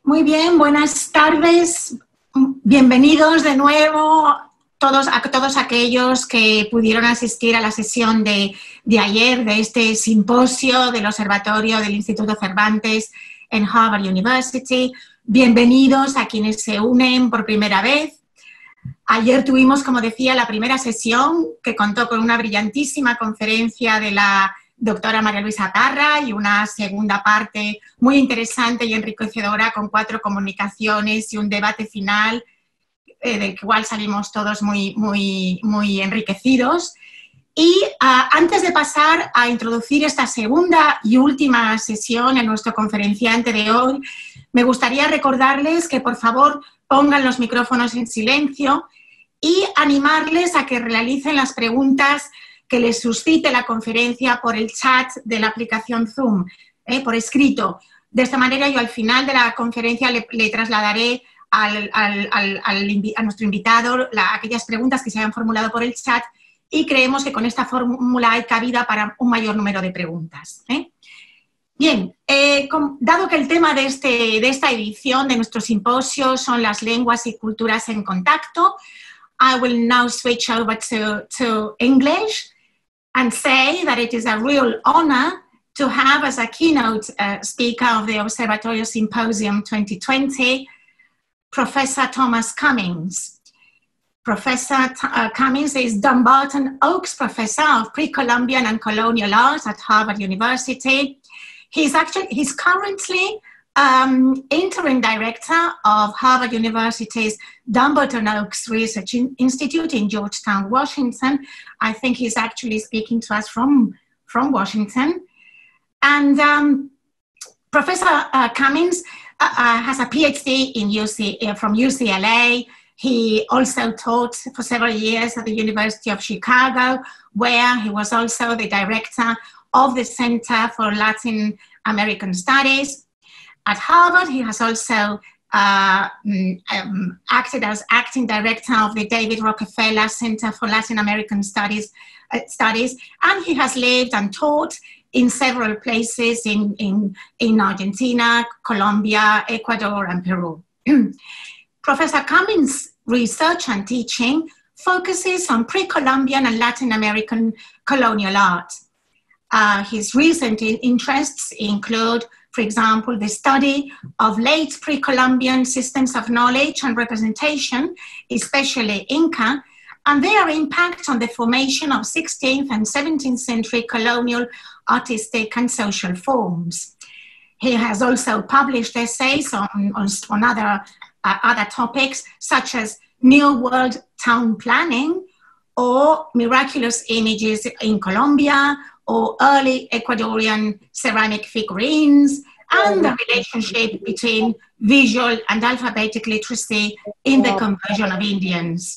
Muy bien, buenas tardes. Bienvenidos de nuevo a todos aquellos que pudieron asistir a la sesión de ayer de este simposio del Observatorio del Instituto Cervantes en Harvard University. Bienvenidos a quienes se unen por primera vez. Ayer tuvimos, como decía, la primera sesión que contó con una brillantísima conferencia de la doctora María Luisa Parra y una segunda parte muy interesante y enriquecedora con 4 comunicaciones y un debate final del cual salimos todos muy enriquecidos. Y antes de pasar a introducir esta segunda y última sesión en nuestro conferenciante de hoy, me gustaría recordarles que por favor pongan los micrófonos en silencio y animarles a que realicen las preguntas que les suscite la conferencia por el chat de la aplicación Zoom, por escrito. De esta manera yo al final de la conferencia le trasladaré a nuestro invitado aquellas preguntas que se hayan formulado por el chat y creemos que con esta fórmula hay cabida para un mayor número de preguntas. Bien, dado que el tema de esta edición de nuestro simposio son las lenguas y culturas en contacto, I will now switch over to English and say that it is a real honor to have as a keynote speaker of the Observatorio Symposium 2020, Professor Thomas Cummings. Professor Cummings is Dumbarton Oaks Professor of Pre-Columbian and Colonial Art at Harvard University. He's currently interim director of Harvard University's Dumbarton Oaks Research Institute in Georgetown, Washington. I think he's actually speaking to us from Washington. And Professor Cummings has a PhD from UCLA. He also taught for several years at the University of Chicago, where he was also the director of the Center for Latin American Studies. At Harvard, he has also acted as acting director of the David Rockefeller Center for Latin American Studies, and he has lived and taught in several places in Argentina, Colombia, Ecuador, and Peru. Professor Cummings' research and teaching focuses on pre-Columbian and Latin American colonial art. His recent interests include, for example, the study of late pre-Columbian systems of knowledge and representation, especially Inca, and their impact on the formation of 16th and 17th century colonial artistic and social forms. He has also published essays on other topics, such as New World Town Planning, or Miraculous Images in Colombia, or early Ecuadorian ceramic figurines, and the relationship between visual and alphabetic literacy in the conversion of Indians.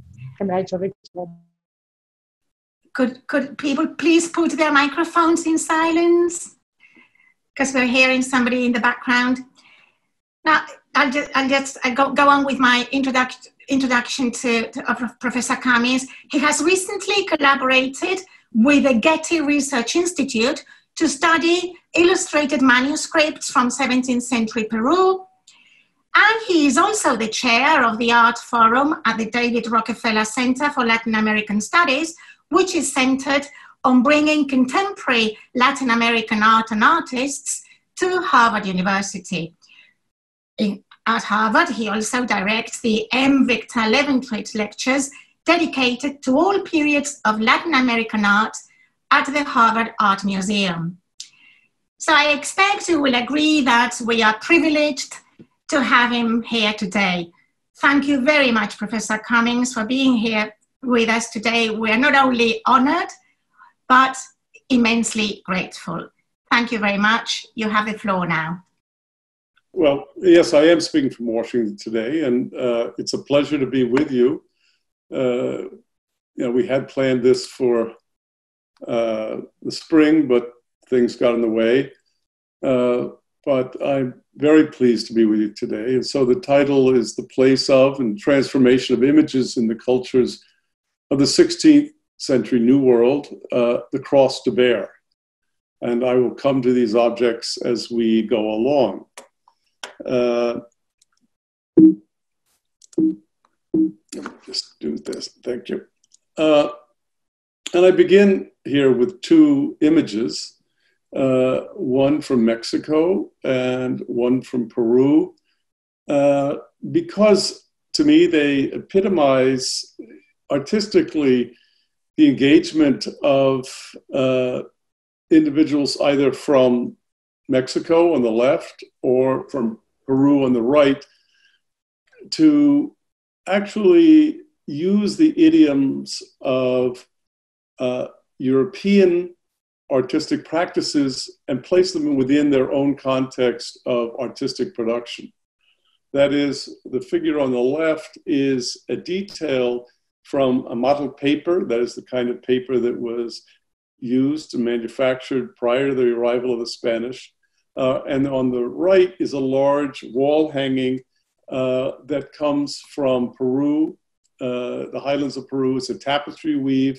Could people please put their microphones in silence? Because we're hearing somebody in the background. Now, I'll go on with my introduction to Professor Cummings. He has recently collaborated with the Getty Research Institute to study illustrated manuscripts from 17th century Peru. And he is also the chair of the Art Forum at the David Rockefeller Center for Latin American Studies, which is centered on bringing contemporary Latin American art and artists to Harvard University. At Harvard, he also directs the M. Victor Leventritt Lectures dedicated to all periods of Latin American art at the Harvard Art Museum. So I expect you will agree that we are privileged to have him here today. Thank you very much, Professor Cummings, for being here with us today. We are not only honored, but immensely grateful. Thank you very much. You have the floor now. Well, yes, I am speaking from Washington today, and it's a pleasure to be with you. We had planned this for the spring, but things got in the way. But I'm very pleased to be with you today. And so the title is The Place of and Transformation of Images in the Cultures of the 16th Century New World, the Cross to Bear. And I will come to these objects as we go along. Just do this. Thank you. And I begin here with two images, one from Mexico and one from Peru, because to me they epitomize artistically the engagement of individuals either from Mexico on the left or from Peru on the right to actually use the idioms of European artistic practices and place them within their own context of artistic production. That is, the figure on the left is a detail from a model paper, that is the kind of paper that was used and manufactured prior to the arrival of the Spanish. And on the right is a large wall hanging that comes from Peru, the highlands of Peru. It's a tapestry weave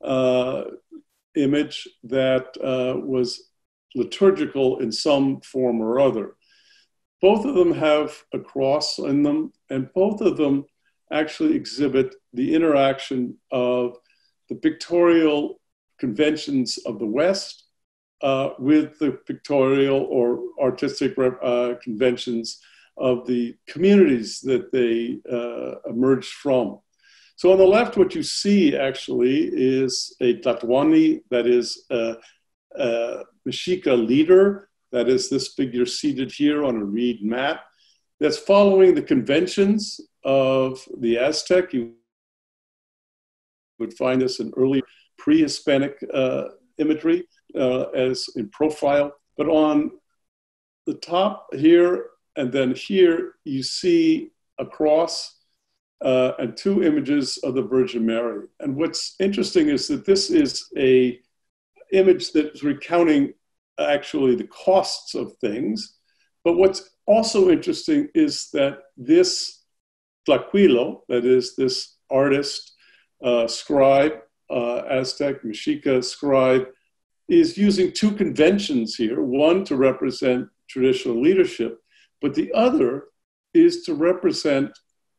image that was liturgical in some form or other. Both of them have a cross in them, and both of them actually exhibit the interaction of the pictorial conventions of the West with the pictorial or artistic conventions of the communities that they emerged from. So on the left, what you see actually is a Tlatoani, that is a Mexica leader, that is this figure seated here on a reed mat, that's following the conventions of the Aztec. You would find this in early pre-Hispanic imagery as in profile. But on the top here and then here, you see a cross and two images of the Virgin Mary. And what's interesting is that this is an image that is recounting actually the costs of things. But what's also interesting is that this Tlacuilo, that is this artist, scribe, Aztec, Mexica scribe, is using two conventions here, one to represent traditional leadership, but the other is to represent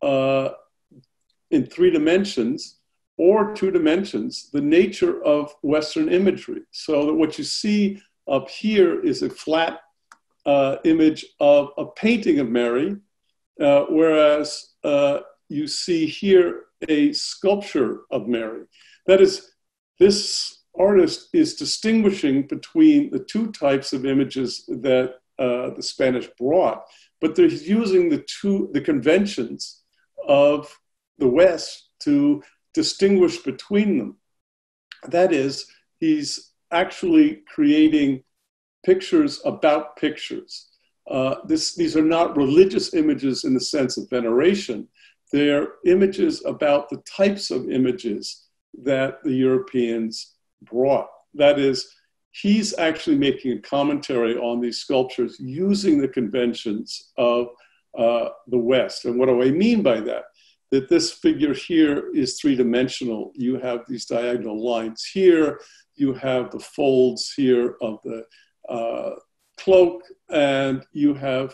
in 3 dimensions or 2 dimensions, the nature of Western imagery. So that what you see up here is a flat image of a painting of Mary, whereas you see here a sculpture of Mary. That is, this artist is distinguishing between the two types of images that the Spanish brought, but they're using the conventions of the West to distinguish between them. That is, he's actually creating pictures about pictures. These are not religious images in the sense of veneration. They're images about the types of images that the Europeans brought. That is, he's actually making a commentary on these sculptures using the conventions of the West. And what do I mean by that? That this figure here is 3-dimensional. You have these diagonal lines here, you have the folds here of the cloak, and you have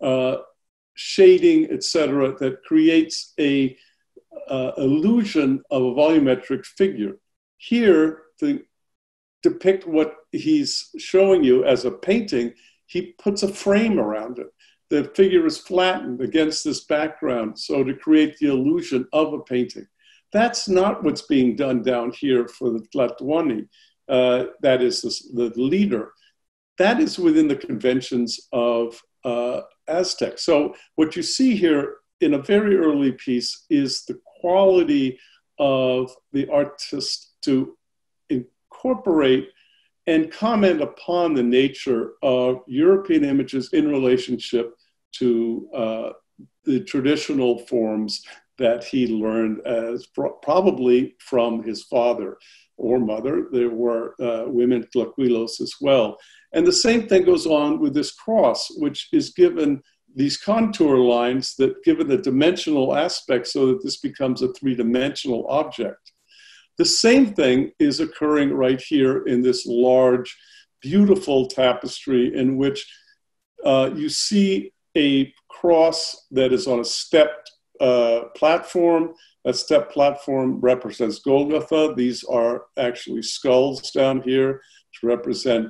shading, etc., that creates a illusion of a volumetric figure. Here, to depict what he's showing you as a painting, he puts a frame around it. The figure is flattened against this background, so to create the illusion of a painting. That's not what's being done down here for the Tlatoani, that is the leader. That is within the conventions of Aztec. So what you see here in a very early piece is the quality of the artist to incorporate and comment upon the nature of European images in relationship to the traditional forms that he learned as probably from his father or mother. There were women Tlacuilos as well. And the same thing goes on with this cross, which is given these contour lines that give it a dimensional aspect so that this becomes a 3-dimensional object. The same thing is occurring right here in this large, beautiful tapestry in which you see a cross that is on a stepped platform. That step platform represents Golgotha. These are actually skulls down here to represent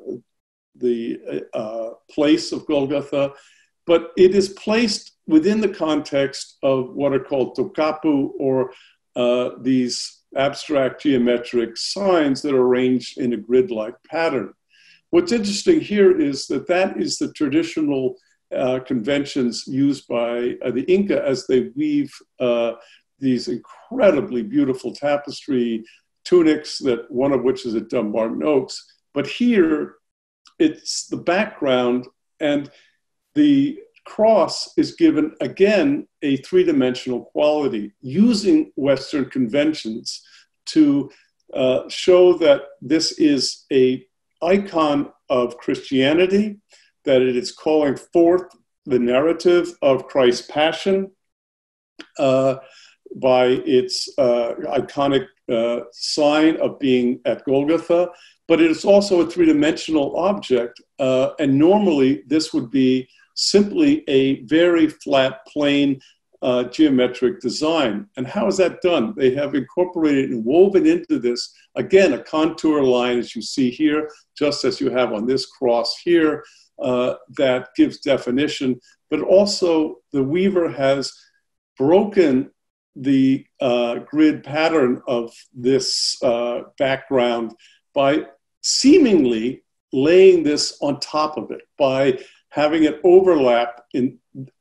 the place of Golgotha. But it is placed within the context of what are called tokapu, or these abstract geometric signs that are arranged in a grid-like pattern. What's interesting here is that that is the traditional conventions used by the Inca as they weave these incredibly beautiful tapestry tunics, that one of which is at Dumbarton Oaks. But here, it's the background, and the cross is given, again, a three-dimensional quality, using Western conventions to show that this is an icon of Christianity, that it is calling forth the narrative of Christ's passion by its iconic sign of being at Golgotha, but it is also a three-dimensional object, and normally this would be simply a very flat, plain geometric design. And how is that done? They have incorporated and woven into this, again, a contour line, as you see here, just as you have on this cross here, that gives definition, but also the weaver has broken the grid pattern of this background by seemingly laying this on top of it, by having it overlap in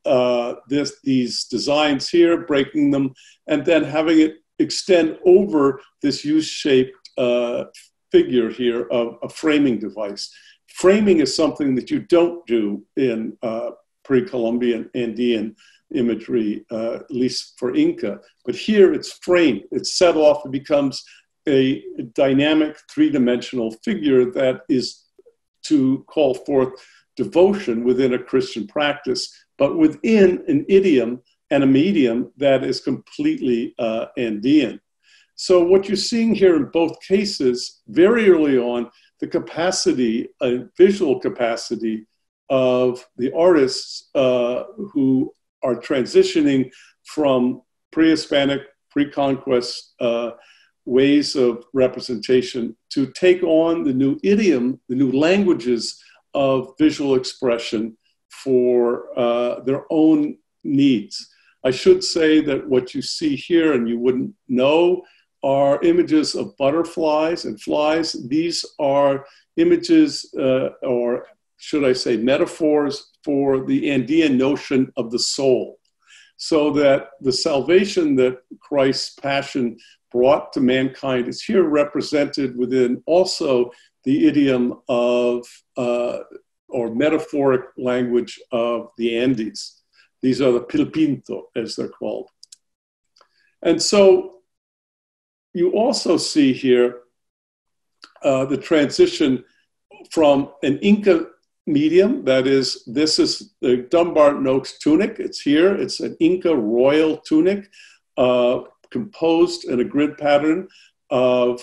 these designs here, breaking them, and then having it extend over this U-shaped figure here of a framing device. Framing is something that you don't do in pre-Columbian Andean imagery, at least for Inca. But here it's framed, it's set off, it becomes a dynamic three-dimensional figure that is to call forth devotion within a Christian practice, but within an idiom and a medium that is completely Andean. So what you're seeing here in both cases, very early on, the capacity, visual capacity of the artists who are transitioning from pre-Hispanic, pre-conquest ways of representation to take on the new idiom, the new languages of visual expression for their own needs. I should say that what you see here, and you wouldn't know, are images of butterflies and flies. These are images, or should I say metaphors, for the Andean notion of the soul. So that the salvation that Christ's passion brought to mankind is here represented within also the idiom of, or metaphoric language of the Andes. These are the Pilpinto, as they're called. And so you also see here the transition from an Inca medium, that is, this is the Dumbarton Oaks tunic. It's here. It's an Inca royal tunic composed in a grid pattern of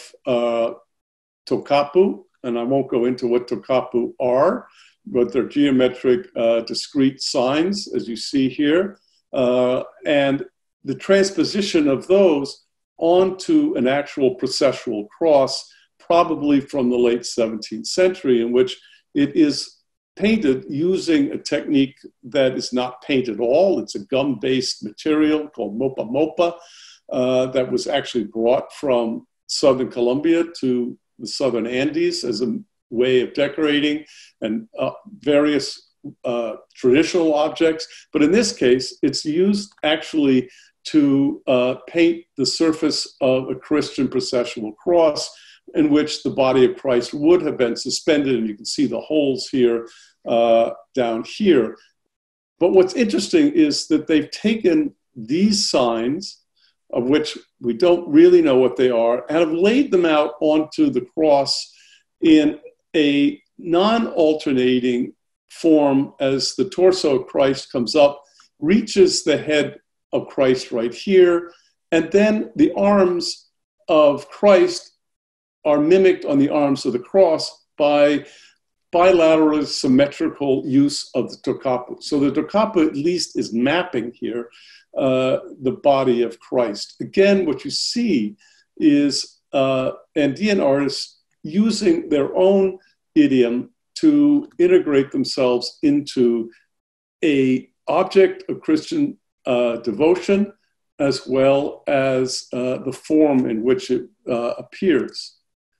tokapu, and I won't go into what tokapu are, but they're geometric discrete signs, as you see here, and the transposition of those onto an actual processual cross, probably from the late 17th century, in which it is painted using a technique that is not paint at all. It's a gum-based material called mopa mopa that was actually brought from southern Colombia to the southern Andes as a way of decorating and various traditional objects. But in this case, it's used actually to paint the surface of a Christian processional cross, in which the body of Christ would have been suspended, and you can see the holes here, down here. But what's interesting is that they've taken these signs, of which we don't really know what they are, and have laid them out onto the cross in a non-alternating form as the torso of Christ comes up, reaches the head of Christ right here, and then the arms of Christ are mimicked on the arms of the cross by bilateral symmetrical use of the tocapo. So the tocapo at least is mapping here the body of Christ. Again, what you see is Andean artists using their own idiom to integrate themselves into a object of Christian devotion, as well as the form in which it appears.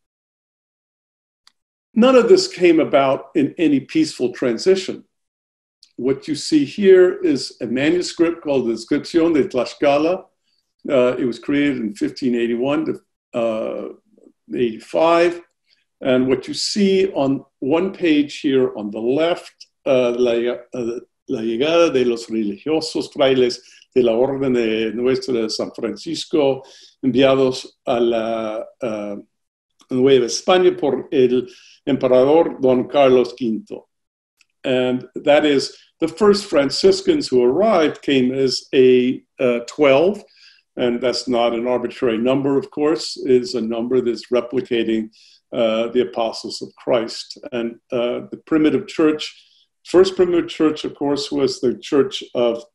None of this came about in any peaceful transition. What you see here is a manuscript called the Descripción de Tlaxcala. It was created in 1581 to 85. And what you see on one page here on the left, la llegada de los religiosos frailes de la Orden de Nuestra de San Francisco, enviados a la Nueva España por el emperador Don Carlos V. And that is, the first Franciscans who arrived came as a 12, and that's not an arbitrary number, of course. It is a number that's replicating the apostles of Christ. And the primitive church, first primitive church, of course, was the church of,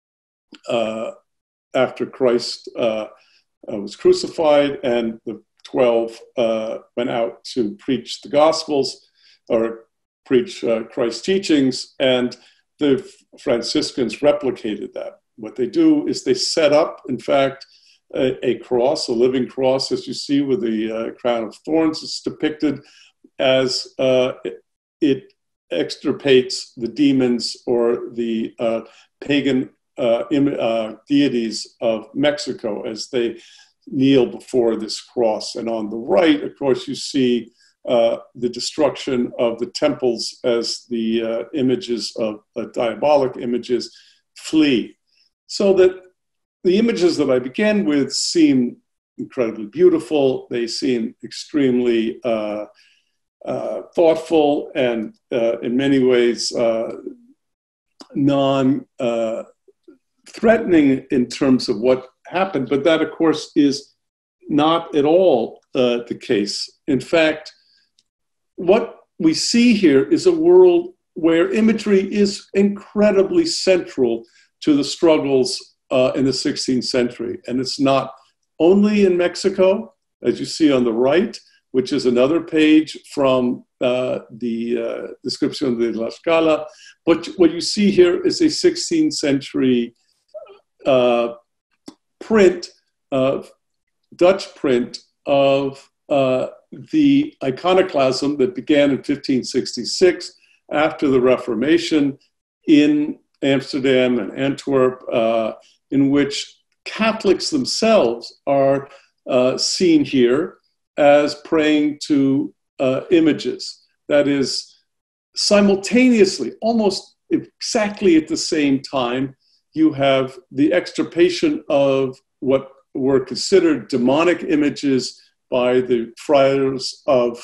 after Christ was crucified, and the 12 went out to preach the Gospels, or preach Christ's teachings, and the Franciscans replicated that. What they do is they set up, in fact, a cross, a living cross, as you see with the crown of thorns. It's depicted as it extirpates the demons or the pagan deities of Mexico as they kneel before this cross. And on the right, of course, you see the destruction of the temples as the images of diabolic images flee. So that the images that I began with seem incredibly beautiful. They seem extremely thoughtful and in many ways non-threatening in terms of what happened. But that, of course, is not at all the case. In fact, what we see here is a world where imagery is incredibly central to the struggles in the 16th century. And it's not only in Mexico, as you see on the right, which is another page from the Descripción de Tlaxcala. But what you see here is a 16th century print, Dutch print of the iconoclasm that began in 1566 after the Reformation in Amsterdam and Antwerp, in which Catholics themselves are seen here as praying to images. That is, simultaneously, almost exactly at the same time, you have the extirpation of what were considered demonic images by the friars of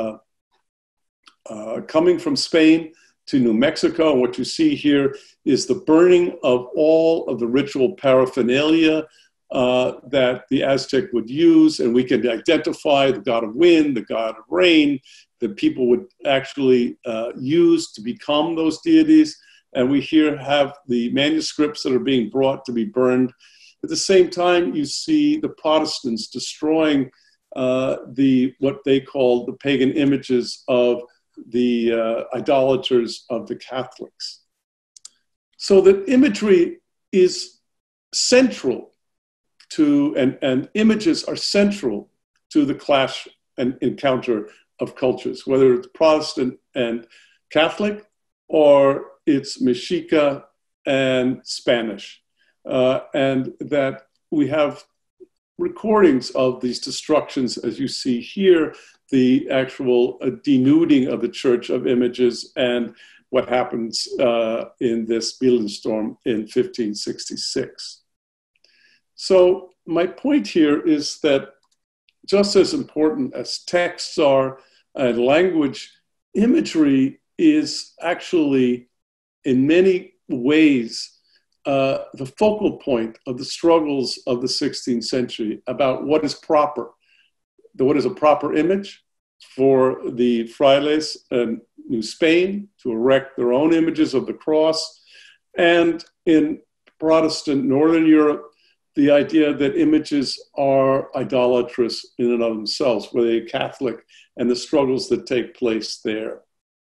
coming from Spain to New Mexico. And what you see here is the burning of all of the ritual paraphernalia that the Aztec would use. And we can identify the god of wind, the god of rain, that people would actually use to become those deities. And we here have the manuscripts that are being brought to be burned. At the same time, you see the Protestants destroying what they call the pagan images of the idolaters of the Catholics. So that imagery is central to, and images are central to the clash and encounter of cultures, whether it's Protestant and Catholic, or it's Mexica and Spanish. And that we have recordings of these destructions, as you see here, the actual denuding of the church of images, and what happens in this Bildensturm in 1566. So my point here is that just as important as texts are and language, imagery is actually in many ways the focal point of the struggles of the 16th century about what is proper. What is a proper image? for the frailes in New Spain to erect their own images of the cross. And in Protestant Northern Europe, the idea that images are idolatrous in and of themselves, whether they're Catholic, and the struggles that take place there.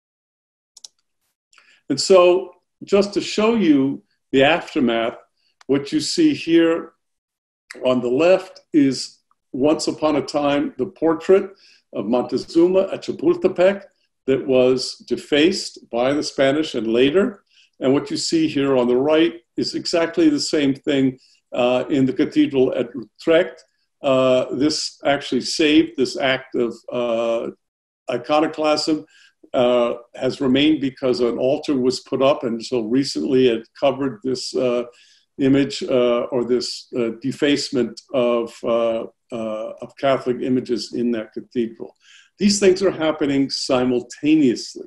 And so, just to show you the aftermath, what you see here on the left is once upon a time the portrait of Montezuma at Chapultepec that was defaced by the Spanish and later. And what you see here on the right is exactly the same thing in the cathedral at Utrecht. This actually saved this act of iconoclasm. Has remained because an altar was put up, and so recently it covered this image or this defacement of Catholic images in that cathedral. These things are happening simultaneously.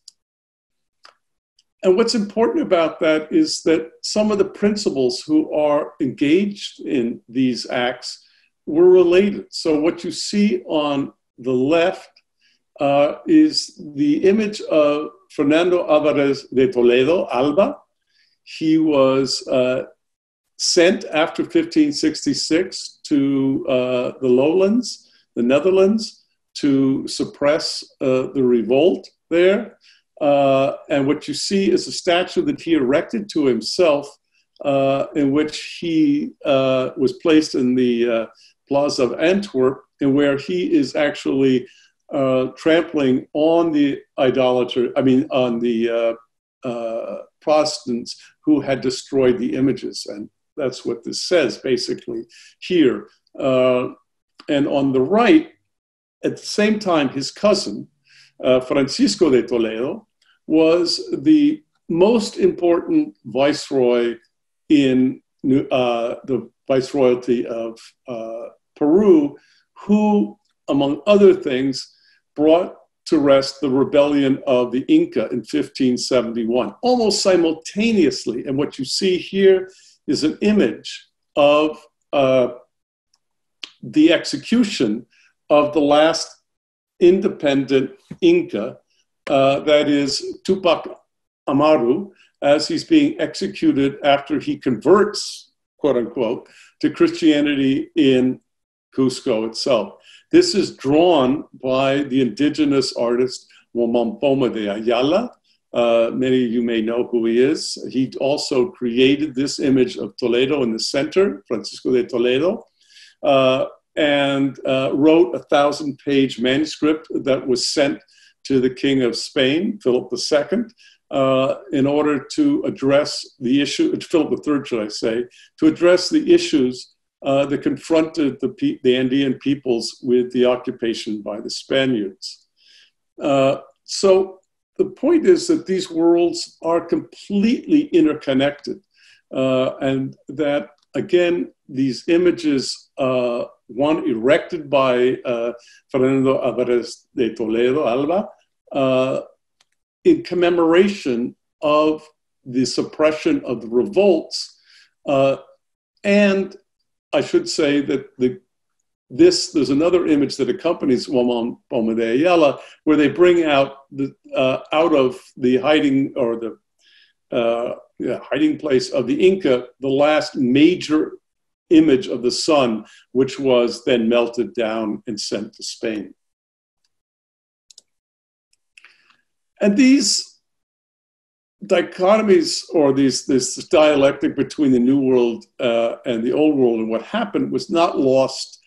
And what's important about that is that some of the principals who are engaged in these acts were related. So what you see on the left is the image of Fernando Álvarez de Toledo, Alba. He was sent after 1566 to the lowlands, the Netherlands, to suppress the revolt there. And what you see is a statue that he erected to himself, in which he was placed in the Plaza of Antwerp, and where he is actually trampling on the on the Protestants who had destroyed the images. And that's what this says basically here. And on the right, at the same time, his cousin, Francisco de Toledo, was the most important viceroy in the Viceroyalty of Peru, who, among other things, brought to rest the rebellion of the Inca in 1571, almost simultaneously. And what you see here is an image of the execution of the last independent Inca, that is Tupac Amaru, as he's being executed after he converts, quote unquote, to Christianity in Cusco itself. This is drawn by the indigenous artist Ramon Poma de Ayala. Many of you may know who he is. He also created this image of Toledo in the center, Francisco de Toledo, and wrote a 1,000-page manuscript that was sent to the King of Spain, Philip II, in order to address the issue, Philip III, should I say, to address the issues that confronted the Andean peoples with the occupation by the Spaniards. So the point is that these worlds are completely interconnected, and that, again, these images, one erected by Fernando Álvarez de Toledo, Alba, in commemoration of the suppression of the revolts, and I should say that there's another image that accompanies Ramon Poma de Ayala, where they bring out out of the hiding or the hiding place of the Inca, the last major image of the sun, which was then melted down and sent to Spain. And these dichotomies, or this dialectic between the New World and the Old World, and what happened was not lost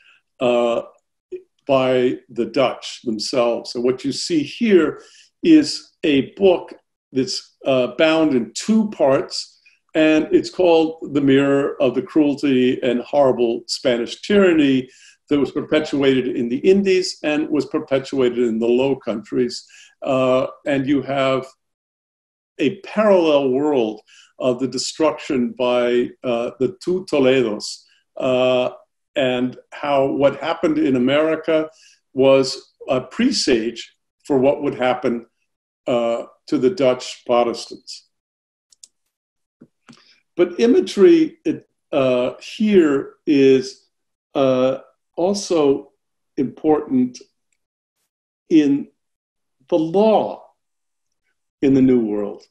by the Dutch themselves. And what you see here is a book that's bound in 2 parts, and it's called The Mirror of the Cruelty and Horrible Spanish Tyranny, that was perpetuated in the Indies and was perpetuated in the Low Countries. And you have a parallel world of the destruction by the 2 Toledos, and how what happened in America was a presage for what would happen to the Dutch Protestants. But imagery here is also important in the law in the New World.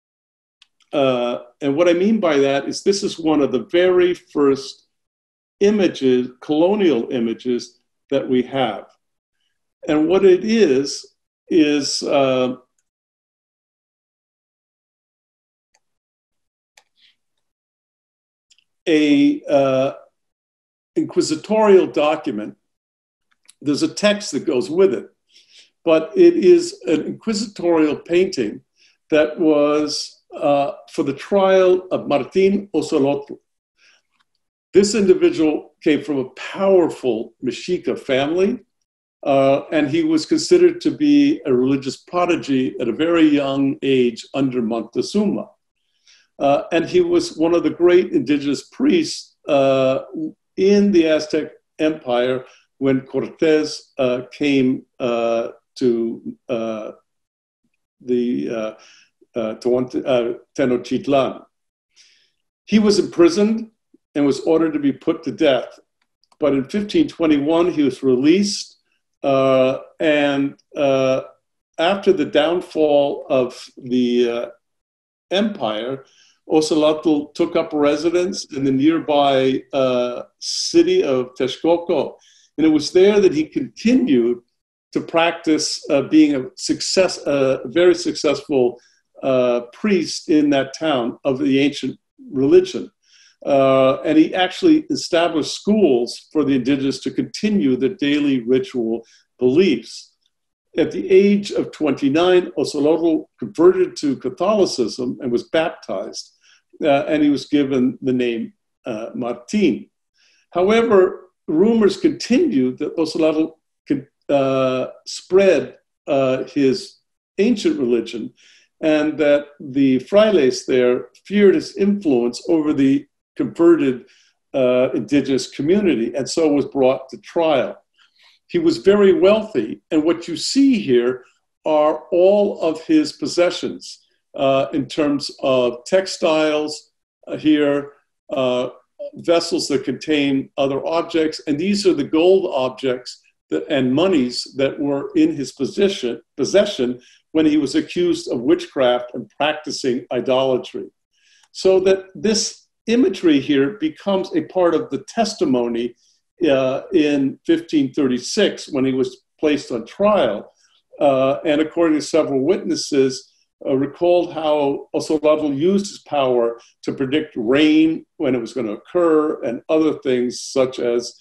And what I mean by that is this is one of the very first images, colonial images that we have. And what it is a inquisitorial document. There's a text that goes with it, but it is an inquisitorial painting that was for the trial of Martín Osolotl. This individual came from a powerful Mexica family, and he was considered to be a religious prodigy at a very young age under Montezuma. And he was one of the great indigenous priests in the Aztec Empire when Cortés came to Tenochtitlan. He was imprisoned and was ordered to be put to death. But in 1521, he was released. And after the downfall of the empire, Osolotl took up residence in the nearby city of Texcoco. And it was there that he continued to practice being a very successful priest in that town of the ancient religion. And he actually established schools for the indigenous to continue their daily ritual beliefs. At the age of 29, Osolotl converted to Catholicism and was baptized, and he was given the name Martín. However, rumors continued that Osolotl spread his ancient religion, and that the frailes there feared his influence over the converted indigenous community, and so was brought to trial. He was very wealthy, and what you see here are all of his possessions in terms of textiles here, vessels that contain other objects, and these are the gold objects and monies that were in his possession when he was accused of witchcraft and practicing idolatry. So that this imagery here becomes a part of the testimony in 1536 when he was placed on trial. And according to several witnesses, recalled how Osolotl used his power to predict rain when it was going to occur and other things such as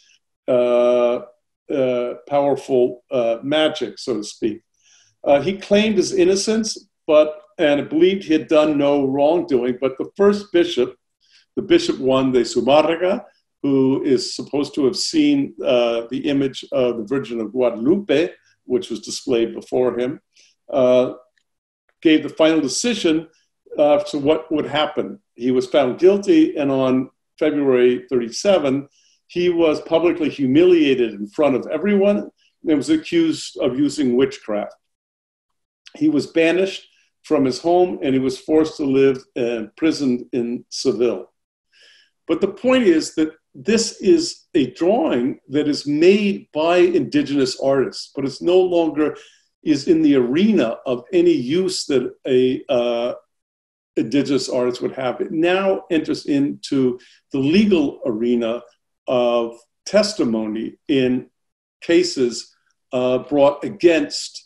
powerful magic, so to speak. He claimed his innocence, and believed he had done no wrongdoing, but the first bishop, the Bishop Juan de Zumárraga, who is supposed to have seen the image of the Virgin of Guadalupe, which was displayed before him, gave the final decision to what would happen. He was found guilty, and on February 37, he was publicly humiliated in front of everyone and was accused of using witchcraft. He was banished from his home, and he was forced to live imprisoned in Seville. But the point is that this is a drawing that is made by indigenous artists, but it's no longer is in the arena of any use that a indigenous artist would have. It now enters into the legal arena of testimony in cases brought against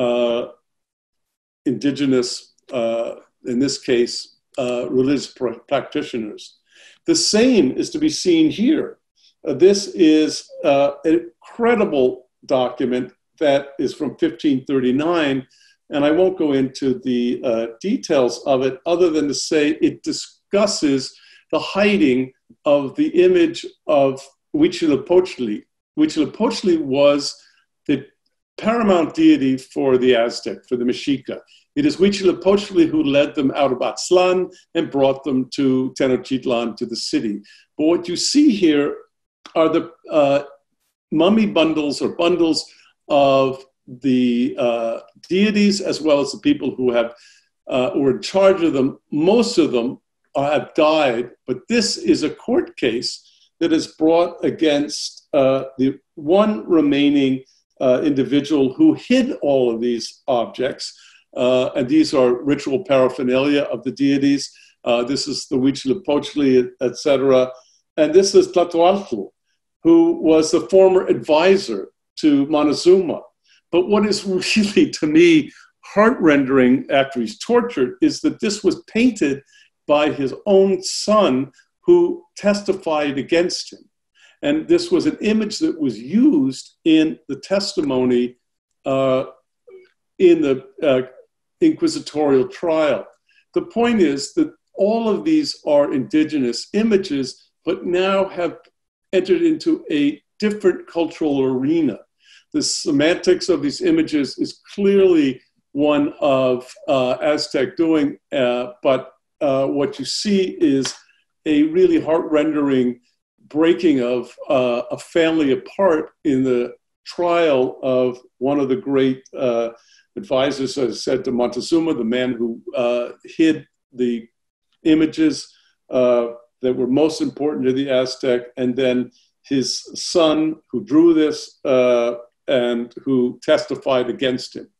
indigenous, in this case, religious practitioners. The same is to be seen here. This is an incredible document that is from 1539, and I won't go into the details of it other than to say it discusses the hiding of the image of Huitzilopochtli. Huitzilopochtli was the paramount deity for the Aztec, for the Mexica. It is Huitzilopochtli who led them out of Aztlan and brought them to Tenochtitlan, to the city. But what you see here are the mummy bundles or bundles of the deities, as well as the people who have were in charge of them. Most of them have died, but this is a court case that is brought against the one remaining individual who hid all of these objects. And these are ritual paraphernalia of the deities. This is the Huitzilopochtli, etc. And this is Tlatoani, who was the former advisor to Montezuma. But what is really, to me, heart-rendering after he's tortured is that this was painted by his own son who testified against him. And this was an image that was used in the testimony in the inquisitorial trial. The point is that all of these are indigenous images, but now have entered into a different cultural arena. The semantics of these images is clearly one of Aztec doing, but what you see is a really heart-rendering breaking of a family apart in the trial of one of the great advisors, as I said, to Montezuma, the man who hid the images that were most important to the Aztec, and then his son who drew this and who testified against him.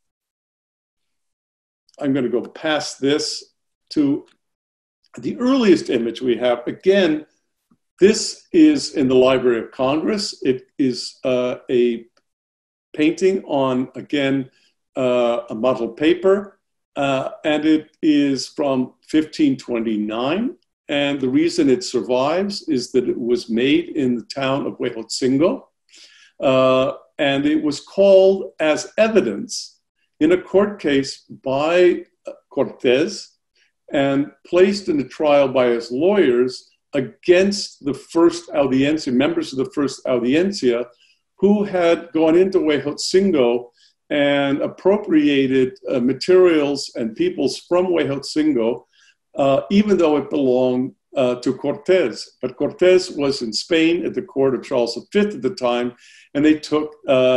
I'm going to go past this to the earliest image we have. Again, this is in the Library of Congress. It is a painting on, again, a mottled paper, and it is from 1529. And the reason it survives is that it was made in the town of Huejotzingo, and it was called as evidence in a court case by Cortés and placed in a trial by his lawyers against the first audiencia, members of the first audiencia, who had gone into Huejotzingo and appropriated materials and peoples from Huejotzingo, even though it belonged to Cortés. But Cortés was in Spain at the court of Charles V at the time, and they took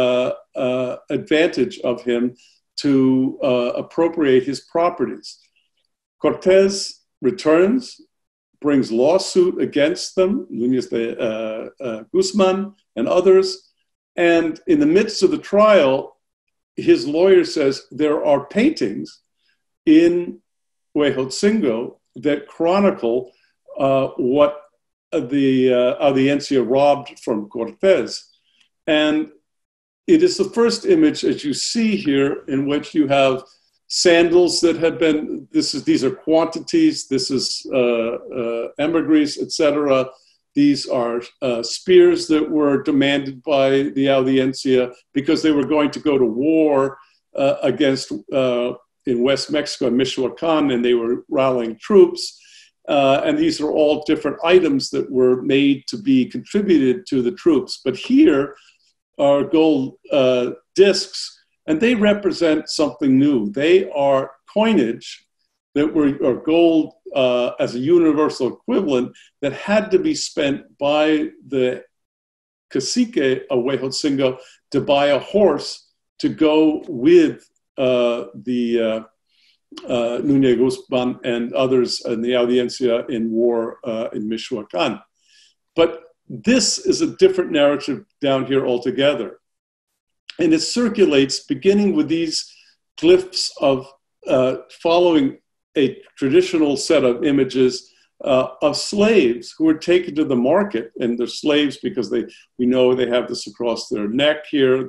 advantage of him to appropriate his properties. Cortés returns, brings lawsuit against them, Núñez de Guzman and others, and in the midst of the trial, his lawyer says there are paintings in Huejotzingo that chronicle what the audiencia robbed from Cortés. And it is the first image, as you see here, in which you have sandals that have been, these are quantities, this is ambergris, etc. These are spears that were demanded by the audiencia because they were going to go to war against, in West Mexico, Michoacan, and they were rallying troops. And these are all different items that were made to be contributed to the troops. But here are gold discs, and they represent something new. They are coinage that are gold as a universal equivalent that had to be spent by the cacique of Huejotzingo to buy a horse to go with the Núñez Guzman and others in the audiencia in war in Michoacan. But this is a different narrative down here altogether. And it circulates beginning with these glyphs of following a traditional set of images of slaves who were taken to the market, and they're slaves because we know they have this across their neck here,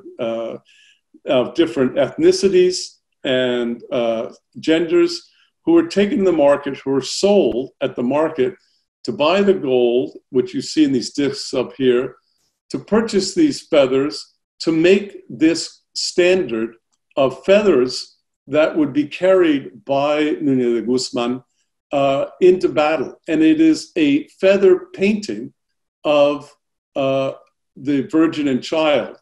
of different ethnicities and genders, who were taken to the market, who were sold at the market to buy the gold, which you see in these discs up here, to purchase these feathers, to make this standard of feathers that would be carried by Núñez de Guzman into battle. And it is a feather painting of the Virgin and Child.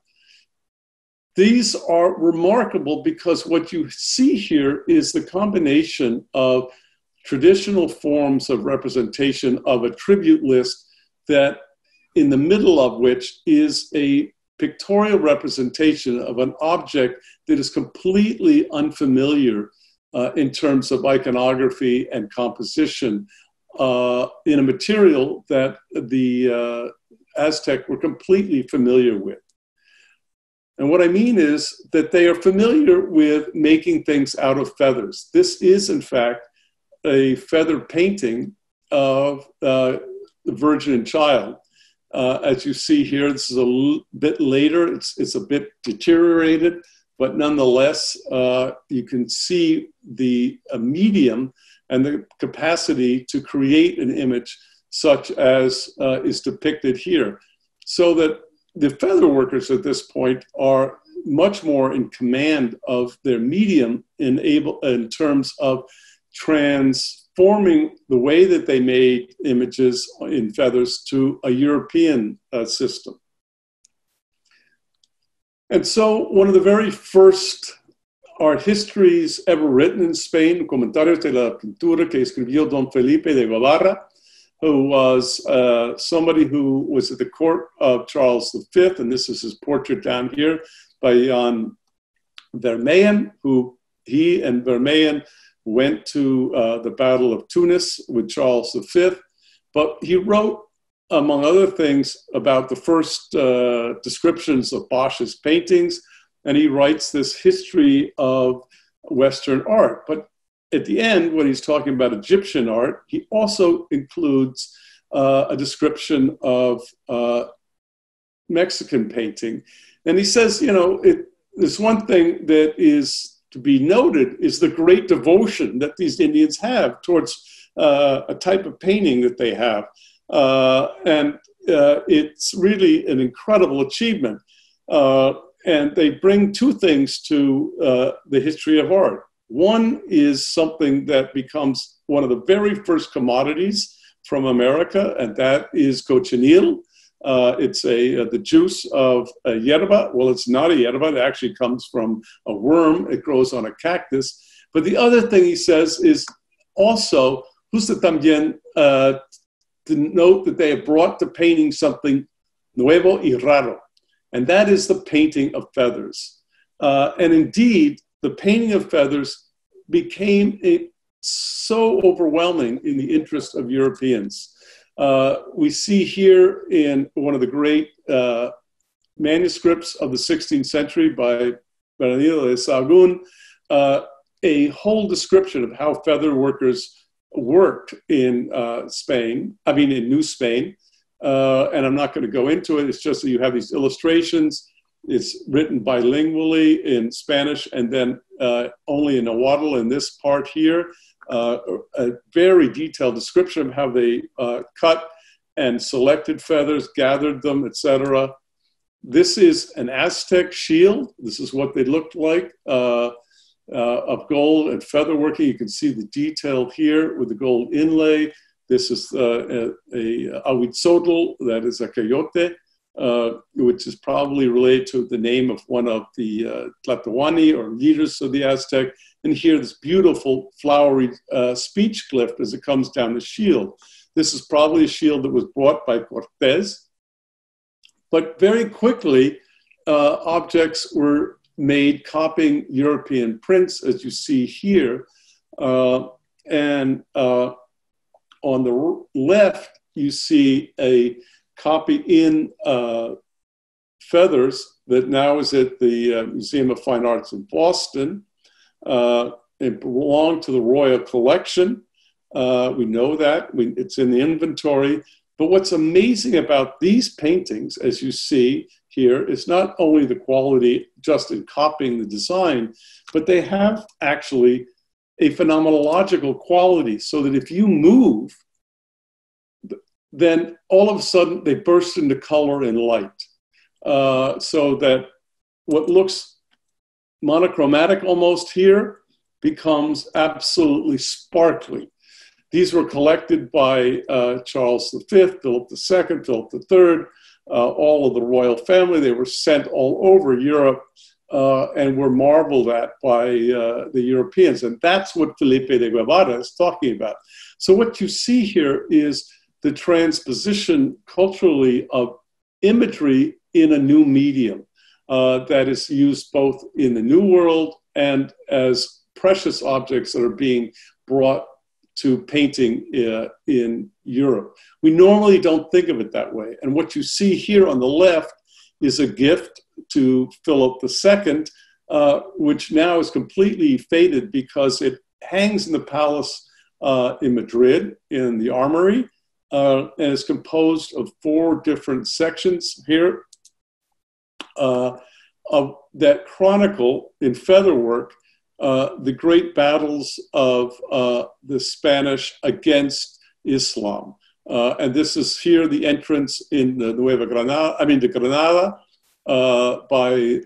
These are remarkable because what you see here is the combination of traditional forms of representation of a tribute list, that in the middle of which is a pictorial representation of an object that is completely unfamiliar in terms of iconography and composition in a material that the Aztec were completely familiar with. And what I mean is that they are familiar with making things out of feathers. This is, in fact, a feather painting of the Virgin and Child. As you see here, this is a bit later. It's a bit deteriorated, but nonetheless, you can see the medium and the capacity to create an image such as is depicted here. So that the feather workers at this point are much more in command of their medium in terms of transforming the way that they made images in feathers to a European system. And so one of the very first art histories ever written in Spain, Comentarios de la Pintura, que escribió Don Felipe de Guevara, who was somebody who was at the court of Charles V, and this is his portrait down here by Jan Vermeyen, who he and Vermeyen went to the Battle of Tunis with Charles V, but he wrote, among other things, about the first descriptions of Bosch's paintings, and he writes this history of Western art. But at the end, when he's talking about Egyptian art, he also includes a description of Mexican painting. And he says, you know, there's one thing that is to be noted is the great devotion that these Indians have towards a type of painting that they have. And it's really an incredible achievement. And they bring two things to the history of art. One is something that becomes one of the very first commodities from America, and that is cochineal. It's the juice of a yerba. Well, it's not a yerba. It actually comes from a worm. It grows on a cactus. But the other thing he says is also, justo también, to note that they have brought to painting something nuevo y raro, and that is the painting of feathers. And indeed, the painting of feathers became so overwhelming in the interest of Europeans. We see here in one of the great manuscripts of the 16th century by Bernardino de Sahagún, a whole description of how feather workers worked in in New Spain. And I'm not going to go into it. It's just that you have these illustrations. It's written bilingually in Spanish and then only in Nahuatl in this part here. A very detailed description of how they cut and selected feathers, gathered them, etc. This is an Aztec shield. This is what they looked like of gold and feather working. You can see the detail here with the gold inlay. This is a Ahuitzotl, that is a coyote, which is probably related to the name of one of the Tlatoani or leaders of the Aztec. And here, this beautiful flowery speech glyph as it comes down the shield. This is probably a shield that was brought by Cortés. But very quickly, objects were made copying European prints, as you see here. On the left, you see a copy in feathers that now is at the Museum of Fine Arts in Boston. It belonged to the Royal Collection. We know that. It's in the inventory. But what's amazing about these paintings, as you see here, is not only the quality just in copying the design, but they have actually a phenomenological quality, so that if you move, then all of a sudden they burst into color and light. So that what looks monochromatic almost here becomes absolutely sparkly. These were collected by Charles V, Philip II, Philip III, all of the royal family. They were sent all over Europe and were marveled at by the Europeans. And that's what Felipe de Guevara is talking about. So what you see here is the transposition culturally of imagery in a new medium that is used both in the New World and as precious objects that are being brought to painting in Europe. We normally don't think of it that way. And what you see here on the left is a gift to Philip II, which now is completely faded because it hangs in the palace in Madrid in the armory, and is composed of 4 different sections here that chronicle in featherwork the great battles of the Spanish against Islam. And this is here the entrance in the de Granada by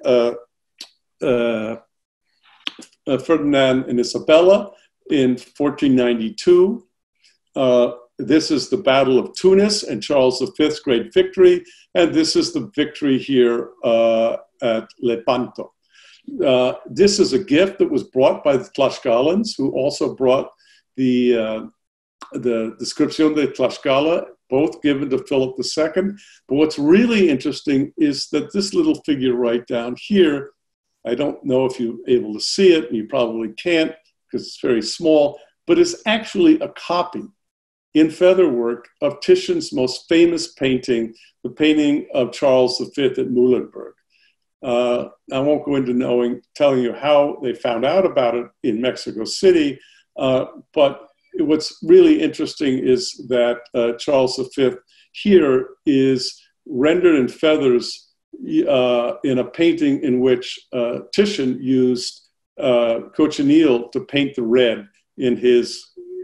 Ferdinand and Isabella in 1492. This is the Battle of Tunis and Charles V's great victory. And this is the victory here at Lepanto. This is a gift that was brought by the Tlaxcalans, who also brought the Descripción de Tlaxcala, both given to Philip II. But what's really interesting is that this little figure right down here, I don't know if you're able to see it, and you probably can't because it's very small, but it's actually a copy in featherwork of Titian's most famous painting, the painting of Charles V at Muhlenberg. I won't go into telling you how they found out about it in Mexico City, but what's really interesting is that Charles V here is rendered in feathers in a painting in which Titian used cochineal to paint the red in his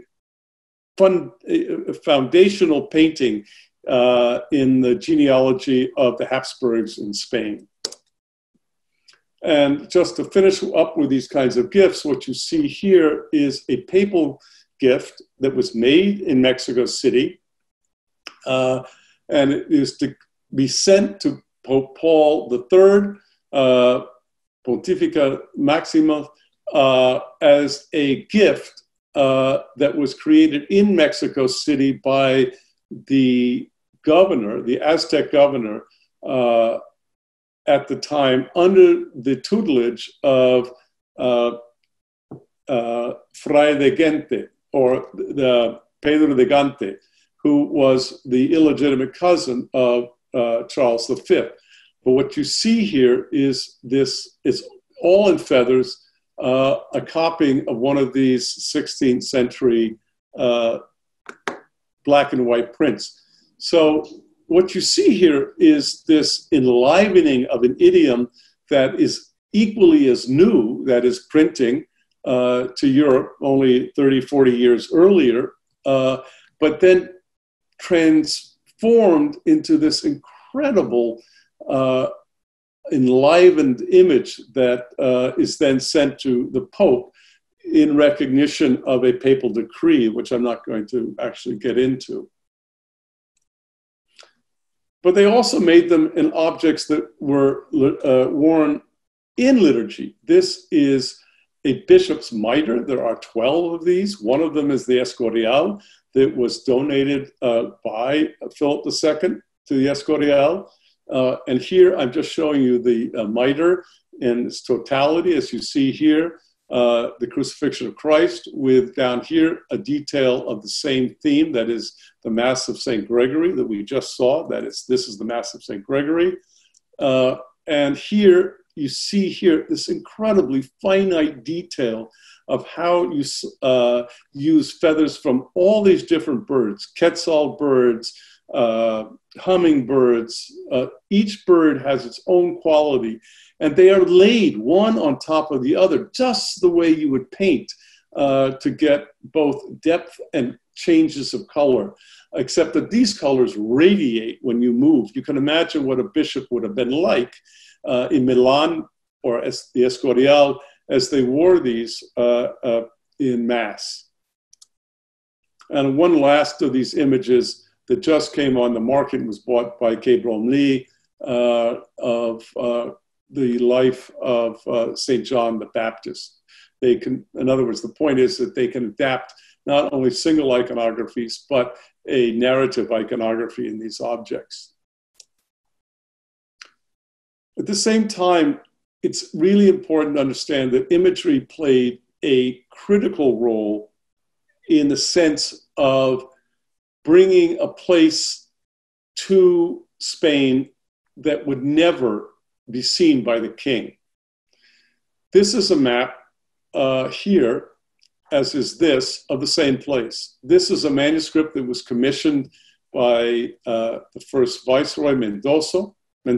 foundational painting in the genealogy of the Habsburgs in Spain. And just to finish up with these kinds of gifts, what you see here is a papal gift that was made in Mexico City, and it is to be sent to Pope Paul III, Pontifica Maxima, as a gift that was created in Mexico City by the governor, the Aztec governor, at the time under the tutelage of Fray de Gente, or the Pedro de Gante, who was the illegitimate cousin of Charles V. But what you see here is this is all in feathers, a copying of one of these 16th century black and white prints. So what you see here is this enlivening of an idiom that is equally as new, that is printing to Europe only 30, 40 years earlier, but then transformed into this incredible enlivened image that is then sent to the Pope in recognition of a papal decree, which I'm not going to actually get into. But they also made them in objects that were worn in liturgy. This is a bishop's mitre. There are 12 of these. One of them is the Escorial that was donated by Philip II to the Escorial. And here I'm just showing you the mitre in its totality, as you see here, the crucifixion of Christ, with down here a detail of the same theme, that is the Mass of St. Gregory that we just saw. This is the Mass of St. Gregory. And here you see here this incredibly finite detail of how you use feathers from all these different birds, quetzal birds, hummingbirds. Each bird has its own quality, and they are laid one on top of the other, just the way you would paint to get both depth and changes of color, except that these colors radiate when you move. You can imagine what a bishop would have been like in Milan or as the Escorial as they wore these in Mass. And one last of these images that just came on the market and was bought by Kay Bromley of the life of St. John the Baptist. They can, in other words, the point is that they can adapt not only single iconographies, but a narrative iconography in these objects. At the same time, it's really important to understand that imagery played a critical role in the sense of bringing a place to Spain that would never be seen by the king. This is a map here, as is this, of the same place. This is a manuscript that was commissioned by the first Viceroy Mendoza,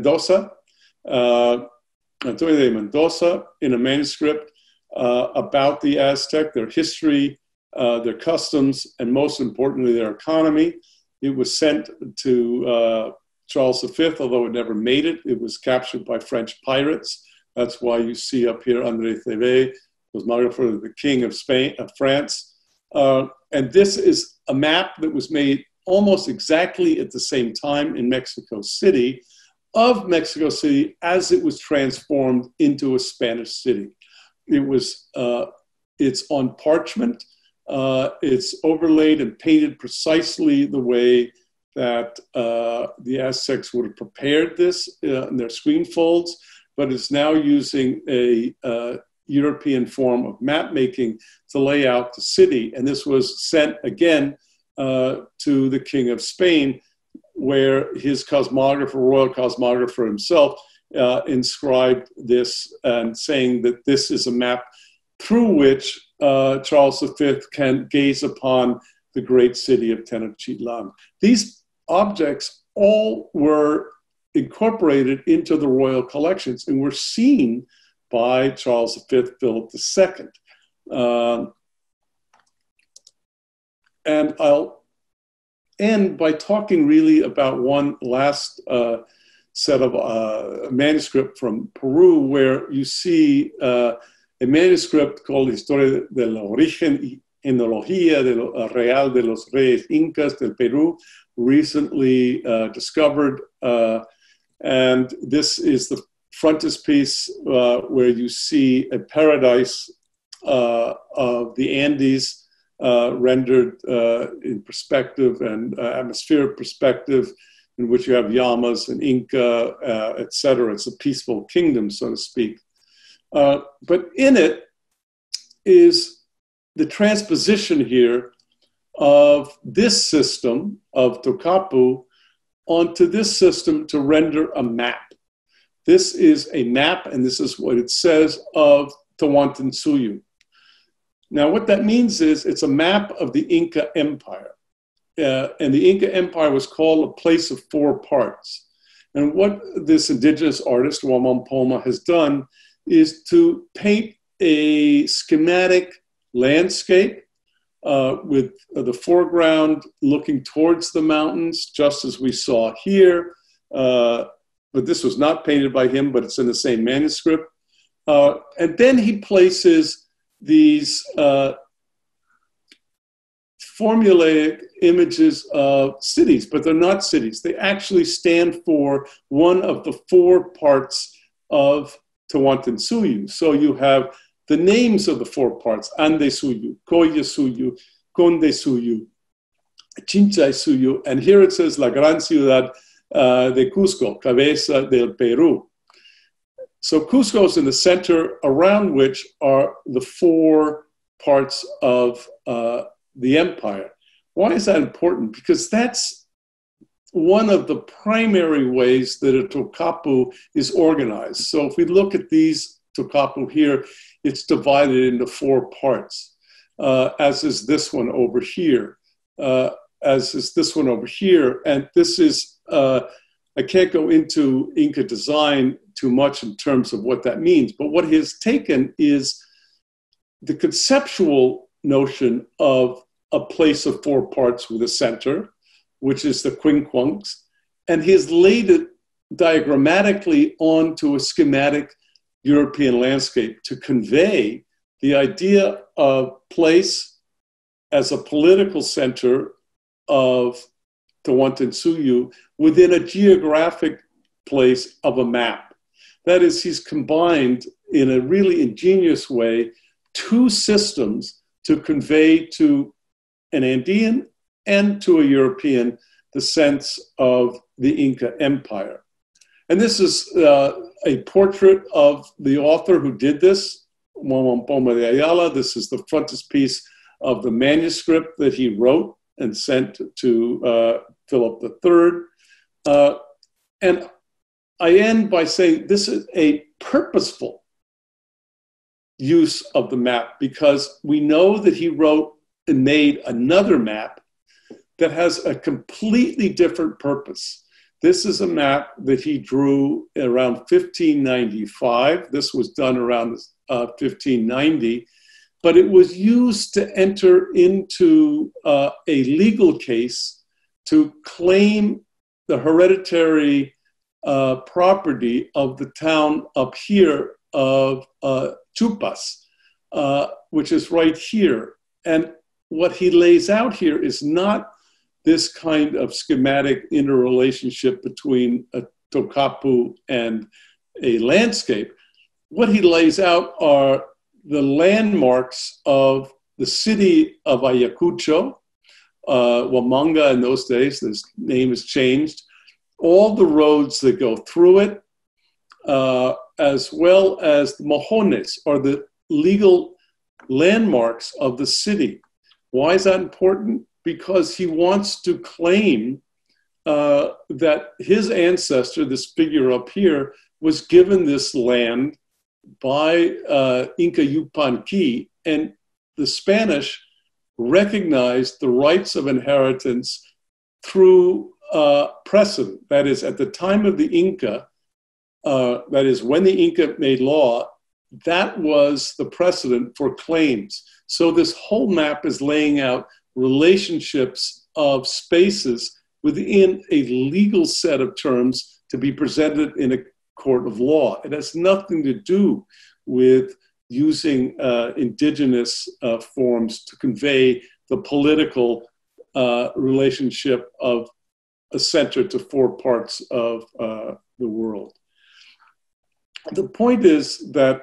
Antonio de Mendoza, in a manuscript about the Aztec, their history, their customs, and most importantly, their economy. It was sent to Charles V, although it never made it. It was captured by French pirates. That's why you see up here André Thèves, cosmographer, the King of France. And this is a map that was made almost exactly at the same time in Mexico City, of Mexico City as it was transformed into a Spanish city. It was, it's on parchment. It's overlaid and painted precisely the way that the Aztecs would have prepared this in their screen folds, but it's now using a European form of map making to lay out the city. And this was sent again to the King of Spain, where his cosmographer, royal cosmographer himself, inscribed this and saying that this is a map through which Charles V can gaze upon the great city of Tenochtitlan. These objects all were incorporated into the royal collections and were seen by Charles V, Philip II. And I'll end by talking really about one last set of manuscript from Peru, where you see a manuscript called Historia del Origen y Enología Real de los Reyes Incas del Perú, recently discovered. And this is the frontispiece where you see a paradise of the Andes rendered in perspective and atmospheric perspective, in which you have llamas and Inca, etc. It's a peaceful kingdom, so to speak. But in it is the transposition here of this system of Tocapu onto this system to render a map. This is a map, and this is what it says, of Tawantinsuyu. Now, what that means is it's a map of the Inca Empire. And the Inca Empire was called a place of four parts. And what this indigenous artist, Wamam has done is to paint a schematic landscape with the foreground looking towards the mountains, just as we saw here. But this was not painted by him, but it's in the same manuscript. And then he places these formulaic images of cities, but they're not cities. They actually stand for one of the four parts of Tawantinsuyu. So you have the names of the four parts: Andesuyu, Collasuyu, Condesuyu, Chinchaysuyu, and here it says La Gran Ciudad de Cusco, Cabeza del Perú. So Cusco is in the center, around which are the four parts of the empire. Why is that important? Because that's one of the primary ways that a Tocapu is organized. So if we look at these Tocapu here, it's divided into four parts, as is this one over here, as is this one over here. And this is, I can't go into Inca design too much in terms of what that means, but what he has taken is the conceptual notion of a place of four parts with a center, which is the quincunx, and he has laid it diagrammatically onto a schematic European landscape to convey the idea of place as a political center of Tawantinsuyu within a geographic place of a map. That is, he's combined in a really ingenious way two systems to convey to an Andean and to a European the sense of the Inca Empire. And this is a portrait of the author who did this, Wamam de Ayala. This is the frontispiece of the manuscript that he wrote and sent to Philip III. And I end by saying this is a purposeful use of the map, because we know that he wrote and made another map that has a completely different purpose. This is a map that he drew around 1595. This was done around 1590, but it was used to enter into a legal case to claim the hereditary property of the town up here of Chupas, which is right here. And what he lays out here is not this kind of schematic interrelationship between a tokapu and a landscape. What he lays out are the landmarks of the city of Ayacucho, Huamanga in those days, this name has changed, all the roads that go through it, as well as the mojones, or the legal landmarks of the city. Why is that important? Because he wants to claim that his ancestor, this figure up here, was given this land by Inca Yupanqui, and the Spanish recognized the rights of inheritance through precedent. That is, at the time of the Inca, that is, when the Inca made law, that was the precedent for claims. So this whole map is laying out relationships of spaces within a legal set of terms to be presented in a court of law. It has nothing to do with using indigenous forms to convey the political relationship of a center to four parts of the world. The point is that,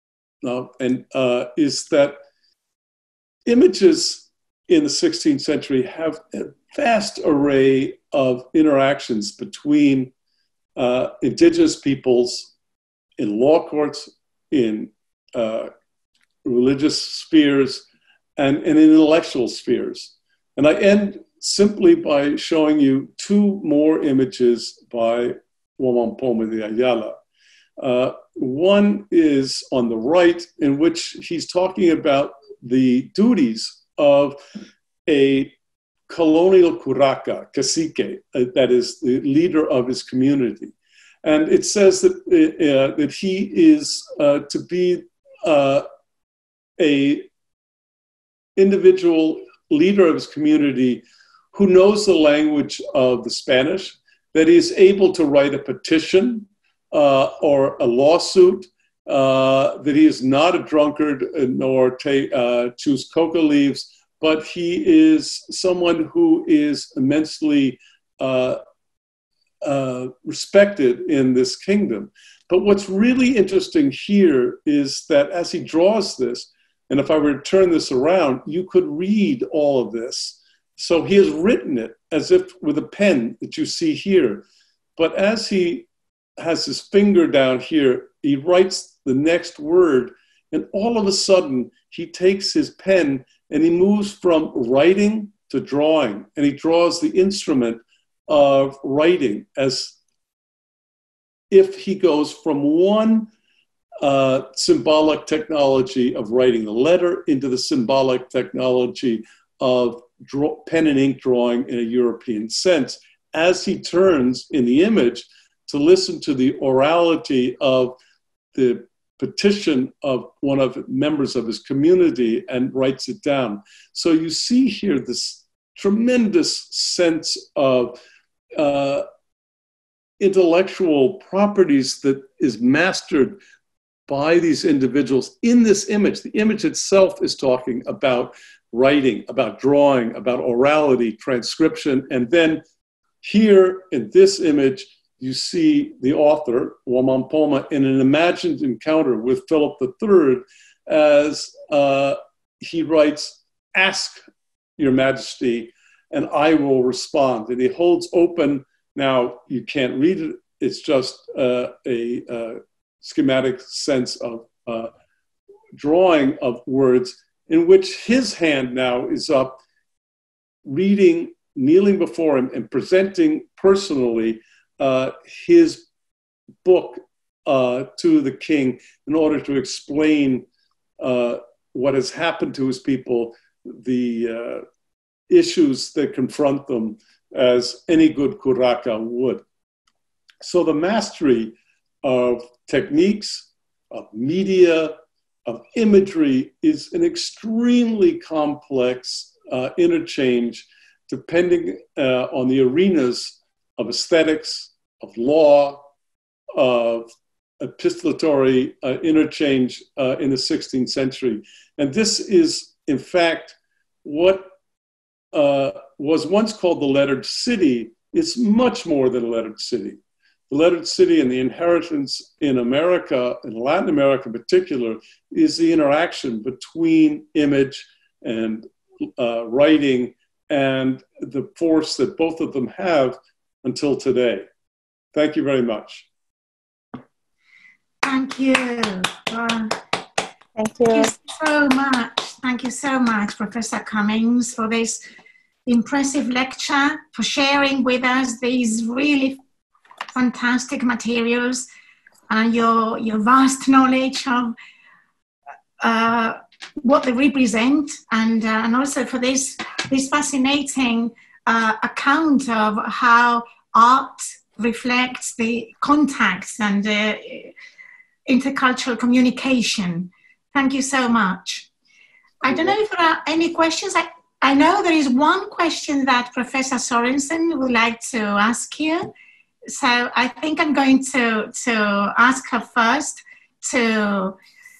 images in the 16th century have a vast array of interactions between indigenous peoples in law courts, in religious spheres, and in intellectual spheres. And I end simply by showing you two more images by Huamantoma de Ayala. One is on the right, in which he's talking about the duties of a colonial curaca, cacique, that is the leader of his community. And it says that, that he is to be a individual leader of his community who knows the language of the Spanish, that he is able to write a petition or a lawsuit, that he is not a drunkard nor choose coca leaves, but he is someone who is immensely respected in this kingdom. But what's really interesting here is that as he draws this, and if I were to turn this around, you could read all of this. So he has written it as if with a pen that you see here. But as he has his finger down here, he writes the next word, and all of a sudden he takes his pen and he moves from writing to drawing, and he draws the instrument of writing as if he goes from one symbolic technology of writing a letter into the symbolic technology of pen and ink drawing in a European sense, as he turns in the image to listen to the orality of the petition of one of the members of his community and writes it down. So you see here this tremendous sense of intellectual properties that is mastered by these individuals in this image. The image itself is talking about writing, about drawing, about orality, transcription, and then here in this image, you see the author, Huamantoma, in an imagined encounter with Philip III as he writes, "Ask your majesty and I will respond." And he holds open, now you can't read it, it's just a schematic sense of drawing of words in which his hand now is up, reading, kneeling before him and presenting personally his book to the king in order to explain what has happened to his people, the issues that confront them, as any good curaca would. So the mastery of techniques, of media, of imagery is an extremely complex interchange depending on the arenas of aesthetics, of law, of epistolatory interchange in the 16th century. And this is, in fact, what was once called the lettered city is much more than a lettered city. The lettered city and the inheritance in America, in Latin America in particular, is the interaction between image and writing and the force that both of them have until today. Thank you very much. Thank you. Thank you. Thank you so much. Thank you so much, Professor Cummings, for this impressive lecture, for sharing with us these really fantastic materials and your vast knowledge of what they represent, and also for this fascinating account of how art reflects the contacts and intercultural communication. Thank you so much. I don't know if there are any questions. I know there is one question that Professor Sorensen would like to ask you. So I think I'm going to ask her first to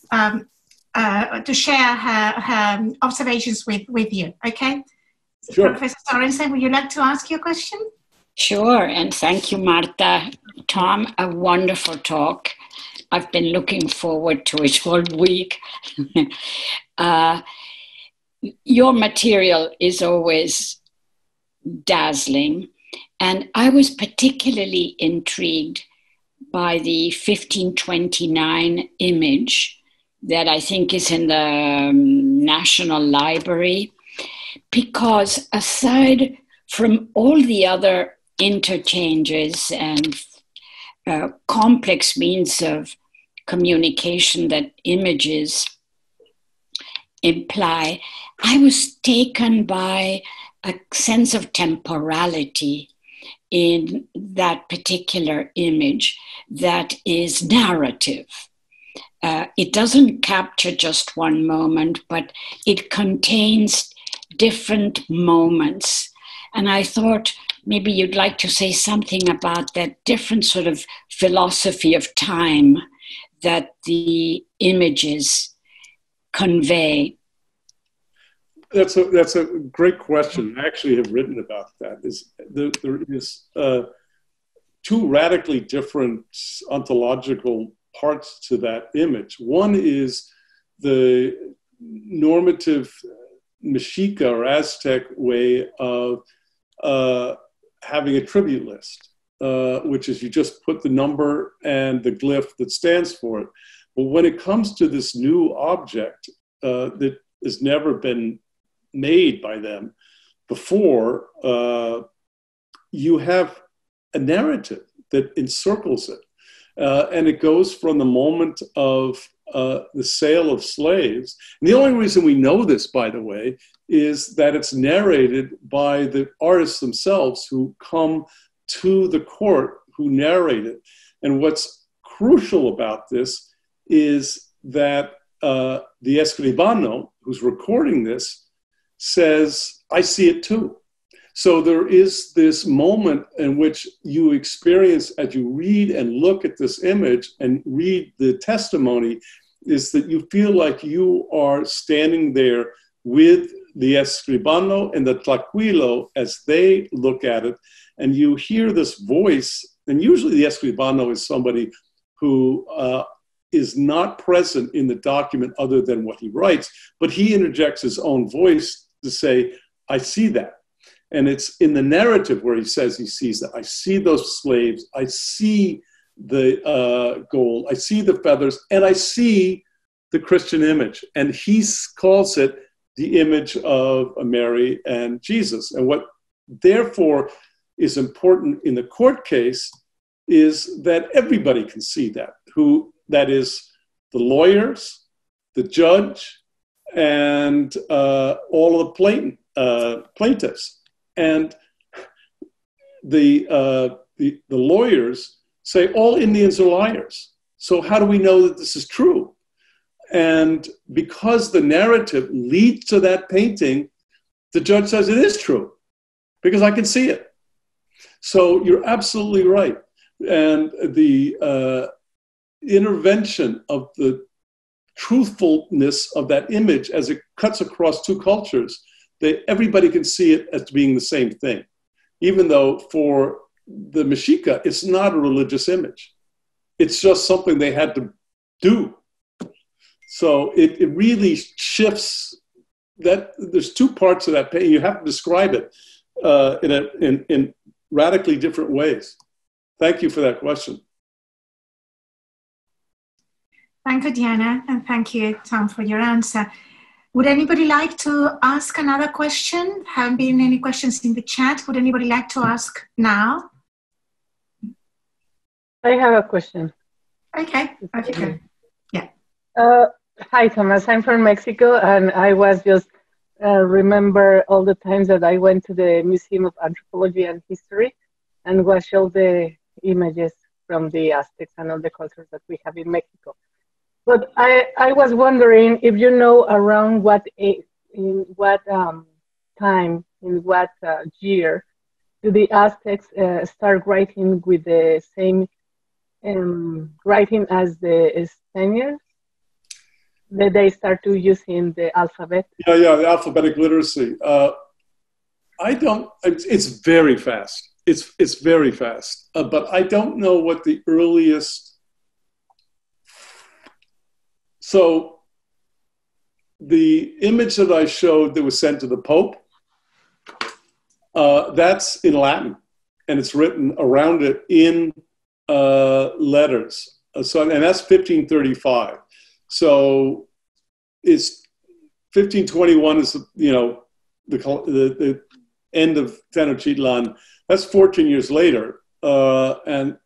share her observations with you, okay? Sure. Professor Sorensen, would you like to ask your question? Sure, and thank you, Marta. Tom, a wonderful talk. I've been looking forward to it all week. Your material is always dazzling, and I was particularly intrigued by the 1529 image that I think is in the National Library, because aside from all the other interchanges and complex means of communication that images imply, I was taken by a sense of temporality in that particular image that is narrative. It doesn't capture just one moment, but it contains different moments. And I thought maybe you'd like to say something about that different sort of philosophy of time that the images convey. That's a great question. I actually have written about that. There is two radically different ontological parts to that image. One is the normative Mexica or Aztec way of having a tribute list, which is you just put the number and the glyph that stands for it. But when it comes to this new object that has never been made by them before, you have a narrative that encircles it. And it goes from the moment of the sale of slaves. And the only reason we know this, by the way, is that it's narrated by the artists themselves who come to the court, who narrate it. And what's crucial about this is that the escribano, who's recording this, says, I see it too. So there is this moment in which you experience, as you read and look at this image and read the testimony, is that you feel like you are standing there with the escribano and the tlacuilo as they look at it, and you hear this voice. And usually the escribano is somebody who is not present in the document other than what he writes, but he interjects his own voice to say, I see that. And it's in the narrative where he says he sees that. I see those slaves. I see the gold. I see the feathers. And I see the Christian image. And he calls it the image of Mary and Jesus. And what therefore is important in the court case is that everybody can see that, that is the lawyers, the judge, and all of the plaintiffs. And the lawyers say all Indians are liars. So how do we know that this is true? And because the narrative leads to that painting, the judge says it is true because I can see it. So you're absolutely right. And the intervention of the truthfulness of that image as it cuts across two cultures, everybody can see it as being the same thing, even though for the Mexica, it's not a religious image. It's just something they had to do. So it really shifts that. There's two parts of that painting. You have to describe it in radically different ways. Thank you for that question. Thank you, Diana, and thank you, Tom, for your answer. Would anybody like to ask another question? Haven't been any questions in the chat. Would anybody like to ask now? I have a question. Okay. Yeah. Hi, Thomas. I'm from Mexico, and I was just remember all the times that I went to the Museum of Anthropology and History and watched all the images from the Aztecs and all the cultures that we have in Mexico. But I was wondering if you know around what time, in what year, do the Aztecs start writing with the same writing as the Spaniards? That they start to using the alphabet? Yeah, the alphabetic literacy. It's very fast. It's very fast. But I don't know what the earliest. So the image that I showed that was sent to the Pope, that's in Latin, and it's written around it in letters. And that's 1535. So it's 1521 is the end of Tenochtitlan. That's 14 years later, and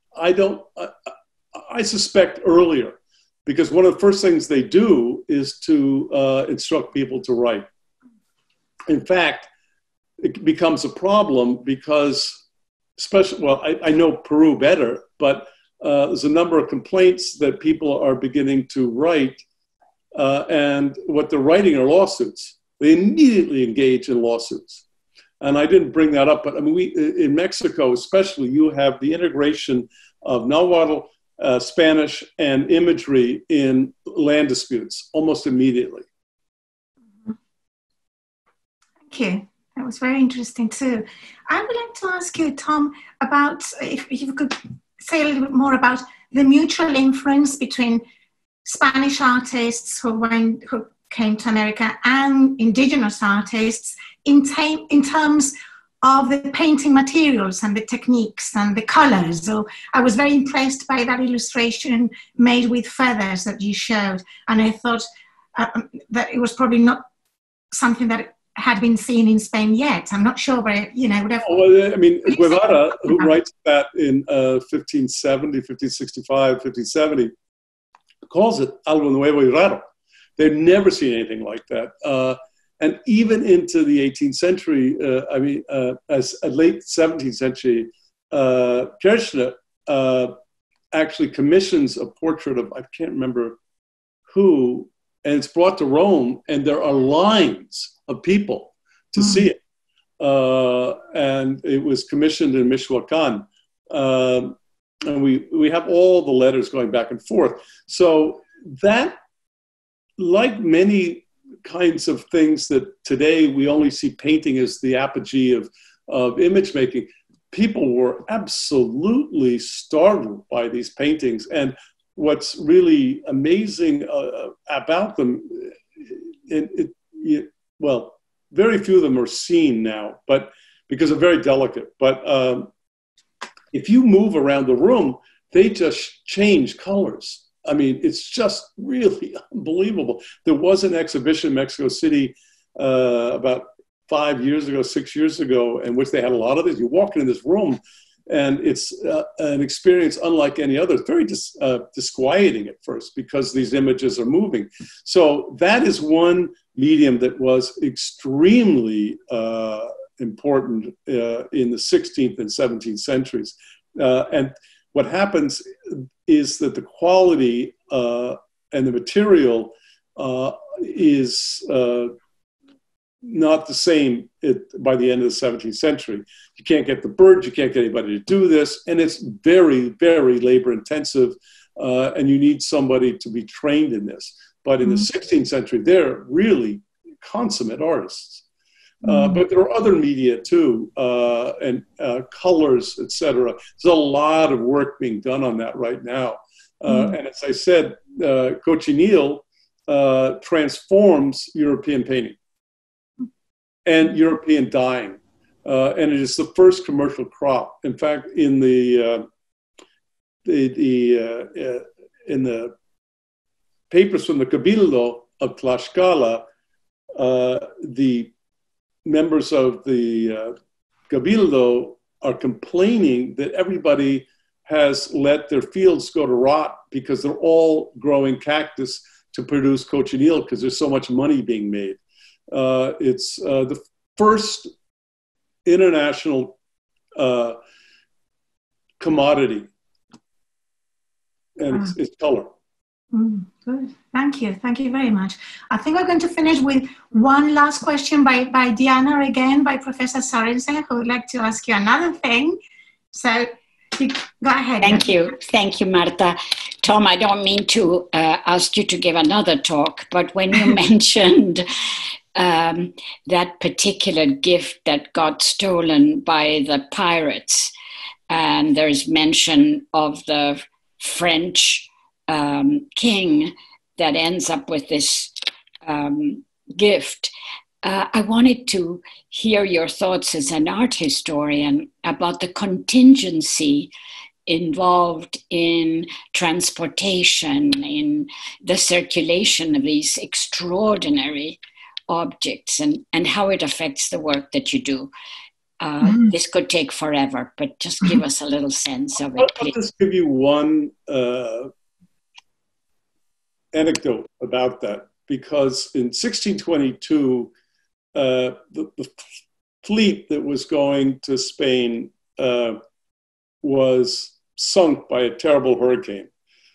I suspect earlier, because one of the first things they do is to instruct people to write. In fact, it becomes a problem because, I know Peru better, but there's a number of complaints that people are beginning to write, and what they're writing are lawsuits. They immediately engage in lawsuits. And I didn't bring that up, but I mean, in Mexico especially, you have the integration of Nahuatl, Spanish, and imagery in land disputes almost immediately. Thank you. That was very interesting too. I would like to ask you, Tom, about if you could say a little bit more about the mutual influence between Spanish artists who came to America and indigenous artists in terms of the painting materials and the techniques and the colors. So I was very impressed by that illustration made with feathers that you showed. And I thought that it was probably not something that had been seen in Spain yet. I'm not sure, but would have... Well, I mean, Guevara, who writes that in 1570, 1565, 1570, calls it algo nuevo y raro. They've never seen anything like that. And even into the 18th century, as a late 17th century, Kirchner actually commissions a portrait of, I can't remember who, and it's brought to Rome, and there are lines of people to see it. And it was commissioned in Michoacan. And we have all the letters going back and forth. So that, like many kinds of things that today we only see painting as the apogee of image making, people were absolutely startled by these paintings. And what's really amazing about them, very few of them are seen now, but because they're very delicate. But if you move around the room, they just change colors. I mean, it's just really unbelievable. There was an exhibition in Mexico City about 6 years ago, in which they had a lot of this. You walk into this room, And it's an experience unlike any other. It's very disquieting at first because these images are moving. So that is one medium that was extremely important in the 16th and 17th centuries. And what happens is that the quality and the material is not the same by the end of the 17th century. You can't get the birds, you can't get anybody to do this, and it's very, very labor intensive, and you need somebody to be trained in this. But in the 16th century, they're really consummate artists. But there are other media too, and colors, etc. There's a lot of work being done on that right now. And as I said, cochineal transforms European painting and European dyeing. And it is the first commercial crop. In fact, in the papers from the Cabildo of Tlaxcala, the members of the Cabildo are complaining that everybody has let their fields go to rot because they're all growing cactus to produce cochineal because there's so much money being made. It's the first international commodity, and it's color. Good. Thank you. Thank you very much. I think we're going to finish with one last question by Diana again, by Professor Sorensen, who would like to ask you another thing. So go ahead. Thank you. Thank you, Marta. Tom, I don't mean to ask you to give another talk, but when you mentioned that particular gift that got stolen by the pirates, and there's mention of the French king that ends up with this gift. I wanted to hear your thoughts as an art historian about the contingency involved in transportation, in the circulation of these extraordinary objects, and how it affects the work that you do. This could take forever, but just give us a little sense of it, please. I'll just give you one anecdote about that, because in 1622, the fleet that was going to Spain was sunk by a terrible hurricane.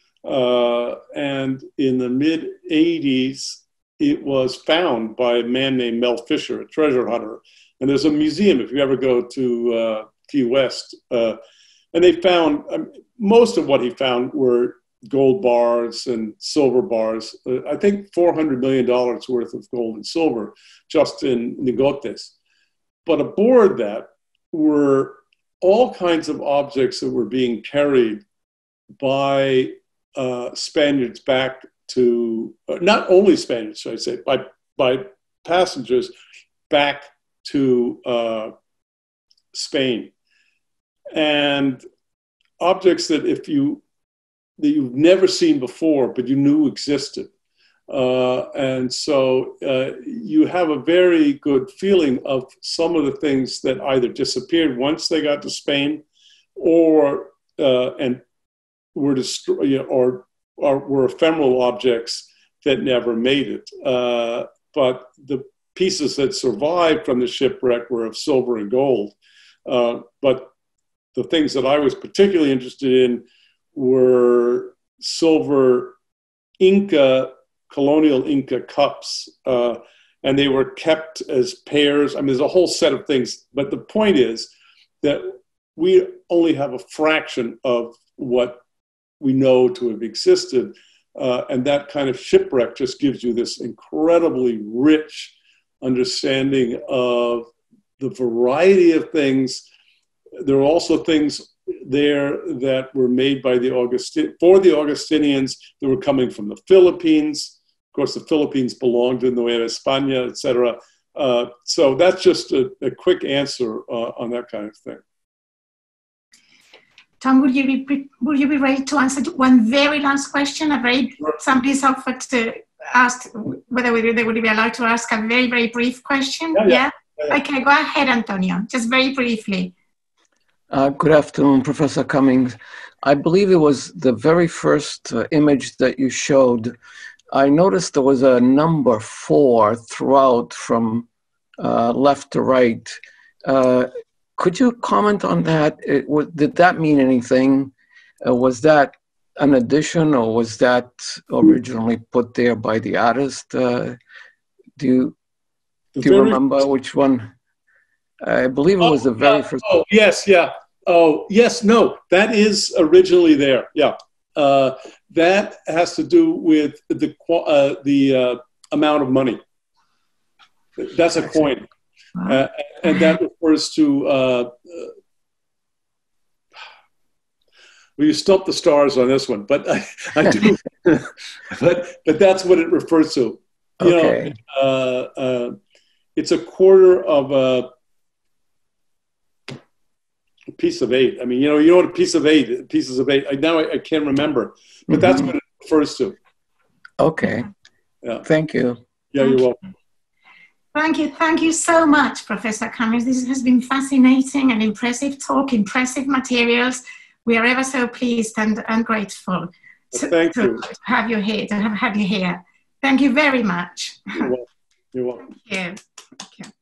And in the mid-80s, it was found by a man named Mel Fisher, a treasure hunter. And there's a museum, if you ever go to Key West, and they found, most of what he found were gold bars and silver bars. I think $400 million worth of gold and silver just in Nigotes. But aboard that were all kinds of objects that were being carried by Spaniards back to, not only Spaniards, should I say, by passengers back to Spain. And objects that you've never seen before, but you knew existed. And so you have a very good feeling of some of the things that either disappeared once they got to Spain, or and were destroyed, or were ephemeral objects that never made it. But the pieces that survived from the shipwreck were of silver and gold. But the things that I was particularly interested in were silver colonial Inca cups, and they were kept as pairs. I mean, there's a whole set of things, but the point is that we only have a fraction of what we know to have existed, and that kind of shipwreck just gives you this incredibly rich understanding of the variety of things. There are also things there that were made by for the Augustinians that were coming from the Philippines. Of course, the Philippines belonged to Nueva España, etc. So that's just a quick answer on that kind of thing. Tom, would you be ready to answer one very last question? Somebody's offered to ask whether they would be allowed to ask a very, very brief question. Yeah? Okay, go ahead, Antonio, just very briefly. Good afternoon, Professor Cummings. I believe it was the very first image that you showed. I noticed there was a number 4 throughout from left to right. Could you comment on that? Did that mean anything? Was that an addition, or was that originally put there by the artist? Do you remember which one? I believe it was the very first. Oh, yes, yeah. Oh, yes, no, that is originally there. Yeah. That has to do with the amount of money. That's a coin. And that refers to, well, you stumped the stars on this one, but I do, but that's what it refers to. You know, it's a quarter of a piece of 8. I mean, you know what a piece of 8, pieces of 8. I can't remember, but that's what it refers to. Okay. Yeah. Thank you. Yeah, you're welcome. Thank you so much, Professor Cummings. This has been fascinating and impressive talk, impressive materials. We are ever so pleased and grateful to have you here. Thank you very much. You're welcome. You're welcome. Thank you. Thank you.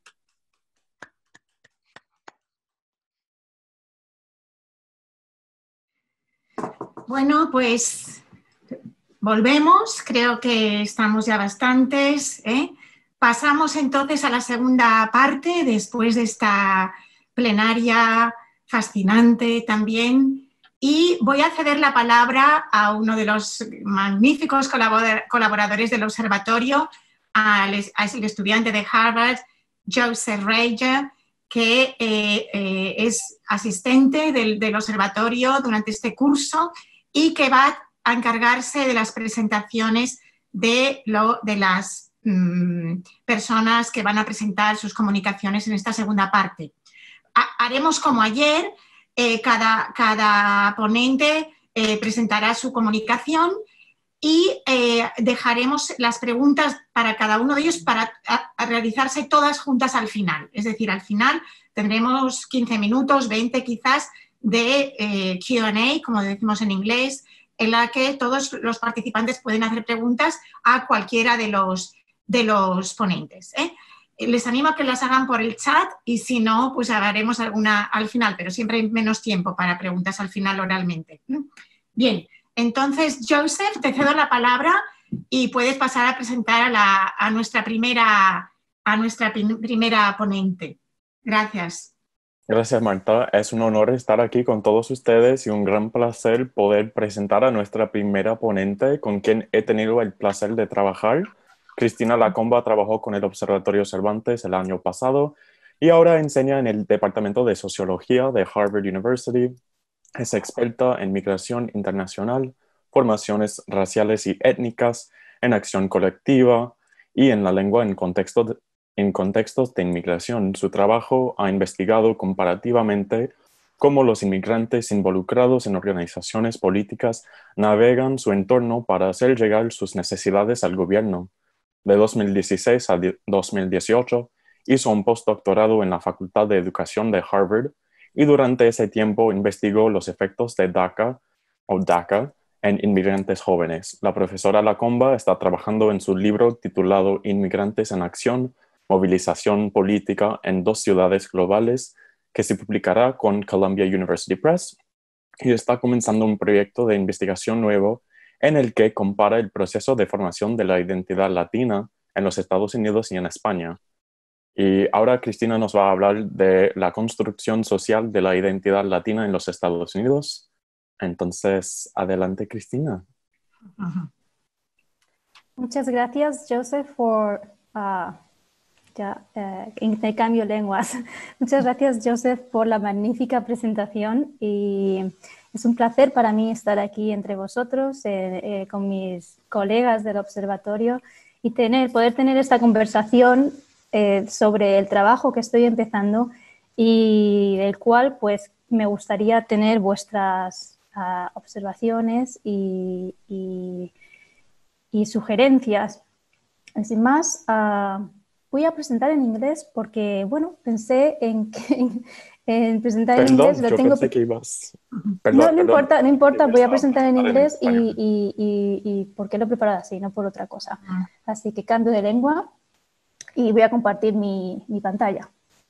Bueno, pues volvemos. Creo que estamos ya bastantes, ¿eh? Pasamos entonces a la segunda parte, después de esta plenaria fascinante también, y voy a ceder la palabra a uno de los magníficos colaboradores del observatorio, al estudiante de Harvard, Joseph Reger, que es asistente del observatorio durante este curso y que va a encargarse de las presentaciones de las personas que van a presentar sus comunicaciones en esta segunda parte. Haremos como ayer, cada ponente presentará su comunicación y dejaremos las preguntas para cada uno de ellos para realizarse todas juntas al final. Es decir, al final tendremos 15 minutos, 20 quizás, de Q&A, como decimos en inglés, en la que todos los participantes pueden hacer preguntas a cualquiera de los ponentes, ¿eh? Les animo a que las hagan por el chat y si no, pues haremos alguna al final, pero siempre hay menos tiempo para preguntas al final oralmente. Bien, entonces, Joseph, te cedo la palabra y puedes pasar a presentar a nuestra primera ponente. Gracias. Gracias, Marta. Es un honor estar aquí con todos ustedes y un gran placer poder presentar a nuestra primera ponente con quien he tenido el placer de trabajar. Cristina Lacomba trabajó con el Observatorio Cervantes el año pasado y ahora enseña en el Departamento de Sociología de Harvard University. Es experta en migración internacional, formaciones raciales y étnicas, en acción colectiva y en la lengua en contextos de inmigración. Su trabajo ha investigado comparativamente cómo los inmigrantes involucrados en organizaciones políticas navegan su entorno para hacer llegar sus necesidades al gobierno. De 2016 a 2018 hizo un postdoctorado en la Facultad de Educación de Harvard y durante ese tiempo investigó los efectos de DACA en inmigrantes jóvenes. La profesora Lacomba está trabajando en su libro titulado Inmigrantes en Acción, Movilización Política en 2 ciudades globales, que se publicará con Columbia University Press, y está comenzando un proyecto de investigación nuevo en el que compara el proceso de formación de la identidad latina en los Estados Unidos y en España. Y ahora Cristina nos va a hablar de la construcción social de la identidad latina en los Estados Unidos. Entonces, adelante, Cristina. Muchas gracias, Joseph, por intercambio lenguas. Muchas gracias, Joseph, por la magnífica presentación y es un placer para mí estar aquí entre vosotros, con mis colegas del observatorio y poder tener esta conversación sobre el trabajo que estoy empezando y del cual pues me gustaría tener vuestras observaciones y sugerencias. Sin más, voy a presentar en inglés porque, bueno, pensé presentar en Perdón, inglés. yo pensé que ibas... Perdón, No importa, no importa, voy a presentar en inglés español. y porque lo he preparado así, no por otra cosa. Así que cambio de lengua y voy a compartir mi pantalla.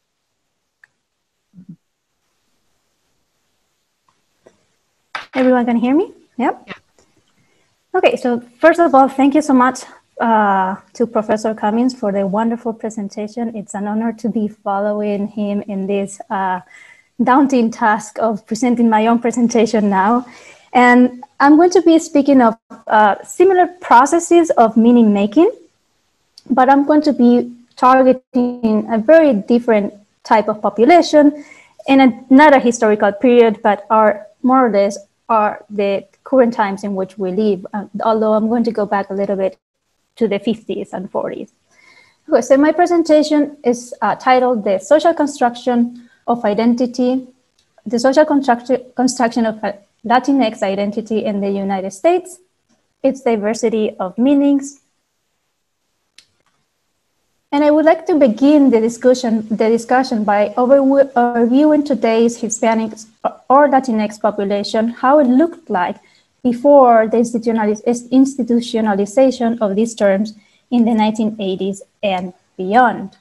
Everyone can hear me? Yep. Yeah. Okay, so first of all, thank you so much to Professor Cummings for the wonderful presentation. It's an honor to be following him in this daunting task of presenting my own presentation now. And I'm going to be speaking of similar processes of meaning making, but I'm going to be targeting a very different type of population in not a historical period, but are more or less are the current times in which we live, although I'm going to go back a little bit to the 50s and 40s. Okay, so my presentation is titled The Social Construction of Identity, the Social Construction of Latinx Identity in the United States, its diversity of meanings. And I would like to begin the discussion by overviewing today's Hispanic or Latinx population, how it looked like before the institutionalization of these terms in the 1980s and beyond.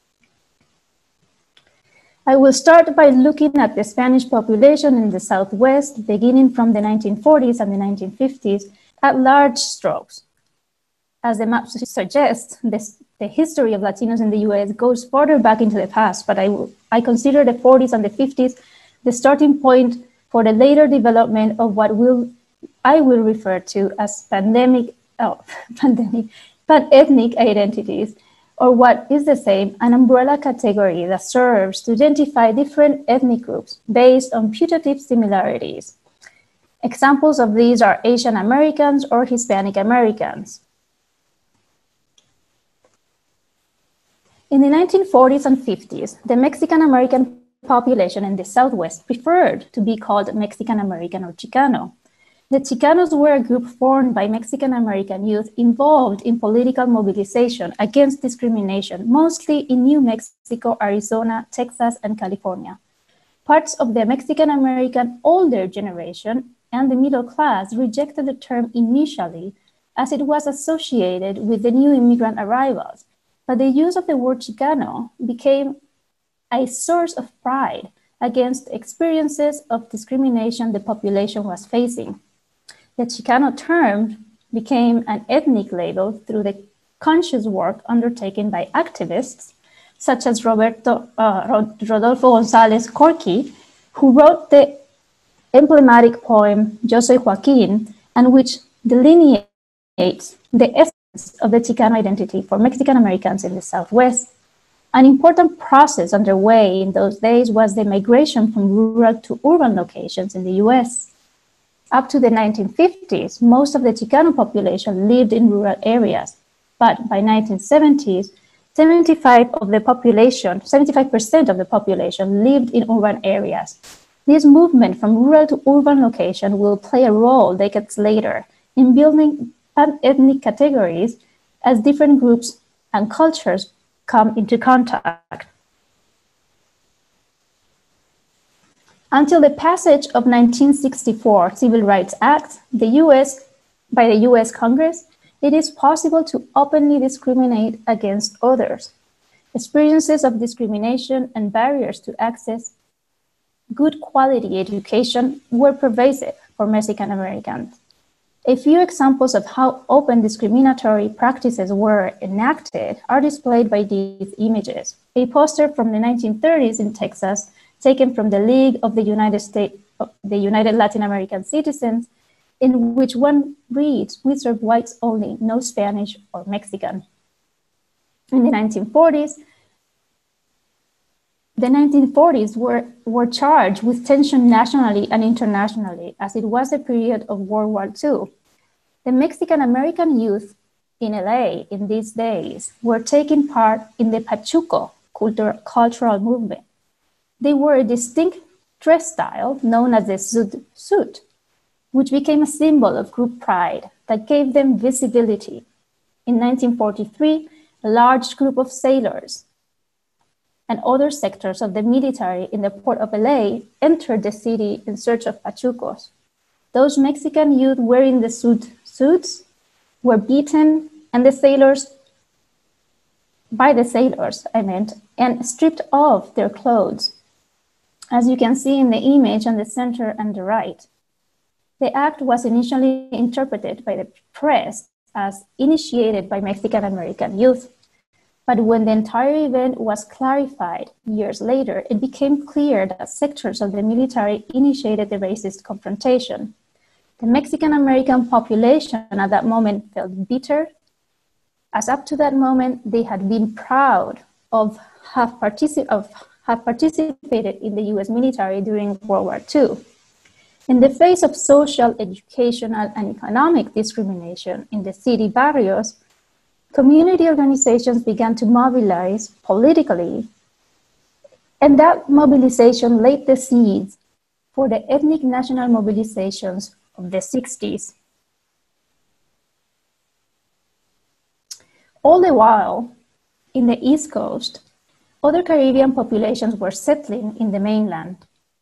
I will start by looking at the Spanish population in the Southwest, beginning from the 1940s and the 1950s, at large strokes. As the map suggests, the history of Latinos in the US goes further back into the past, but I consider the 40s and the 50s the starting point for the later development of what I will refer to as pan-ethnic identities, or what is the same, an umbrella category that serves to identify different ethnic groups based on putative similarities. Examples of these are Asian Americans or Hispanic Americans. In the 1940s and 50s, the Mexican American population in the Southwest preferred to be called Mexican American or Chicano. The Chicanos were a group formed by Mexican American youth involved in political mobilization against discrimination, mostly in New Mexico, Arizona, Texas, and California. Parts of the Mexican American older generation and the middle class rejected the term initially as it was associated with the new immigrant arrivals, but the use of the word Chicano became a source of pride against experiences of discrimination the population was facing. The Chicano term became an ethnic label through the conscious work undertaken by activists such as Rodolfo González Corky, who wrote the emblematic poem Yo Soy Joaquín, and which delineates the essence of the Chicano identity for Mexican Americans in the Southwest. An important process underway in those days was the migration from rural to urban locations in the US. Up to the 1950s, most of the Chicano population lived in rural areas, but by 1970s, 75% of the population lived in urban areas. This movement from rural to urban location will play a role decades later in building pan-ethnic categories as different groups and cultures come into contact. Until the passage of 1964 Civil Rights Act by the US Congress, it is possible to openly discriminate against others. Experiences of discrimination and barriers to access good quality education were pervasive for Mexican Americans. A few examples of how open discriminatory practices were enacted are displayed by these images. A poster from the 1930s in Texas, taken from the League of the United Latin American Citizens, in which one reads, "We serve whites only, no Spanish or Mexican." In the 1940s were charged with tension nationally and internationally, as it was a period of World War II. The Mexican American youth in LA in these days were taking part in the Pachuco cultural movement. They wore a distinct dress style known as the suit, which became a symbol of group pride that gave them visibility. In 1943, a large group of sailors and other sectors of the military in the port of LA entered the city in search of pachucos. Those Mexican youth wearing the suits were beaten and the sailors, and stripped off their clothes, as you can see in the image on the center and the right. The act was initially interpreted by the press as initiated by Mexican American youth. But when the entire event was clarified years later, it became clear that sectors of the military initiated the racist confrontation. The Mexican American population at that moment felt bitter, as up to that moment they had been proud of have participated in the US military during World War II. In the face of social, educational, and economic discrimination in the city barrios, community organizations began to mobilize politically, and that mobilization laid the seeds for the ethnic national mobilizations of the 60s. All the while, in the East Coast, other Caribbean populations were settling in the mainland.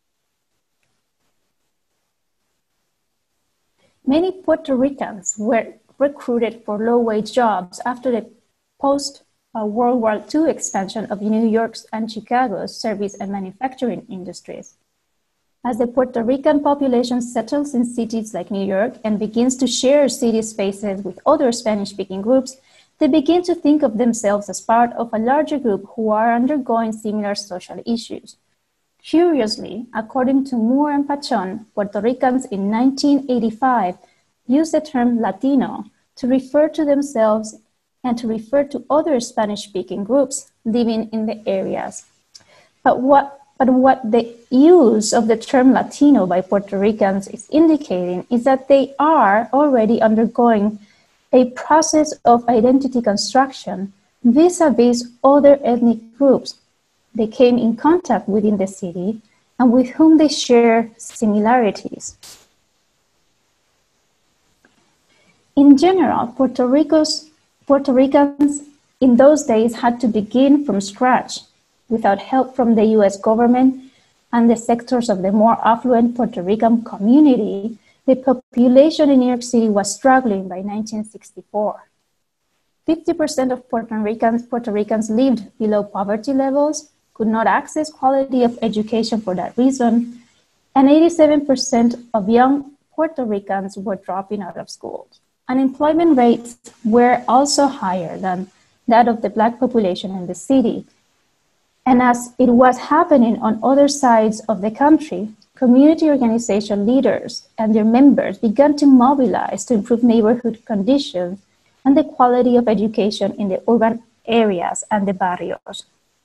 Many Puerto Ricans were recruited for low-wage jobs after the post-World War II expansion of New York's and Chicago's service and manufacturing industries. As the Puerto Rican population settles in cities like New York and begins to share city spaces with other Spanish-speaking groups, they begin to think of themselves as part of a larger group who are undergoing similar social issues. Curiously, according to Moore and Pachon, Puerto Ricans in 1985 used the term Latino to refer to themselves and to refer to other Spanish-speaking groups living in the areas. But what the use of the term Latino by Puerto Ricans is indicating is that they are already undergoing a process of identity construction vis-a-vis other ethnic groups they came in contact with in the city and with whom they share similarities. In general, Puerto Ricans in those days had to begin from scratch without help from the US government and the sectors of the more affluent Puerto Rican community. The population in New York City was struggling by 1964. 50% of Puerto Ricans lived below poverty levels, could not access quality of education for that reason, and 87% of young Puerto Ricans were dropping out of school. Unemployment rates were also higher than that of the Black population in the city. And as it was happening on other sides of the country, community organization leaders and their members began to mobilize to improve neighborhood conditions and the quality of education in the urban areas and the barrios.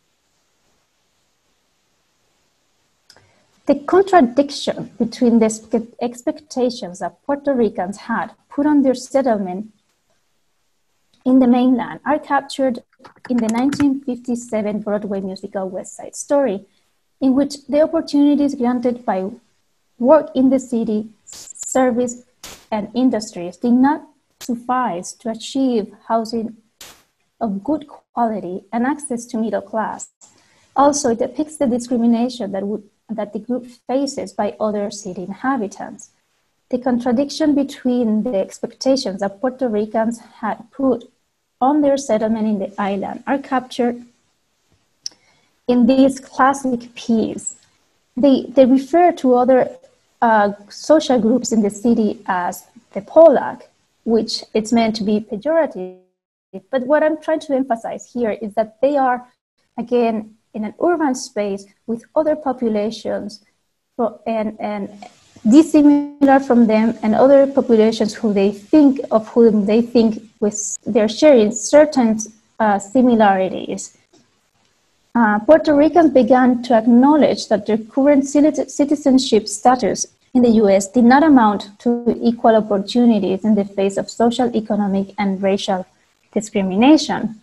The contradiction between the expectations that Puerto Ricans had put on their settlement in the mainland are captured in the 1957 Broadway musical West Side Story, in which the opportunities granted by work in the city, service, and industries did not suffice to achieve housing of good quality and access to middle class. Also, it depicts the discrimination that the group faces by other city inhabitants. The contradiction between the expectations that Puerto Ricans had put on their settlement in the island are captured in this classic piece. They refer to other social groups in the city as the Polak, which it's meant to be pejorative. But what I'm trying to emphasize here is that they are, again, in an urban space with other populations and dissimilar from them and other populations whom they think with they're sharing certain similarities. Puerto Ricans began to acknowledge that their current citizenship status in the US did not amount to equal opportunities in the face of social, economic, and racial discrimination.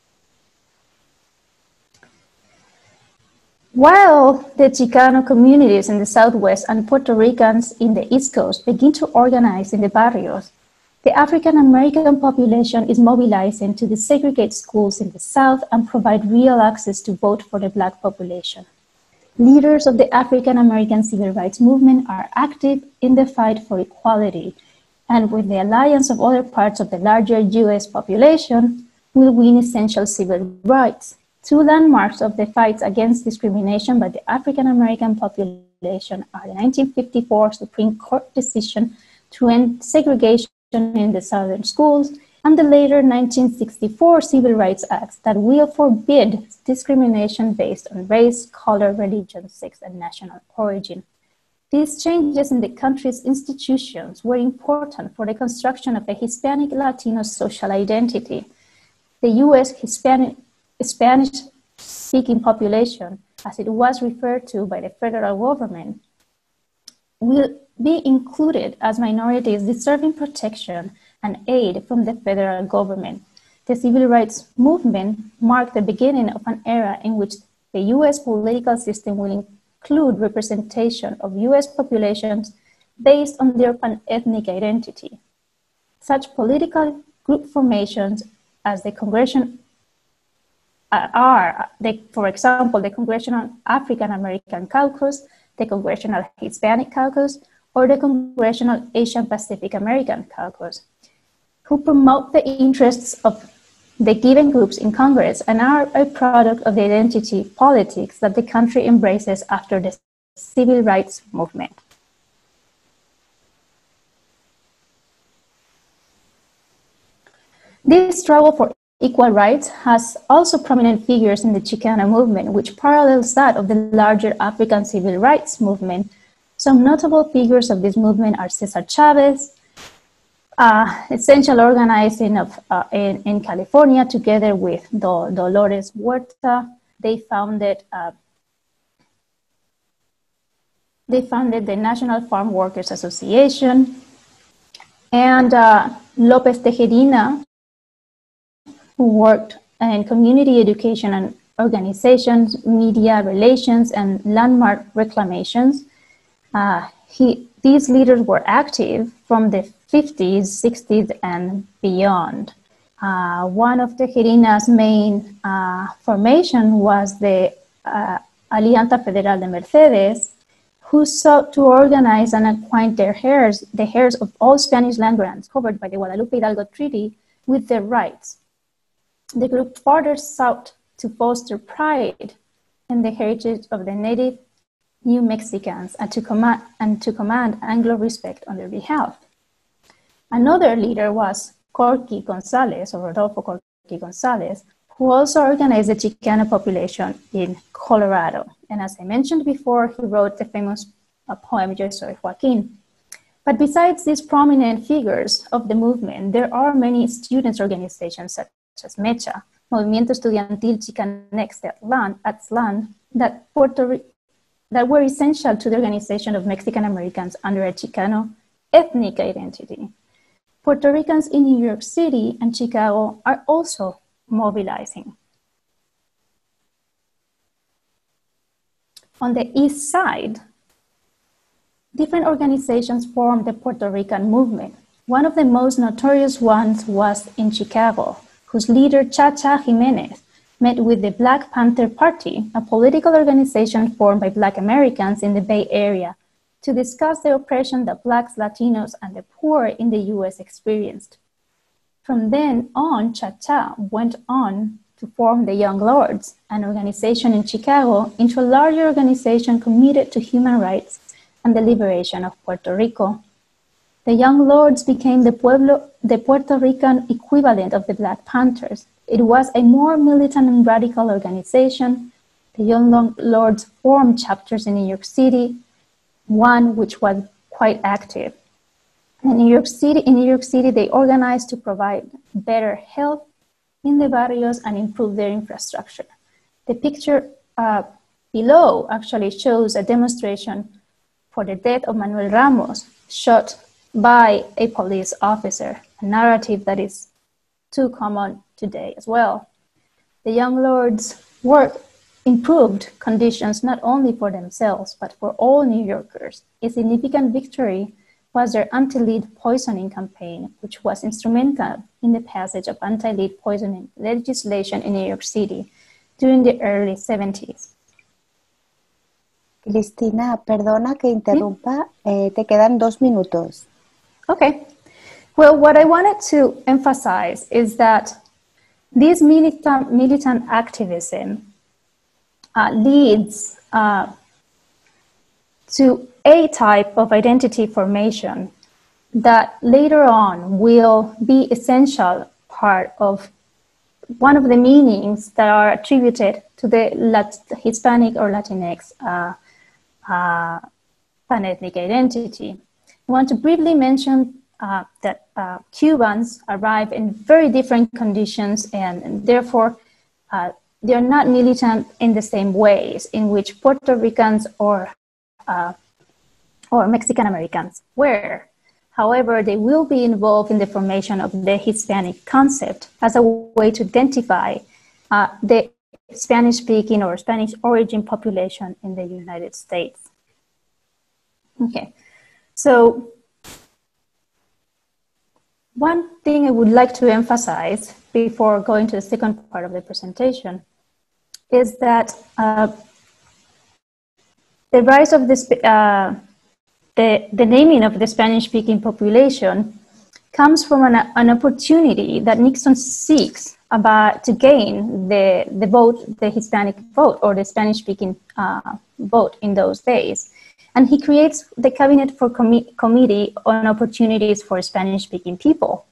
While the Chicano communities in the Southwest and Puerto Ricans in the East Coast begin to organize in the barrios, The African American population is mobilizing to desegregate schools in the South and provide real access to vote for the Black population. Leaders of the African American civil rights movement are active in the fight for equality, and with the alliance of other parts of the larger US population, will win essential civil rights. Two landmarks of the fights against discrimination by the African American population are the 1954 Supreme Court decision to end segregation in the Southern schools, and the later 1964 Civil Rights Act that will forbid discrimination based on race, color, religion, sex, and national origin. These changes in the country's institutions were important for the construction of a Hispanic Latino social identity. The U.S. Spanish-speaking population, as it was referred to by the federal government, will be included as minorities deserving protection and aid from the federal government. The civil rights movement marked the beginning of an era in which the U.S. political system will include representation of U.S. populations based on their pan-ethnic identity. Such political group formations as the Congressional for example, the Congressional African American Caucus, the Congressional Hispanic Caucus, or the Congressional Asian Pacific American Caucus, who promote the interests of the given groups in Congress and are a product of the identity politics that the country embraces after the civil rights movement. This struggle for equal rights has also prominent figures in the Chicano movement, which parallels that of the larger African civil rights movement. Some notable figures of this movement are Cesar Chavez, essential organizing in California, together with Dolores Huerta. They founded the National Farm Workers Association, and Lopez Tejerina, who worked in community education and organizations, media relations, and landmark reclamations. These leaders were active from the 50s, 60s, and beyond. One of Tejerina's main formation was the Alianza Federal de Mercedes, who sought to organize and acquaint the heirs of all Spanish land grants covered by the Guadalupe Hidalgo Treaty with their rights. The group further sought to foster pride in the heritage of the native New Mexicans and to command Anglo respect on their behalf. Another leader was Corky Gonzalez, or Rodolfo Corky Gonzalez, who also organized the Chicano population in Colorado. And as I mentioned before, he wrote the famous poem, Yo Soy Joaquin. But besides these prominent figures of the movement, there are many students' organizations such as MECHA, Movimiento Estudiantil Chicanx de Aztlán, that were essential to the organization of Mexican Americans under a Chicano ethnic identity. Puerto Ricans in New York City and Chicago are also mobilizing. On the East Side, different organizations formed the Puerto Rican movement. One of the most notorious ones was in Chicago, whose leader, Cha-Cha Jimenez, met with the Black Panther Party, a political organization formed by Black Americans in the Bay Area, to discuss the oppression that Blacks, Latinos, and the poor in the US experienced. From then on, Cha-Cha went on to form the Young Lords, an organization in Chicago, into a larger organization committed to human rights and the liberation of Puerto Rico. The Young Lords became the Puerto Rican equivalent of the Black Panthers. It was a more militant and radical organization. The Young Lords formed chapters in New York City, one which was quite active. In New York City, they organized to provide better health in the barrios and improve their infrastructure. The picture below actually shows a demonstration for the death of Manuel Ramos, shot by a police officer, a narrative that is too common today as well. The Young Lords' work improved conditions not only for themselves, but for all New Yorkers, a significant victory was their anti-lead poisoning campaign, which was instrumental in the passage of anti-lead poisoning legislation in New York City during the early 70s. Cristina, perdona que interrumpa, te quedan 2 minutos. Okay. Well, what I wanted to emphasize is that this militant activism leads to a type of identity formation that later on will be essential part of one of the meanings that are attributed to the Hispanic or Latinx pan-ethnic identity. I want to briefly mention that Cubans arrive in very different conditions, and therefore they are not militant in the same ways in which Puerto Ricans or Mexican Americans were. However, they will be involved in the formation of the Hispanic concept as a way to identify the Spanish-speaking or Spanish origin population in the United States. Okay, so one thing I would like to emphasize before going to the second part of the presentation is that the rise of this, the naming of the Spanish-speaking population comes from an opportunity that Nixon seeks to gain the vote, the Hispanic vote, or the Spanish-speaking vote in those days. And he creates the Cabinet for Committee on Opportunities for Spanish-speaking people.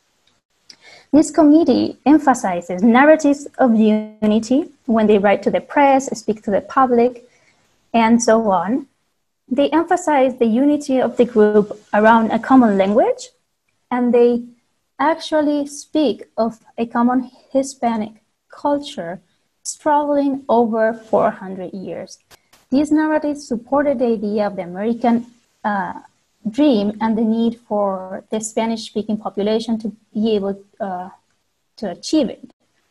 This committee emphasizes narratives of unity when they write to the press, speak to the public, and so on. They emphasize the unity of the group around a common language, and they actually speak of a common Hispanic culture traveling over 400 years. These narratives supported the idea of the American dream and the need for the Spanish-speaking population to be able to achieve it.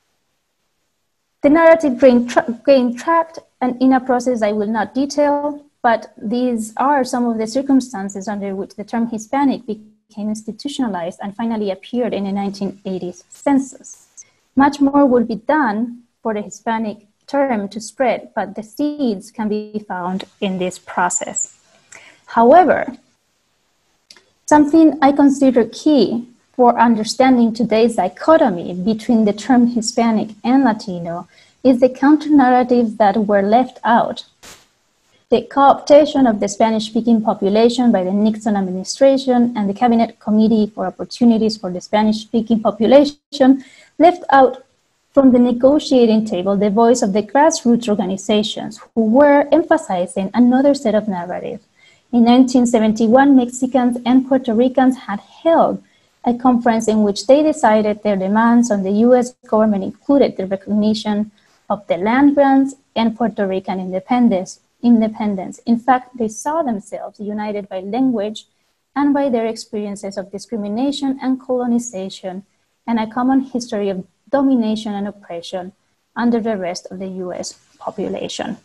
The narrative gained traction, and in a process I will not detail, but these are some of the circumstances under which the term Hispanic became institutionalized and finally appeared in the 1980s census. Much more will be done for the Hispanic term to spread, but the seeds can be found in this process. However, something I consider key for understanding today's dichotomy between the term Hispanic and Latino is the counter-narratives that were left out. The co-optation of the Spanish-speaking population by the Nixon administration and the Cabinet Committee for Opportunities for the Spanish-speaking population left out from the negotiating table the voice of the grassroots organizations who were emphasizing another set of narratives. In 1971, Mexicans and Puerto Ricans had held a conference in which they decided their demands on the US government included the recognition of the land grants and Puerto Rican independence. In fact, they saw themselves united by language and by their experiences of discrimination and colonization and a common history of domination and oppression under the rest of the US population.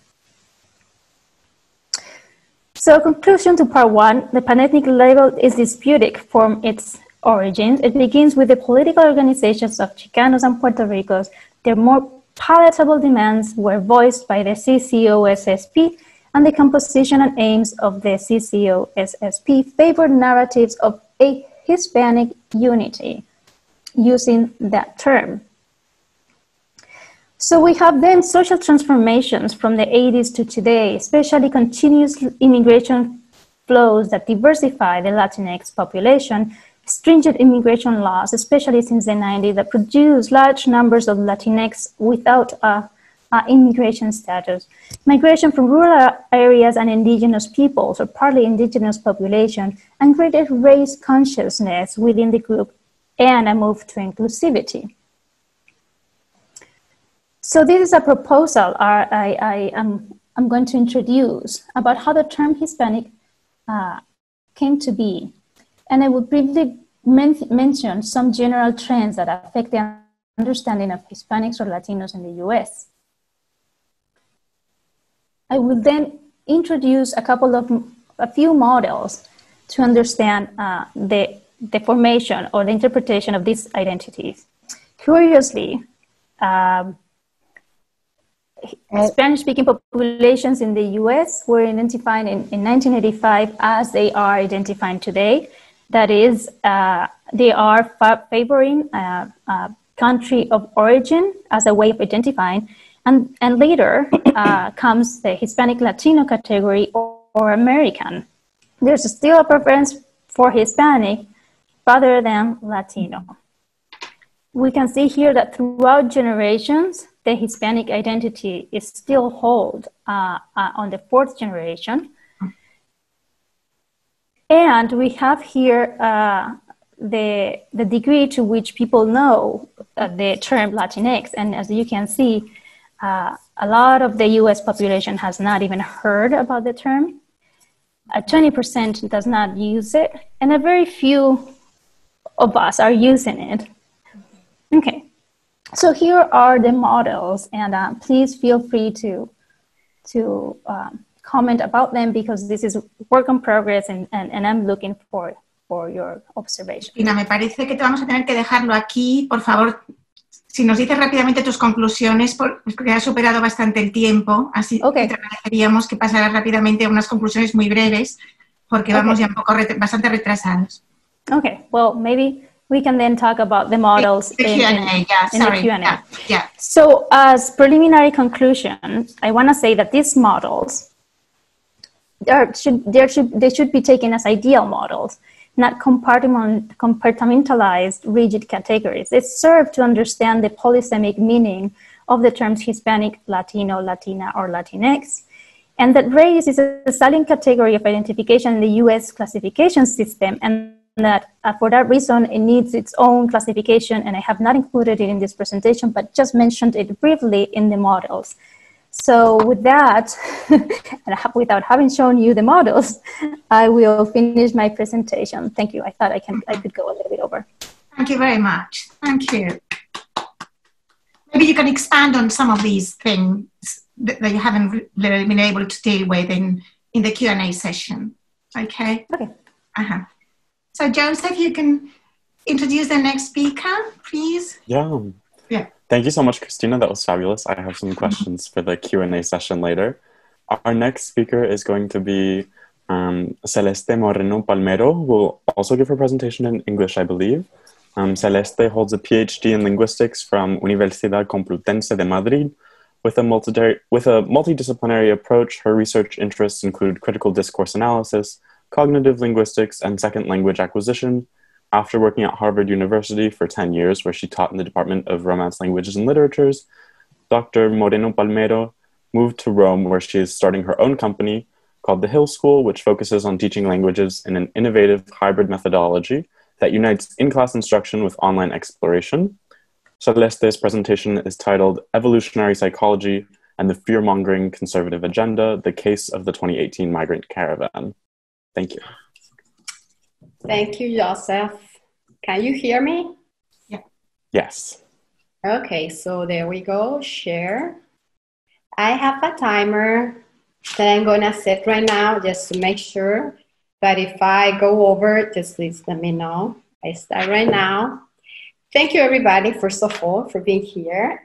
So, conclusion to part one, the pan-ethnic label is disputed from its origins. It begins with the political organizations of Chicanos and Puerto Ricos. Their more palatable demands were voiced by the CCOSSP, and the composition and aims of the CCOSSP favored narratives of a Hispanic unity using that term. So we have then social transformations from the 80s to today, especially continuous immigration flows that diversify the Latinx population, stringent immigration laws, especially since the 90s, that produce large numbers of Latinx without immigration status, migration from rural areas and indigenous peoples or partly indigenous population, and greater race consciousness within the group, and a move to inclusivity. So this is a proposal I'm going to introduce about how the term Hispanic came to be. And I will briefly mention some general trends that affect the understanding of Hispanics or Latinos in the US. I will then introduce a few models to understand the formation or the interpretation of these identities. Curiously, Spanish-speaking populations in the US were identified in 1985 as they are identified today. That is, they are favoring country of origin as a way of identifying, and later comes the Hispanic Latino category or American. There's still a preference for Hispanic rather than Latino. We can see here that throughout generations, the Hispanic identity is still held on the fourth generation. And we have here the degree to which people know the term Latinx. And as you can see, a lot of the US population has not even heard about the term. 20% does not use it, and a very few of us are using it. Okay, so here are the models, and please feel free to comment about them, because this is work in progress, and I'm looking for your observation. Cristina, me parece que te vamos a tener que dejarlo aquí. Por favor, si nos dices rápidamente tus conclusiones, porque has superado bastante el tiempo, así que te agradeceríamos que pasaras rápidamente a unas conclusiones muy breves, porque vamos ya un poco bastante retrasados. Okay, well, maybe we can then talk about the models in the Q&A. Yeah. So as preliminary conclusion, I want to say that these models, they should be taken as ideal models, not compartmentalized rigid categories. They serve to understand the polysemic meaning of the terms Hispanic, Latino, Latina, or Latinx, and that race is a salient category of identification in the US classification system, and that for that reason it needs its own classification, and I have not included it in this presentation, but just mentioned it briefly in the models. So with that, and without having shown you the models, I will finish my presentation. Thank you. I thought I could go a little bit over. Thank you very much. Thank you. Maybe you can expand on some of these things that you haven't really been able to deal with in the Q&A session. Okay? Okay. So Joseph, you can introduce the next speaker, please. Yeah. Thank you so much, Cristina. That was fabulous. I have some questions for the Q&A session later. Our next speaker is going to be Celeste Moreno Palmero, who will also give her presentation in English, I believe. Celeste holds a PhD in linguistics from Universidad Complutense de Madrid. With a multidisciplinary approach, her research interests include critical discourse analysis, cognitive linguistics, and second language acquisition. After working at Harvard University for 10 years, where she taught in the Department of Romance Languages and Literatures, Dr. Moreno Palmero moved to Rome, where she is starting her own company called The Hill School, which focuses on teaching languages in an innovative hybrid methodology that unites in-class instruction with online exploration. Celeste's presentation is titled Evolutionary Psychology and the Fear-Mongering Conservative Agenda, the Case of the 2018 Migrant Caravan. Thank you. Thank you, Joseph. Can you hear me? Yeah. Yes. Okay, so there we go, share. I have a timer that I'm gonna set right now just to make sure, but if I go over, just please let me know. I start right now. Thank you everybody, first of all, for being here.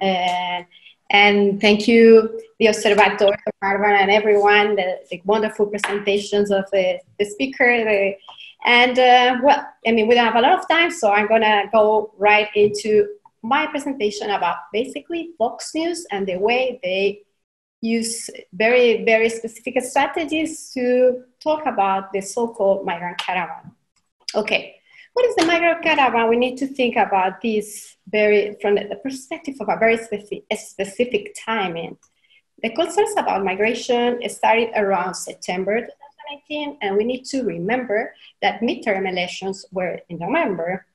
And thank you, the Observatorio, Harvard, and everyone, the wonderful presentations of the speaker. Well, I mean, we don't have a lot of time, so I'm gonna go right into my presentation about basically Fox News and the way they use very, very specific strategies to talk about the so-called migrant caravan. Okay, what is the migrant caravan? We need to think about this from the perspective of a very specific timing. The concerns about migration started around September 2019, and we need to remember that midterm elections were in November.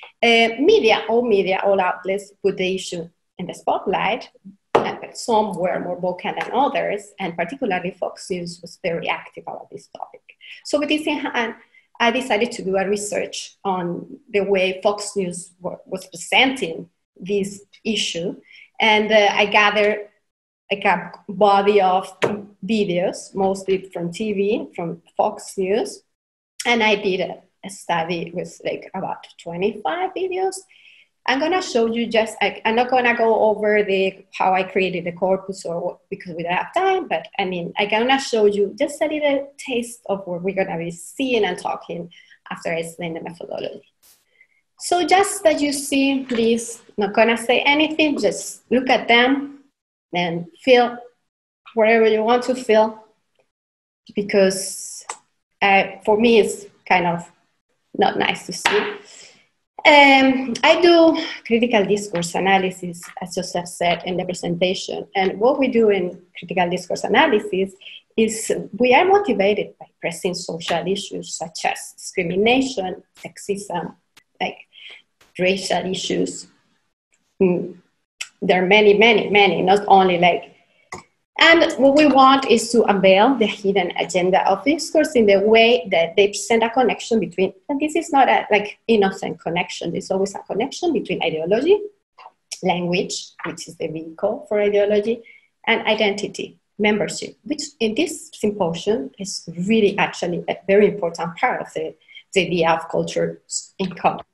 All outlets put the issue in the spotlight. Some were more vocal than others, and particularly Fox News was very active about this topic. So with this in hand, I decided to do a research on the way Fox News was presenting this issue. And I gathered a body of videos, mostly from TV, from Fox News. And I did a study with like about 25 videos. I'm gonna show you just, I'm not gonna go over how I created the corpus because we don't have time, but I mean, I'm gonna show you just a little taste of what we're gonna be seeing and talking after I explain the methodology. So just that you see these, not gonna say anything, just look at them and feel whatever you want to feel, because for me it's kind of not nice to see. I do critical discourse analysis, as Joseph said in the presentation. And what we do in critical discourse analysis is we are motivated by pressing social issues such as discrimination, sexism, like racial issues. There are many, many, many, not only like. And what we want is to unveil the hidden agenda of discourse in the way that they present a connection between, and this is not a like innocent connection, there's always a connection between ideology, language, which is the vehicle for ideology, and identity, membership, which in this symposium is really actually a very important part of the idea of culture in common.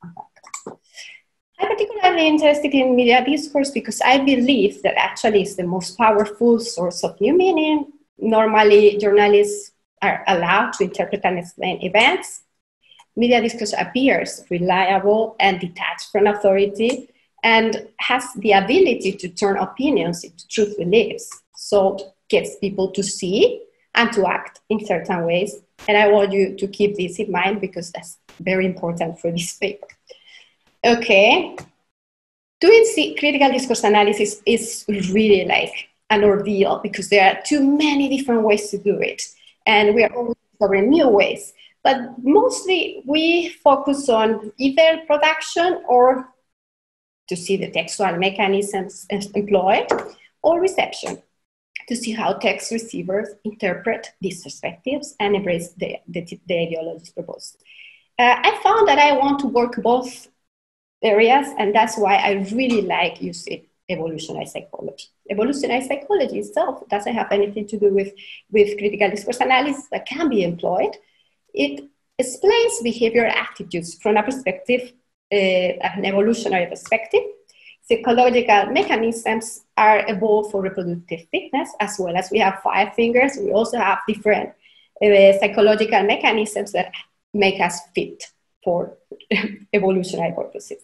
I'm particularly interested in media discourse because I believe that actually it's the most powerful source of new meaning. Normally, journalists are allowed to interpret and explain events. Media discourse appears reliable and detached from authority and has the ability to turn opinions into truth beliefs. So gets people to see and to act in certain ways. And I want you to keep this in mind because that's very important for this paper. Okay, doing critical discourse analysis is really like an ordeal because there are too many different ways to do it. And we are always discovering new ways. But mostly we focus on either production or to see the textual mechanisms employed, or reception, to see how text receivers interpret these perspectives and embrace the ideologies proposed. I found that I want to work both areas, and that's why I really like using evolutionary psychology. Evolutionary psychology itself doesn't have anything to do with critical discourse analysis, but can be employed. It explains behavioral attitudes from a perspective, an evolutionary perspective. Psychological mechanisms are evolved for reproductive fitness, as well as we have 5 fingers. We also have different psychological mechanisms that make us fit for evolutionary purposes.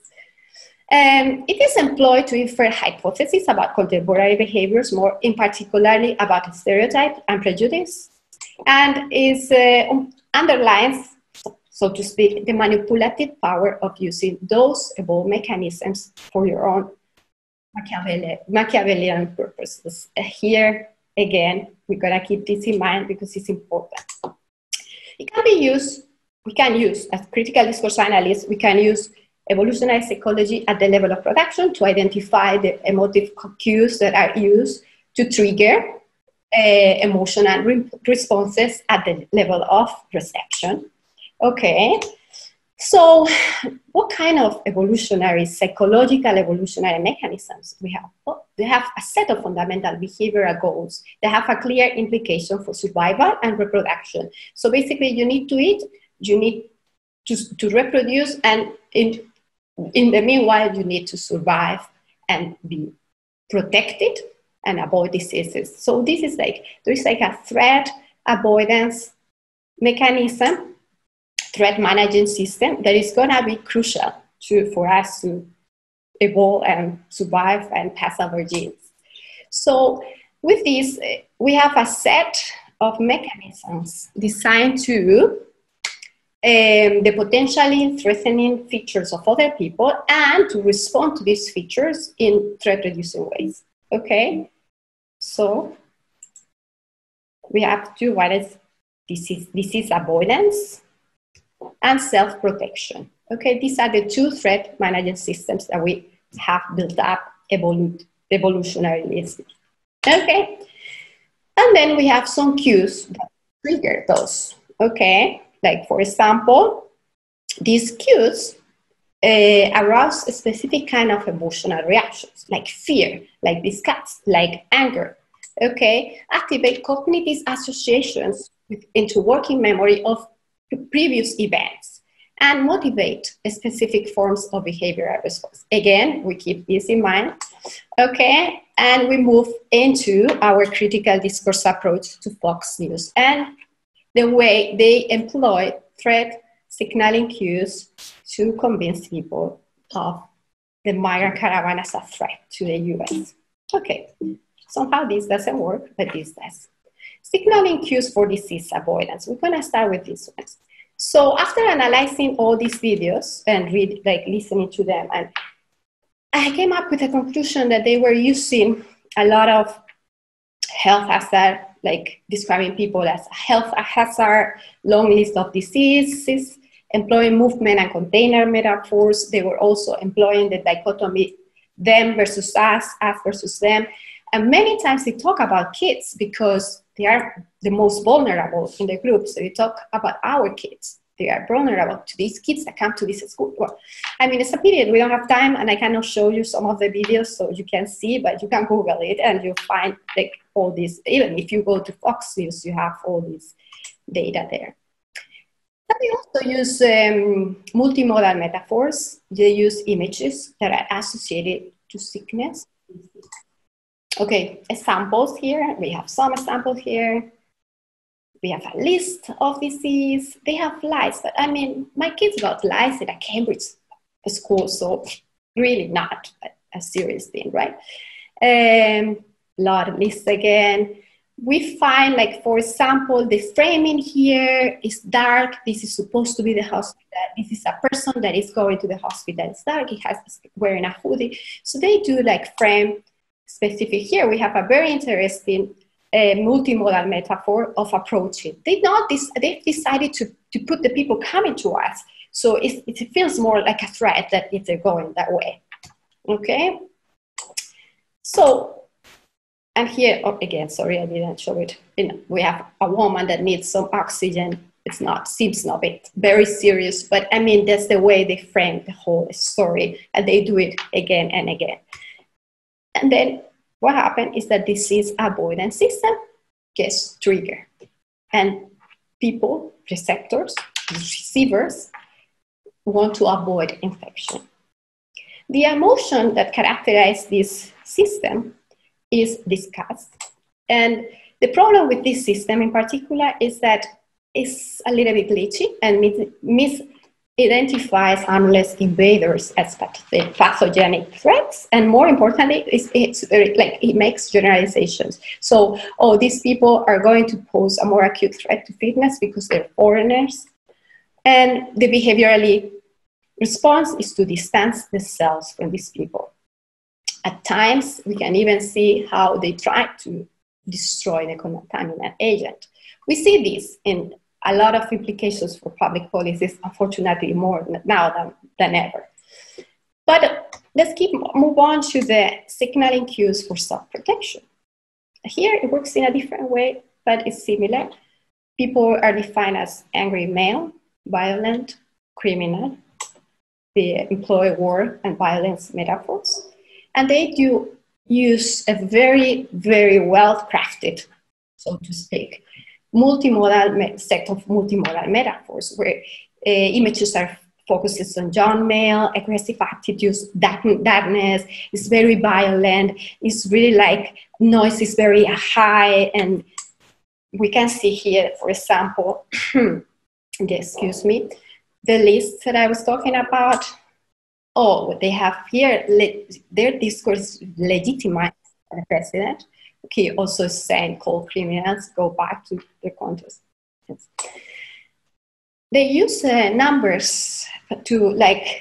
It is employed to infer hypotheses about contemporary behaviors, more in particularly about stereotype and prejudice, and is underlines, so to speak, the manipulative power of using those evolved mechanisms for your own Machiavellian purposes. Here, again, we're gonna keep this in mind because it's important. It can be used, we can use, as critical discourse analysts, we can use evolutionary psychology at the level of production to identify the emotive cues that are used to trigger emotional responses at the level of reception. Okay, so what kind of psychological evolutionary mechanisms we have? Well, they have a set of fundamental behavioral goals that have a clear implication for survival and reproduction. So basically you need to eat, you need to reproduce, and in the meanwhile, you need to survive and be protected and avoid diseases. So this is like, there is like a threat avoidance mechanism, threat managing system that is gonna be crucial for us to evolve and survive and pass our genes. So with this, we have a set of mechanisms designed to the potentially threatening features of other people and to respond to these features in threat-reducing ways. Okay, so we have two. What is disease avoidance and self-protection? Okay, these are the 2 threat management systems that we have built up evolutionarily. Okay, and then we have some cues that trigger those. Okay. Like, for example, these cues arouse a specific kind of emotional reactions, like fear, like disgust, like anger, okay? Activate cognitive associations into working memory of previous events and motivate specific forms of behavioral response. Again, we keep this in mind, okay? And we move into our critical discourse approach to Fox News and the way they employ threat signaling cues to convince people of the migrant caravan as a threat to the US. Okay, somehow this doesn't work, but this does. Signaling cues for disease avoidance. We're gonna start with these ones. So after analyzing all these videos and listening to them, and I came up with a conclusion that they were using a lot of health hazard, like describing people as a health hazard, long list of diseases, employing movement and container metaphors. They were also employing the dichotomy them versus us versus them. And many times they talk about kids because they are the most vulnerable in the group. So they talk about our kids. They are vulnerable to these kids that come to this school. Well, I mean, it's a period. We don't have time, and I cannot show you some of the videos so you can see, but you can Google it and you'll find like all this. Even if you go to Fox News, you have all this data there. And they also use multimodal metaphors. They use images that are associated to sickness. Okay, examples here. We have some examples here. We have a list of disease. They have lice, but I mean, my kids got lice at a Cambridge school, so really not a serious thing, right? Lot of lists again. We find, like, for example, the framing here is dark. This is supposed to be the hospital. This is a person that is going to the hospital. It's dark. He has wearing a hoodie. So they do like frame specific here. We have a very interesting multimodal metaphor of approaching. They've decided to put the people coming to us. So it feels more like a threat that if they're going that way. Okay? So, and here, oh, again, sorry, I didn't show it. We have a woman that needs some oxygen. Seems not very serious, but I mean, that's the way they frame the whole story, and they do it again and again. And then what happened is that disease avoidance system gets triggered, and people, receptors, receivers, want to avoid infection. The emotion that characterizes this system is disgust. And the problem with this system in particular is that it's a little bit glitchy and misidentifies harmless invaders as pathogenic threats. And more importantly, it makes generalizations. So, oh, these people are going to pose a more acute threat to fitness because they're foreigners. And the behaviorally response is to distance themselves from these people. At times, we can even see how they try to destroy the contaminant agent. We see this in a lot of implications for public policies, unfortunately more now than ever. But let's move on to the signaling cues for self-protection. Here it works in a different way, but it's similar. People are defined as angry male, violent, criminal. They employ war and violence metaphors. And they do use a very, very well-crafted, so to speak, set of multimodal metaphors where images are focused on young male, aggressive attitudes, darkness, it's very violent, it's really like noise is very high, and we can see here, for example, excuse me, the list that I was talking about. Oh, what they have here, their discourse legitimizes the president. Okay, also saying call criminals, go back to the context. Yes. They use numbers to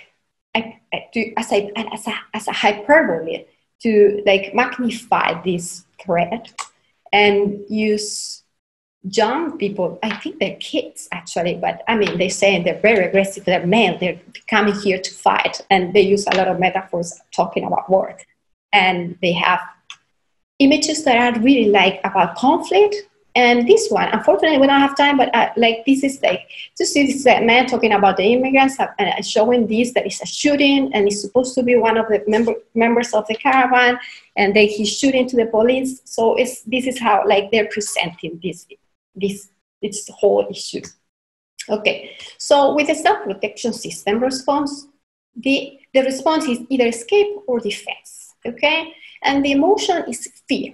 as a hyperbole to like magnify this threat and use young people, I think they're kids actually, but I mean, they're saying they're very aggressive, they're male, they're coming here to fight, and they use a lot of metaphors talking about war. And they have images that are really like about conflict. And this one, unfortunately, we don't have time, but like this is like, to see this man talking about the immigrants and showing this, that it's a shooting, and it's supposed to be one of the members of the caravan, and he's shooting to the police. So this is how like they're presenting this whole issue. Okay, so with the self-protection system response, the response is either escape or defense, okay? And the emotion is fear.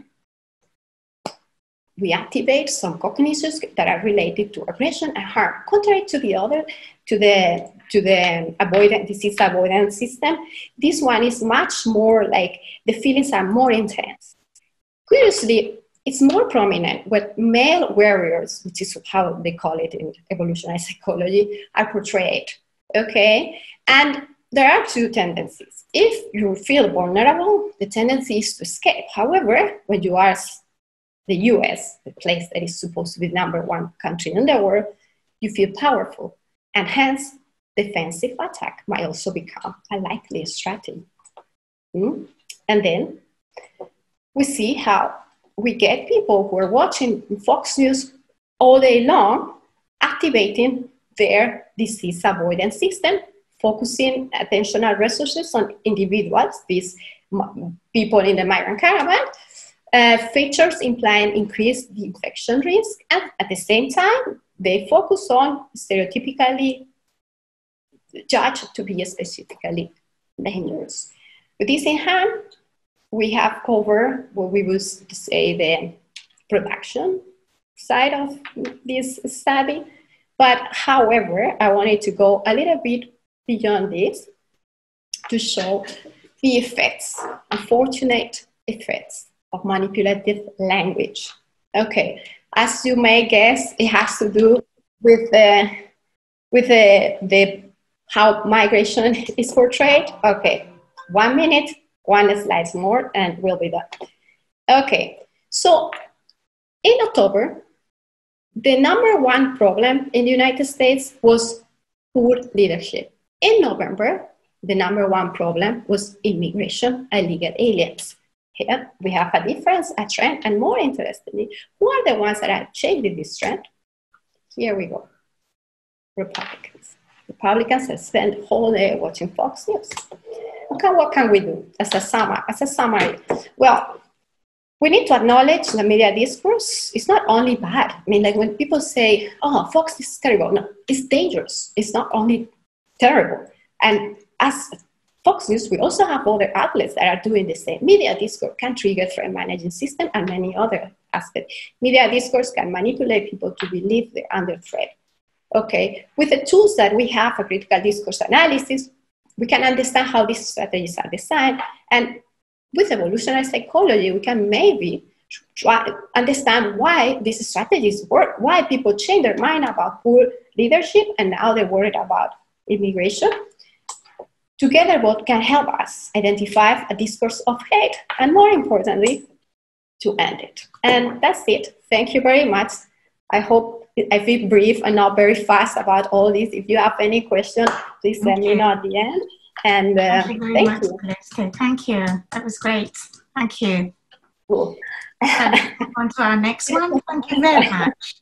We activate some cognitions that are related to aggression and harm, contrary to the other, to the disease avoidance system. This one is much more like the feelings are more intense. Curiously, it's more prominent when male warriors, which is how they call it in evolutionary psychology, are portrayed, okay? And there are two tendencies. If you feel vulnerable, the tendency is to escape. However, when you are the US, the place that is supposed to be the #1 country in the world, you feel powerful. And hence, defensive attack might also become a likely strategy. And then we see how we get people who are watching Fox News all day long, activating their disease avoidance system, focusing attentional resources on individuals, these people in the migrant caravan, features implying increased infection risk, and at the same time, they focus on stereotypically judged to be specifically dangerous. With this in hand, we have covered what we would say the production side of this study. But however, I wanted to go a little bit beyond this to show the effects, unfortunate effects of manipulative language. Okay, as you may guess, it has to do with how migration is portrayed. Okay, 1 minute, 1 slide more, and we'll be done. Okay, so in October, the #1 problem in the United States was poor leadership. In November, the #1 problem was immigration, illegal aliens. Here we have a difference, a trend, and more interestingly, who are the ones that are changing this trend? Here we go. Republicans. Republicans have spent the whole day watching Fox News. Okay, what can we do as a summary? Well, we need to acknowledge the media discourse. It's not only bad. I mean, like when people say, oh, Fox is terrible. No, it's dangerous. It's not only terrible. And as Fox News, we also have other outlets that are doing the same. Media discourse can trigger threat management system and many other aspects. Media discourse can manipulate people to believe they're under threat. Okay, with the tools that we have for critical discourse analysis, we can understand how these strategies are designed. And with evolutionary psychology, we can maybe try to understand why these strategies work, why people change their mind about poor leadership and now they're worried about immigration. Together, both can help us identify a discourse of hate and, more importantly, to end it. And that's it. Thank you very much. I hope I feel brief and not very fast about all this. If you have any questions, please let me know at the end. And thank you very much, Celeste. Thank you. That was great. Thank you. Cool. On to our next one. Thank you very much.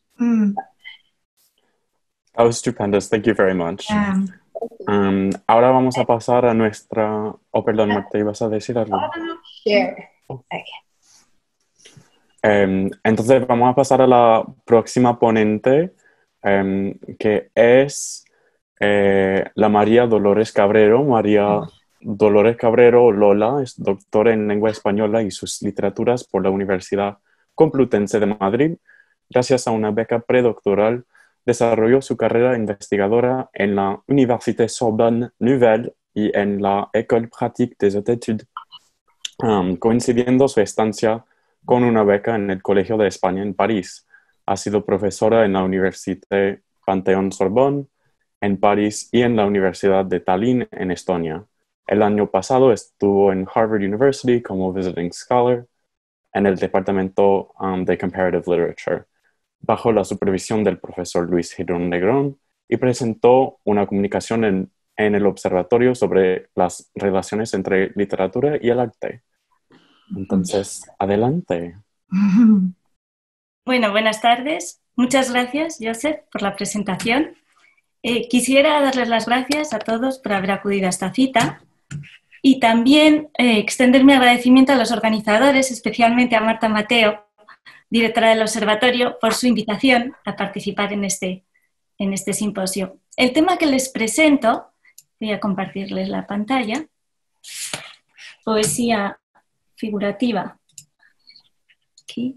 That was stupendous. Thank you very much. Ahora vamos a pasar a nuestra... Oh, perdón, Marta, ¿ibas a decir algo? Share. Okay. Entonces vamos a pasar a la próxima ponente, que es la María Dolores Cabrero. María Dolores Cabrero Lola es doctora en lengua española y sus literaturas por la Universidad Complutense de Madrid. Gracias a una beca predoctoral, desarrolló su carrera investigadora en la Université Sorbonne Nouvelle y en la École Pratique des Hautes Études, coincidiendo su estancia con una beca en el Colegio de España en París. Ha sido profesora en la Université Panthéon-Sorbonne en París y en la Universidad de Tallinn en Estonia. El año pasado estuvo en Harvard University como visiting scholar en el departamento de Comparative Literature, bajo la supervisión del profesor Luis Girón Negrón, y presentó una comunicación en el observatorio sobre las relaciones entre literatura y el arte. Entonces, adelante. Bueno, buenas tardes. Muchas gracias, Joseph, por la presentación. Quisiera darles las gracias a todos por haber acudido a esta cita y también extender mi agradecimiento a los organizadores, especialmente a Marta Mateo, directora del observatorio, por su invitación a participar en este en este simposio. El tema que les presento, voy a compartirles la pantalla, poesía figurativa. Aquí.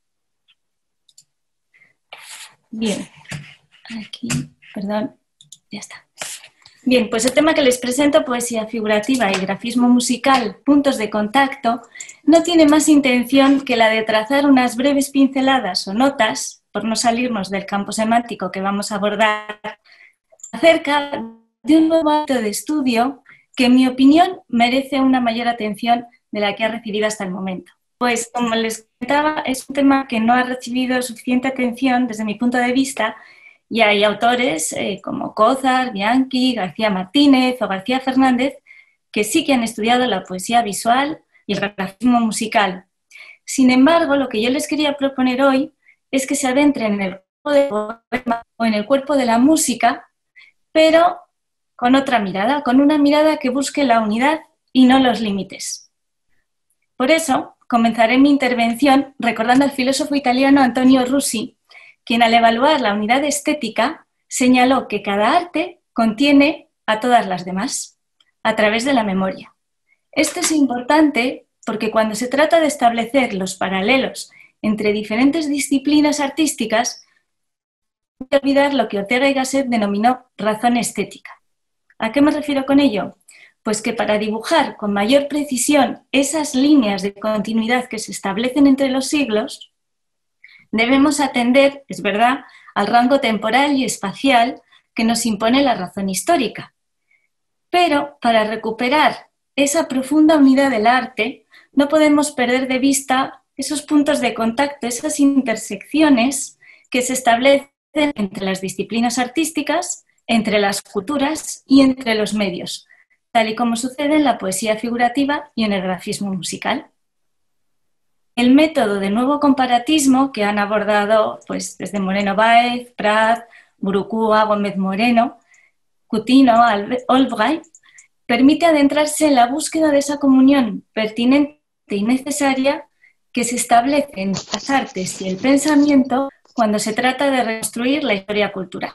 Bien, aquí, perdón, ya está. Bien, pues el tema que les presento, poesía figurativa y grafismo musical, puntos de contacto, no tiene más intención que la de trazar unas breves pinceladas o notas, por no salirnos del campo semántico que vamos a abordar, acerca de un nuevo ámbito de estudio que, en mi opinión, merece una mayor atención de la que ha recibido hasta el momento. Pues, como les comentaba, es un tema que no ha recibido suficiente atención desde mi punto de vista, y hay autores como Cózar, Bianchi, García Martínez o García Fernández que sí que han estudiado la poesía visual y el grafismo musical. Sin embargo, lo que yo les quería proponer hoy es que se adentren en el cuerpo del poema o en el cuerpo de la música, pero con otra mirada, con una mirada que busque la unidad y no los límites. Por eso, comenzaré mi intervención recordando al filósofo italiano Antonio Rusi, quien al evaluar la unidad estética señaló que cada arte contiene a todas las demás, a través de la memoria. Esto es importante porque cuando se trata de establecer los paralelos entre diferentes disciplinas artísticas, no hay que olvidar lo que Ortega y Gasset denominó razón estética. ¿A qué me refiero con ello? Pues que para dibujar con mayor precisión esas líneas de continuidad que se establecen entre los siglos, debemos atender, es verdad, al rango temporal y espacial que nos impone la razón histórica. Pero para recuperar esa profunda unidad del arte, no podemos perder de vista esos puntos de contacto, esas intersecciones que se establecen entre las disciplinas artísticas, entre las culturas y entre los medios, tal y como sucede en la poesía figurativa y en el grafismo musical. El método de nuevo comparatismo que han abordado pues, desde Moreno Báez, Prat, Burucúa, Gómez Moreno, Coutinho, Albright, permite adentrarse en la búsqueda de esa comunión pertinente y necesaria que se establece en las artes y el pensamiento cuando se trata de reconstruir la historia cultural.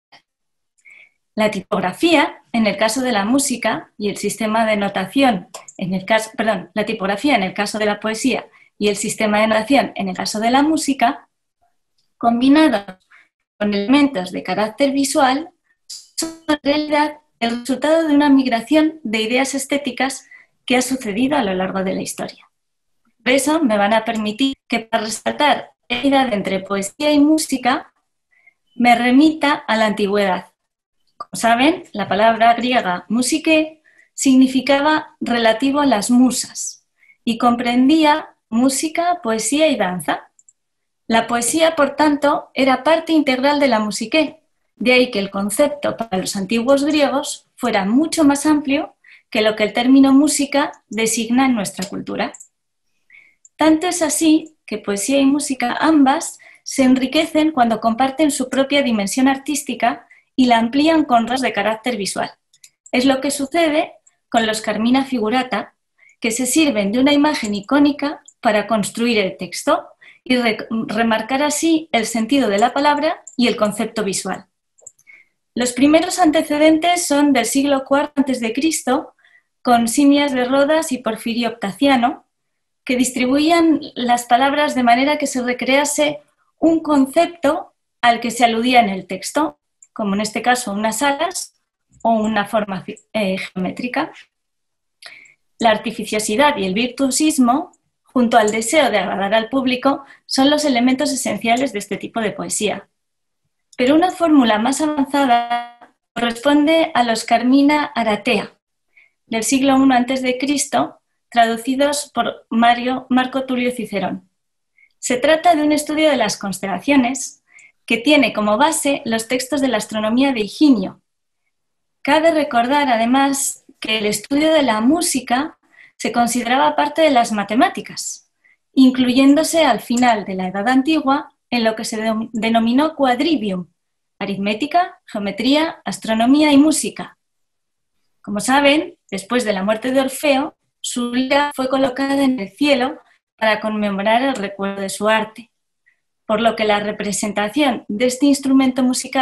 La tipografía, en el caso de la música, y el sistema de notación, la tipografía en el caso de la poesía y el sistema de notación en el caso de la música, combinados con elementos de carácter visual, son en realidad el resultado de una migración de ideas estéticas que ha sucedido a lo largo de la historia. Por eso me van a permitir que para resaltar la unidad entre poesía y música me remita a la antigüedad. Como saben, la palabra griega musique significaba relativo a las musas y comprendía música, poesía y danza. La poesía, por tanto, era parte integral de la musique, de ahí que el concepto para los antiguos griegos fuera mucho más amplio que lo que el término música designa en nuestra cultura. Tanto es así que poesía y música ambas se enriquecen cuando comparten su propia dimensión artística y la amplían con rasgos de carácter visual. Es lo que sucede con los Carmina Figurata, que se sirven de una imagen icónica para construir el texto y remarcar así el sentido de la palabra y el concepto visual. Los primeros antecedentes son del siglo IV a.C., con Simias de Rodas y Porfirio Octaciano, que distribuían las palabras de manera que se recrease un concepto al que se aludía en el texto, como en este caso unas alas o una forma geométrica. La artificiosidad y el virtuosismo, junto al deseo de agradar al público, son los elementos esenciales de este tipo de poesía. Pero una fórmula más avanzada corresponde a los Carmina Aratea, del siglo I a.C., traducidos por Marco Tulio Cicerón. Se trata de un estudio de las constelaciones que tiene como base los textos de la astronomía de Higinio. Cabe recordar, además, que el estudio de la música se consideraba parte de las matemáticas, incluyéndose al final de la Edad Antigua en lo que se denominó quadrivium: aritmética, geometría, astronomía y música. Como saben, después de la muerte de Orfeo, su lira fue colocada en el cielo para conmemorar el recuerdo de su arte, por lo que la representación de este instrumento musical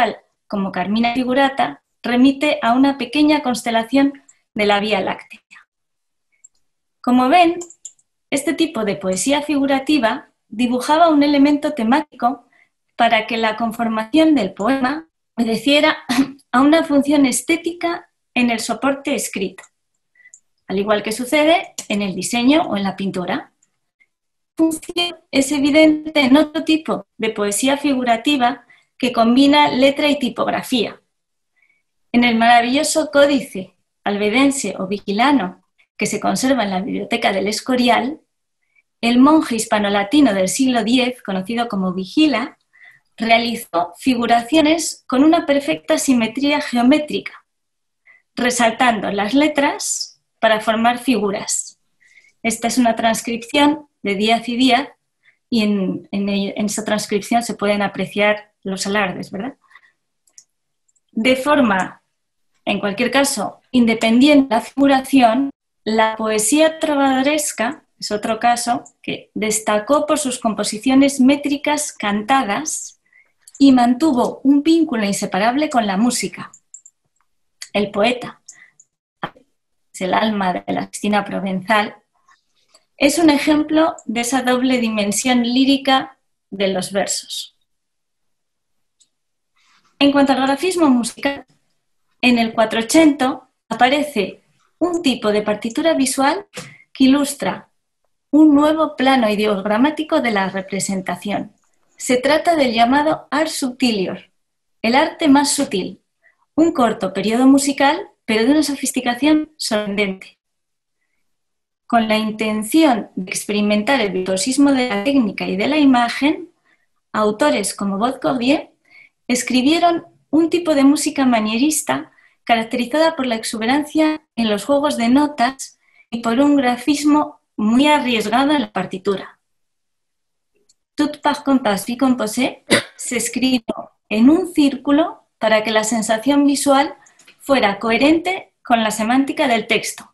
como Carmina Figurata, remite a una pequeña constelación de la Vía Láctea. Como ven, este tipo de poesía figurativa dibujaba un elemento temático para que la conformación del poema obedeciera a una función estética en el soporte escrito, al igual que sucede en el diseño o en la pintura. La función es evidente en otro tipo de poesía figurativa que combina letra y tipografía. En el maravilloso códice albedense o vigilano que se conserva en la biblioteca del Escorial, el monje hispanolatino del siglo X, conocido como Vigila, realizó figuraciones con una perfecta simetría geométrica, resaltando las letras para formar figuras. Esta es una transcripción de Díaz y Díaz, y en esa transcripción se pueden apreciar los alardes, ¿verdad? De forma, en cualquier caso, independiente de la figuración, la poesía trovadoresca es otro caso que destacó por sus composiciones métricas cantadas y mantuvo un vínculo inseparable con la música. El poeta, es el alma de la Cristina Provenzal, es un ejemplo de esa doble dimensión lírica de los versos. En cuanto al grafismo musical, en el 480 aparece un tipo de partitura visual que ilustra un nuevo plano ideogramático de la representación. Se trata del llamado ars subtilior, el arte más sutil, un corto periodo musical, pero de una sofisticación sorprendente. Con la intención de experimentar el virtuosismo de la técnica y de la imagen, autores como Baudelaire escribieron un tipo de música manierista caracterizada por la exuberancia en los juegos de notas y por un grafismo muy arriesgado en la partitura. Tout par compás bi composé se escribió en un círculo para que la sensación visual fuera coherente con la semántica del texto.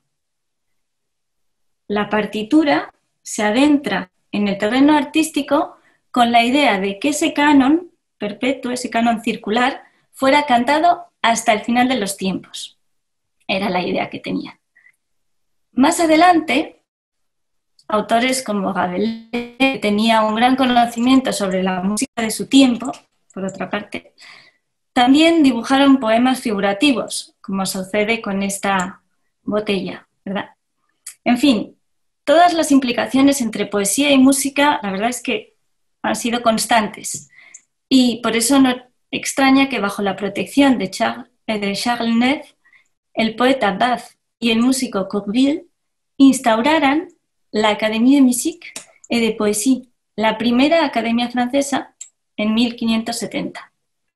La partitura se adentra en el terreno artístico con la idea de que ese canon perpetuo, ese canon circular, fuera cantado hasta el final de los tiempos. Era la idea que tenían. Más adelante, autores como Rabelais, que tenía un gran conocimiento sobre la música de su tiempo, por otra parte, también dibujaron poemas figurativos, como sucede con esta botella, ¿verdad? En fin, todas las implicaciones entre poesía y música, la verdad es que han sido constantes. Y por eso no extraña que bajo la protección de Charles Neff, el poeta Bath y el músico Courville instauraran la Académie de Musique et de Poésie, la primera academia francesa en 1570.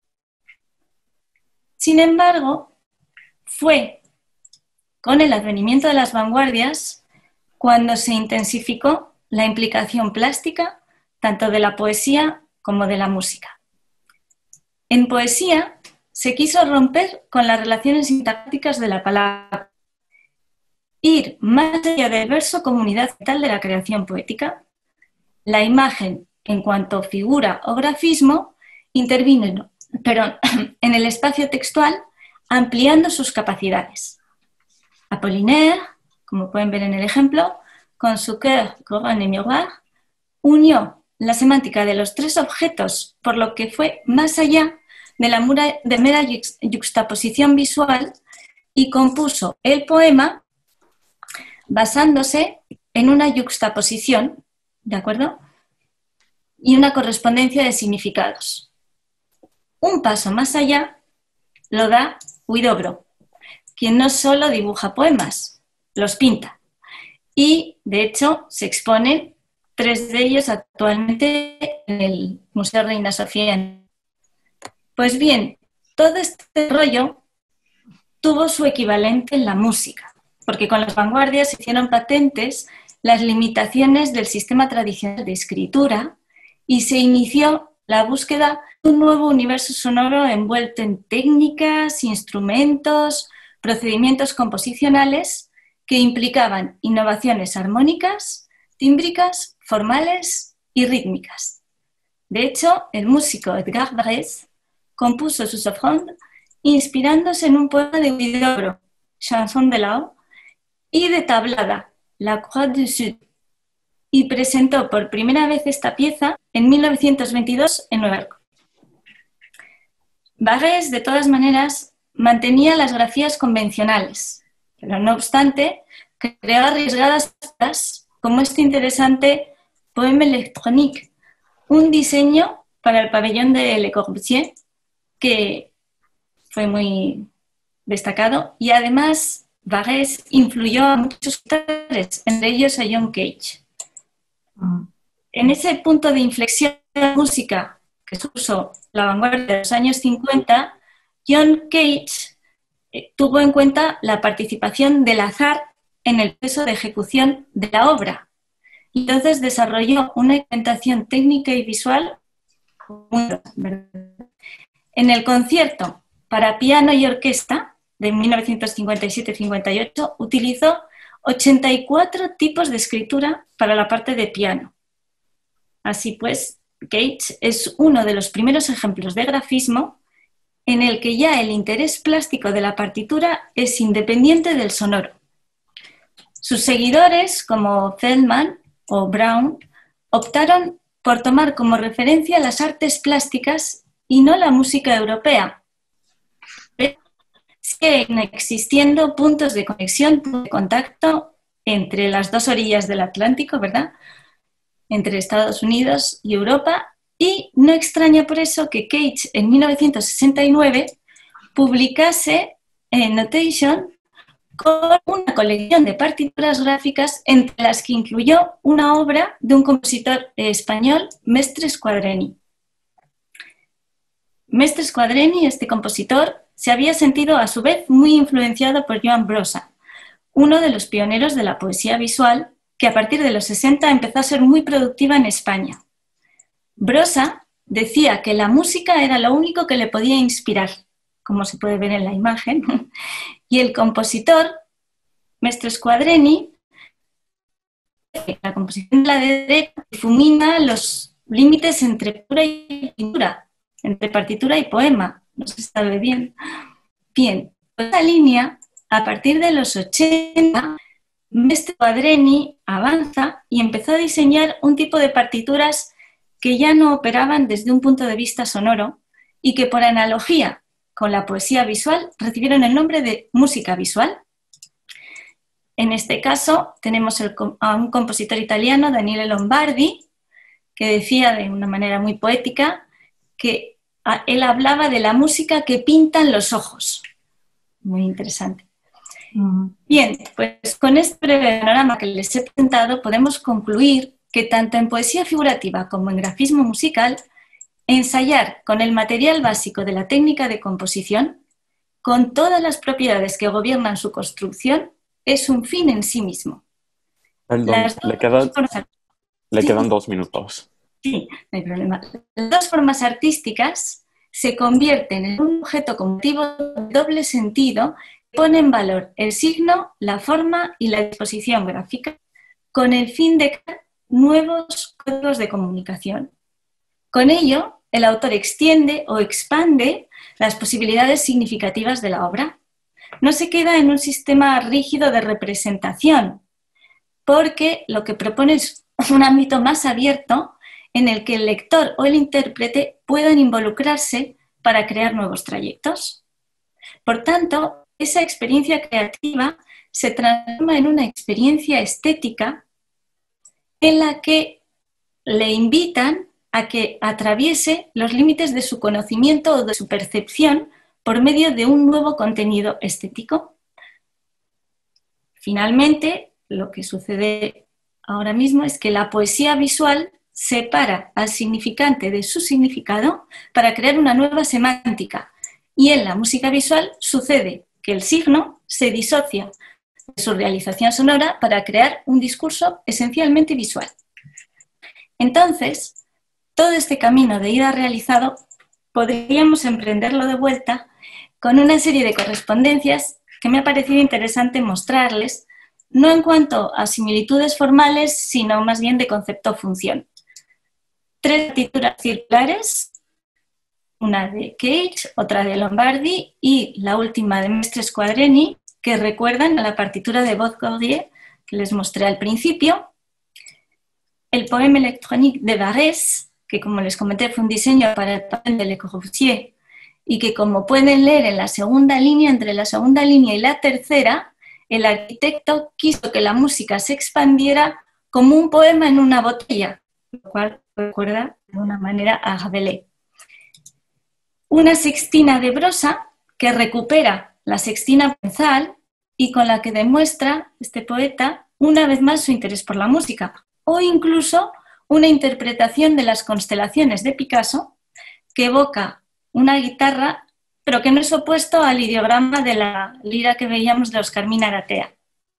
Sin embargo, fue con el advenimiento de las vanguardias cuando se intensificó la implicación plástica tanto de la poesía como de la música. En poesía se quiso romper con las relaciones sintácticas de la palabra, ir más allá del verso como unidad vital de la creación poética. La imagen, en cuanto figura o grafismo, intervino en el espacio textual, ampliando sus capacidades. Apollinaire, como pueden ver en el ejemplo, con su cœur, couronne et miroir, unió la semántica de los tres objetos, por lo que fue más allá de la mera yuxtaposición visual y compuso el poema basándose en una yuxtaposición, ¿de acuerdo? Y una correspondencia de significados. Un paso más allá lo da Huidobro, quien no solo dibuja poemas, los pinta. Y, de hecho, se exponen 3 de ellos actualmente en el Museo Reina Sofía. Pues bien, todo este rollo tuvo su equivalente en la música, porque con las vanguardias se hicieron patentes las limitaciones del sistema tradicional de escritura y se inició la búsqueda de un nuevo universo sonoro envuelto en técnicas, instrumentos, procedimientos composicionales que implicaban innovaciones armónicas, tímbricas, formales y rítmicas. De hecho, el músico Edgar Varèse compuso sus offrandes inspirándose en un poema de Huidobro, Chanson de Lao, y de Tablada, La Croix du Sud, y presentó por primera vez esta pieza en 1922 en Nueva York. Barrés, de todas maneras, mantenía las grafías convencionales, pero no obstante, creó arriesgadas piezas como este interesante Poème électronique, un diseño para el pabellón de Le Corbusier que fue muy destacado, y además Barrés influyó a muchos autores, entre ellos a John Cage. En ese punto de inflexión de la música que supuso la vanguardia de los años 50, John Cage tuvo en cuenta la participación del azar en el proceso de ejecución de la obra. Y entonces desarrolló una implementación técnica y visual. En el concierto para piano y orquesta de 1957-58 utilizó 84 tipos de escritura para la parte de piano. Así pues, Cage es uno de los primeros ejemplos de grafismo en el que ya el interés plástico de la partitura es independiente del sonoro. Sus seguidores, como Feldman o Brown, optaron por tomar como referencia las artes plásticas y no la música europea. Siguen existiendo puntos de conexión, puntos de contacto entre las dos orillas del Atlántico, ¿verdad? Entre Estados Unidos y Europa, y no extraña por eso que Cage en 1969 publicase Notation con una colección de partituras gráficas entre las que incluyó una obra de un compositor español, Mestre Squadreny. Mestre Squadreny, este compositor, se había sentido a su vez muy influenciado por Joan Brossa, uno de los pioneros de la poesía visual, que a partir de los 60 empezó a ser muy productiva en España. Brossa decía que la música era lo único que le podía inspirar, como se puede ver en la imagen, y el compositor, Mestre Squadreny, la composición de la derecha difumina los límites entre pintura y pintura, entre partitura y poema. No se sabe bien. Bien, esta línea, a partir de los 80, Mestre Squadreny avanza y empezó a diseñar un tipo de partituras que ya no operaban desde un punto de vista sonoro y que por analogía con la poesía visual recibieron el nombre de música visual. En este caso tenemos a un compositor italiano, Daniele Lombardi, que decía de una manera muy poética que él hablaba de la música que pintan los ojos. Muy interesante. Bien, pues con este breve panorama que les he presentado podemos concluir que tanto en poesía figurativa como en grafismo musical, ensayar con el material básico de la técnica de composición, con todas las propiedades que gobiernan su construcción, es un fin en sí mismo. Perdón, le quedan 2 minutos. Sí, no hay problema. Las dos formas artísticas se convierten en un objeto cognitivo de doble sentido que pone en valor el signo, la forma y la disposición gráfica con el fin de crear nuevos códigos de comunicación. Con ello, el autor extiende o expande las posibilidades significativas de la obra. No se queda en un sistema rígido de representación, porque lo que propone es un ámbito más abierto en el que el lector o el intérprete puedan involucrarse para crear nuevos trayectos. Por tanto, esa experiencia creativa se transforma en una experiencia estética en la que le invitan a que atraviese los límites de su conocimiento o de su percepción por medio de un nuevo contenido estético. Finalmente, lo que sucede ahora mismo es que la poesía visual separa al significante de su significado para crear una nueva semántica, y en la música visual sucede que el signo se disocia de su realización sonora para crear un discurso esencialmente visual. Entonces, todo este camino de ida realizado podríamos emprenderlo de vuelta con una serie de correspondencias que me ha parecido interesante mostrarles, no en cuanto a similitudes formales, sino más bien de concepto-función. 3 partituras circulares una de Cage, otra de Lombardi y la última de Mestre Squadreni, que recuerdan a la partitura de Boz Gordier que les mostré al principio. El poema electronique de Barrés, que como les comenté fue un diseño para el papel de Le Corbusier y que como pueden leer en la segunda línea, entre la segunda línea y la tercera, el arquitecto quiso que la música se expandiera como un poema en una botella, lo cual recuerda de alguna manera a Rabelais. Una sextina de Brosa que recupera la sextina provenzal y con la que demuestra este poeta una vez más su interés por la música, o incluso una interpretación de las constelaciones de Picasso que evoca una guitarra, pero que no es opuesto al ideograma de la lira que veíamos de Oscar Mina Aratea.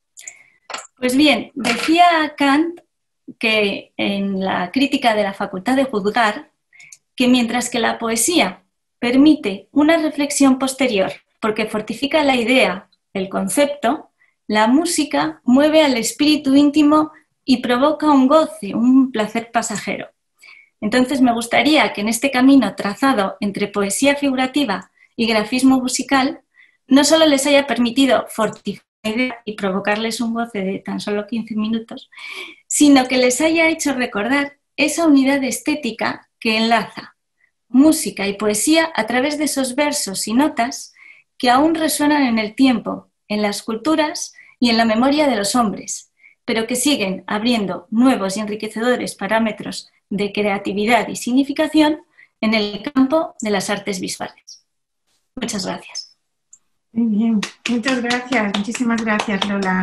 Pues bien, decía Kant que en la crítica de la facultad de juzgar, que mientras que la poesía permite una reflexión posterior porque fortifica la idea, el concepto, la música mueve al espíritu íntimo y provoca un goce, un placer pasajero. Entonces me gustaría que en este camino trazado entre poesía figurativa y grafismo musical no solo les haya permitido fortificar la idea y provocarles un goce de tan solo 15 minutos, sino que les haya hecho recordar esa unidad estética que enlaza música y poesía a través de esos versos y notas que aún resuenan en el tiempo, en las culturas y en la memoria de los hombres, pero que siguen abriendo nuevos y enriquecedores parámetros de creatividad y significación en el campo de las artes visuales. Muchas gracias. Muy bien, muchas gracias, muchísimas gracias, Lola.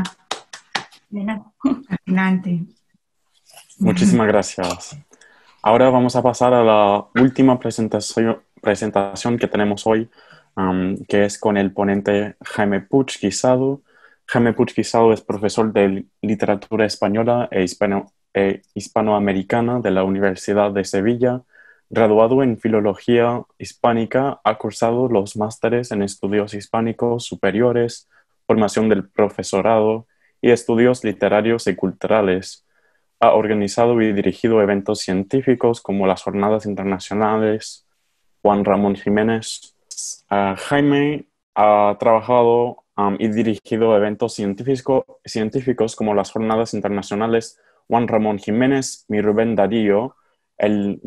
De nada. Fascinante. Muchísimas gracias. Ahora vamos a pasar a la última presentación que tenemos hoy, que es con el ponente Jaime Puig Guisado. Jaime Puig Guisado es profesor de literatura española e hispanoamericana de la Universidad de Sevilla. Graduado en Filología Hispánica, ha cursado los másteres en Estudios Hispánicos Superiores, Formación del Profesorado y Estudios Literarios y Culturales. Ha organizado y dirigido eventos científicos como las Jornadas Internacionales Juan Ramón Jiménez. Jaime ha trabajado y dirigido eventos científicos como las Jornadas Internacionales Juan Ramón Jiménez y Rubén Darío, el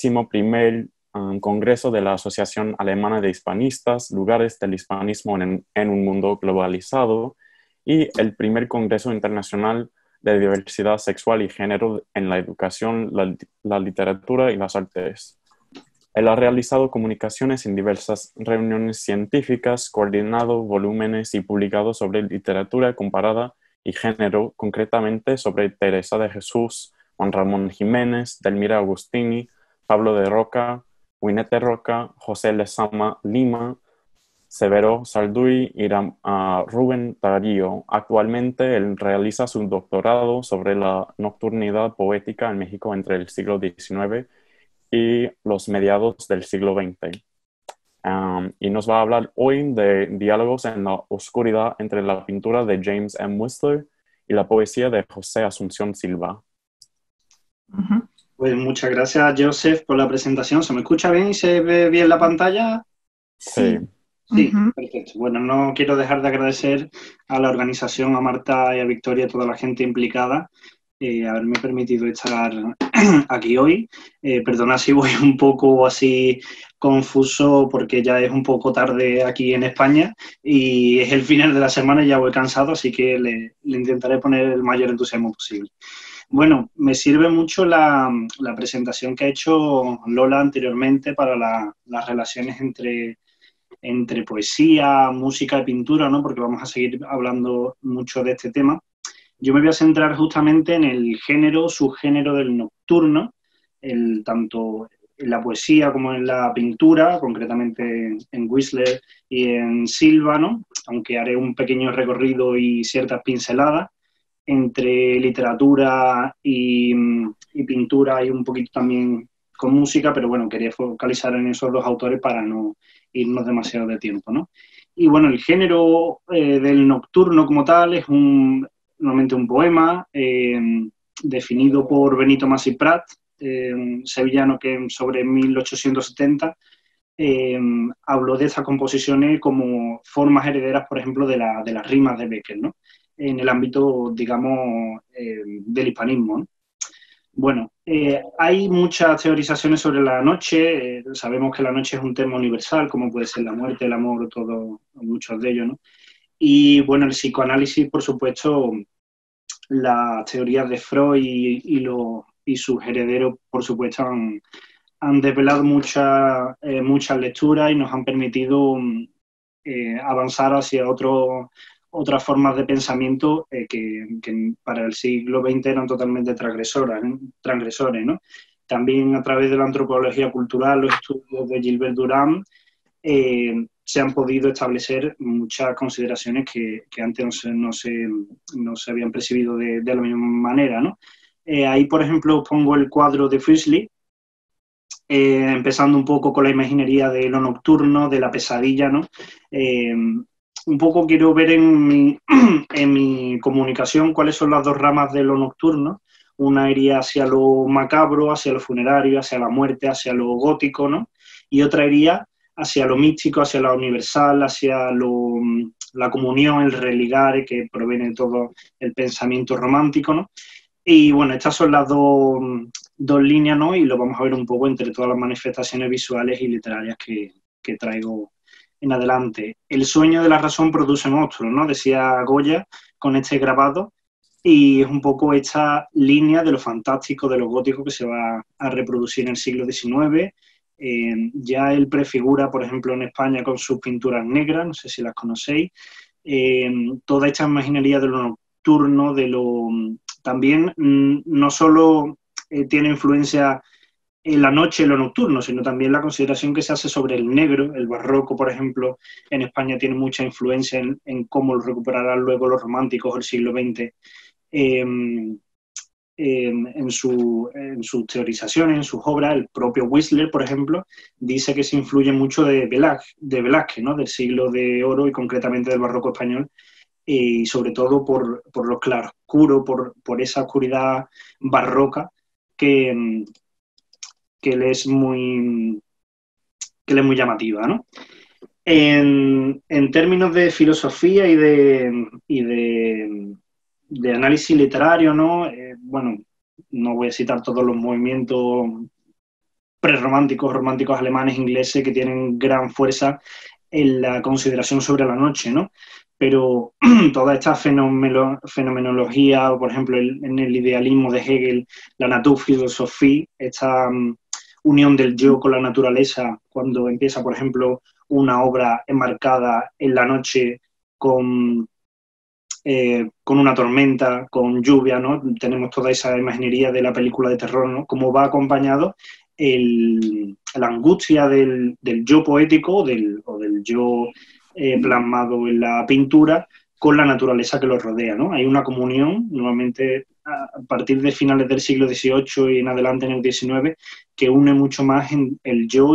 21º Congreso de la Asociación Alemana de Hispanistas, Lugares del Hispanismo en un Mundo Globalizado, y el primer Congreso Internacional de Diversidad Sexual y Género en la Educación, la Literatura y las Artes. Él ha realizado comunicaciones en diversas reuniones científicas, coordinado volúmenes y publicado sobre literatura comparada y género, concretamente sobre Teresa de Jesús, Juan Ramón Jiménez, Delmira Agustini, Pablo de Roca, Winete Roca, José Lezama Lima, Severo Sarduy y Rubén Darío. Actualmente él realiza su doctorado sobre la nocturnidad poética en México entre el siglo XIX y los mediados del siglo XX. Y nos va a hablar hoy de diálogos en la oscuridad entre la pintura de James M. Whistler y la poesía de José Asunción Silva. Pues muchas gracias, Joseph, por la presentación. ¿Se me escucha bien y se ve bien la pantalla? Sí. Sí, perfecto. Bueno, no quiero dejar de agradecer a la organización, a Marta y a Victoria, a toda la gente implicada, haberme permitido estar aquí hoy. Perdona si voy un poco así confuso porque ya es un poco tarde aquí en España y es el final de la semana y ya voy cansado, así que le intentaré poner el mayor entusiasmo posible. Bueno, me sirve mucho la presentación que ha hecho Lola anteriormente para las relaciones entre poesía, música y pintura, ¿no? Porque vamos a seguir hablando mucho de este tema. Yo me voy a centrar justamente en el género, subgénero del nocturno, tanto en la poesía como en la pintura, concretamente en Whistler y en Silva, ¿no? Aunque haré un pequeño recorrido y ciertas pinceladas entre literatura y pintura y un poquito también con música, pero bueno, quería focalizar en esos dos autores para no irnos demasiado de tiempo, ¿no? Y bueno, el género del nocturno como tal es normalmente un poema definido por Benito Masip Prat, sevillano que sobre 1870 habló de estas composiciones como formas herederas, por ejemplo, de las rimas de Becker, ¿no? En el ámbito, digamos, del hispanismo, ¿no? Bueno, hay muchas teorizaciones sobre la noche. Sabemos que la noche es un tema universal, como puede ser la muerte, el amor, muchos de ellos, ¿no? Y bueno, el psicoanálisis, por supuesto, las teorías de Freud y sus herederos, por supuesto, han desvelado muchas lecturas y nos han permitido avanzar hacia otras formas de pensamiento que para el siglo XX eran totalmente transgresores, ¿no? También a través de la antropología cultural, los estudios de Gilbert Durand, se han podido establecer muchas consideraciones que antes no se habían percibido de la misma manera, ¿no? Ahí, por ejemplo, pongo el cuadro de Frischli, empezando un poco con la imaginería de lo nocturno, de la pesadilla, ¿no? Un poco quiero ver en mi comunicación cuáles son las dos ramas de lo nocturno. Una iría hacia lo macabro, hacia lo funerario, hacia la muerte, hacia lo gótico, ¿no? Y otra iría hacia lo místico, hacia lo universal, hacia la comunión, el religare, que proviene de todo el pensamiento romántico, ¿no? Y bueno, estas son las dos líneas, ¿no? Y lo vamos a ver un poco entre todas las manifestaciones visuales y literarias que traigo en adelante. El sueño de la razón produce monstruos, ¿no? Decía Goya con este grabado, y es un poco esta línea de lo fantástico, de lo gótico que se va a reproducir en el siglo XIX. Ya él prefigura, por ejemplo, en España con sus pinturas negras, no sé si las conocéis, toda esta imaginería de lo nocturno, también no solo tiene influencia en la noche, en lo nocturno, sino también la consideración que se hace sobre el negro. El barroco, por ejemplo, en España tiene mucha influencia en cómo lo recuperarán luego los románticos del siglo XX en sus teorizaciones, en sus obras. El propio Whistler, por ejemplo, dice que se influye mucho de Velázquez, ¿no? Del siglo de oro y concretamente del barroco español, y sobre todo por los claroscuros, por esa oscuridad barroca que le es muy llamativa, ¿no? En términos de filosofía y de análisis literario, ¿no? Bueno, no voy a citar todos los movimientos prerrománticos, románticos alemanes, ingleses, que tienen gran fuerza en la consideración sobre la noche, ¿no? Pero toda esta fenomenología, por ejemplo, en el idealismo de Hegel, la Naturphilosophie, esta unión del yo con la naturaleza, cuando empieza, por ejemplo, una obra enmarcada en la noche con una tormenta, con lluvia, ¿no? Tenemos toda esa imaginería de la película de terror, ¿no? Como va acompañado la angustia del yo poético o del yo plasmado en la pintura con la naturaleza que lo rodea, ¿no? Hay una comunión, normalmente a partir de finales del siglo XVIII y en adelante en el XIX, que une mucho más en el yo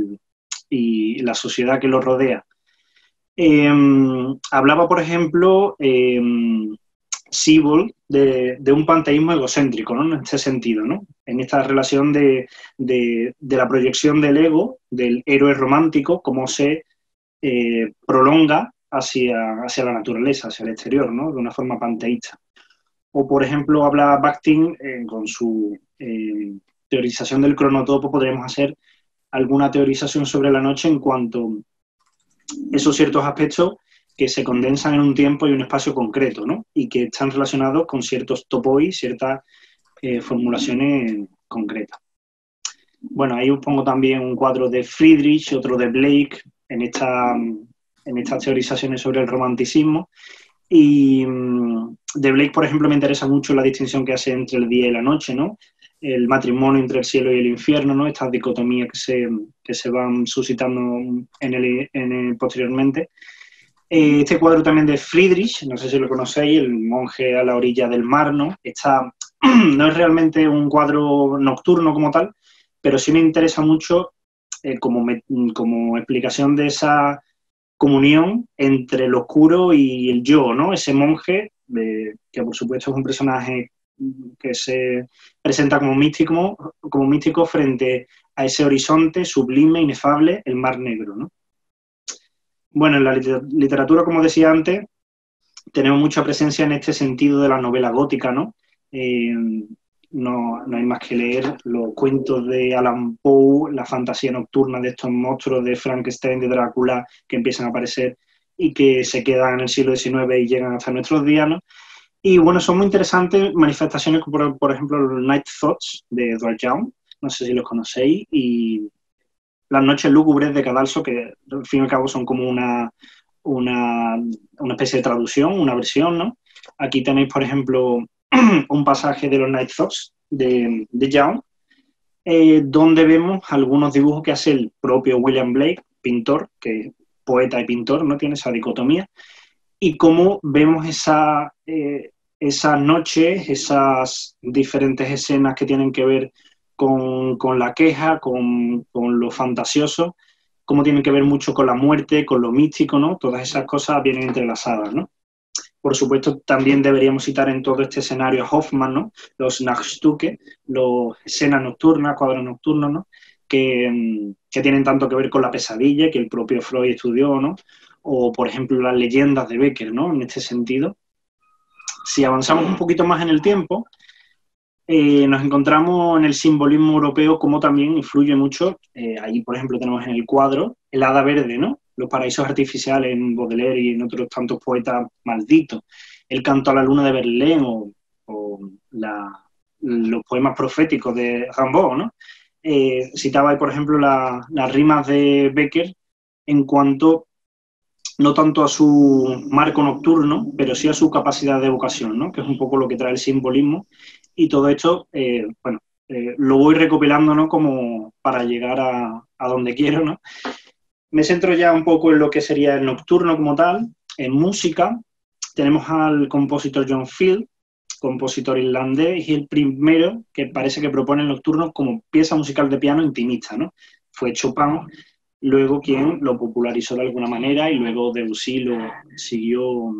y la sociedad que lo rodea. Hablaba, por ejemplo, Siebold de un panteísmo egocéntrico, ¿no? En este sentido, ¿no? En esta relación de la proyección del ego, del héroe romántico, cómo se prolonga hacia la naturaleza, hacia el exterior, ¿no? De una forma panteísta. O, por ejemplo, habla Bakhtin con su teorización del cronotopo. Podríamos hacer alguna teorización sobre la noche en cuanto a esos ciertos aspectos que se condensan en un tiempo y un espacio concreto, ¿no? Y que están relacionados con ciertos topoi, ciertas formulaciones concretas. Bueno, ahí os pongo también un cuadro de Friedrich, otro de Blake, en estas teorizaciones sobre el romanticismo. Y de Blake, por ejemplo, me interesa mucho la distinción que hace entre el día y la noche, ¿no? El matrimonio entre el cielo y el infierno, ¿no? Estas dicotomías que se van suscitando posteriormente. Este cuadro también de Friedrich, no sé si lo conocéis, el monje a la orilla del mar, ¿no? No es realmente un cuadro nocturno como tal, pero sí me interesa mucho como explicación de esa comunión entre lo oscuro y el yo, ¿no? Ese monje, que por supuesto es un personaje que se presenta como místico frente a ese horizonte sublime, inefable, el Mar Negro, ¿no? Bueno, en la literatura, como decía antes, tenemos mucha presencia en este sentido de la novela gótica, ¿no? No hay más que leer los cuentos de Allan Poe, la fantasía nocturna de estos monstruos de Frankenstein, de Drácula, que empiezan a aparecer y que se quedan en el siglo XIX y llegan hasta nuestros días, ¿no? Y bueno, son muy interesantes manifestaciones como, por ejemplo, los Night Thoughts de Edward Young, no sé si los conocéis, y Las noches lúgubres de Cadalso, que al fin y al cabo son como una especie de traducción, una versión, ¿no? Aquí tenéis, por ejemplo, un pasaje de los Night Thoughts de Young, donde vemos algunos dibujos que hace el propio William Blake, pintor, que es poeta y pintor, ¿no? Tiene esa dicotomía, y cómo vemos esas noches, esas diferentes escenas que tienen que ver con la queja, con lo fantasioso, cómo tienen que ver mucho con la muerte, con lo místico, ¿no? Todas esas cosas vienen entrelazadas, ¿no? Por supuesto, también deberíamos citar en todo este escenario a Hoffmann, ¿no? Los Nachtstücke, los escenas nocturnas, cuadros nocturnos, ¿no? Que tienen tanto que ver con la pesadilla, que el propio Freud estudió, ¿no? O, por ejemplo, las leyendas de Becker, ¿no? En este sentido. Si avanzamos un poquito más en el tiempo, nos encontramos en el simbolismo europeo como también influye mucho. Ahí, por ejemplo, tenemos en el cuadro el hada verde, ¿no? Los paraísos artificiales en Baudelaire y en otros tantos poetas malditos. El canto a la luna de Verlaine o los poemas proféticos de Rimbaud, ¿no? Citaba ahí, por ejemplo, las rimas de Becker en cuanto no tanto a su marco nocturno, pero sí a su capacidad de evocación, ¿no? Que es un poco lo que trae el simbolismo. Y todo esto, lo voy recopilando, ¿no? Como para llegar a donde quiero, ¿no? Me centro ya un poco en lo que sería el nocturno como tal. En música tenemos al compositor John Field, compositor irlandés, y el primero que parece que propone el nocturno como pieza musical de piano intimista, ¿no? Fue Chopin, luego quien lo popularizó de alguna manera, y luego Debussy lo siguió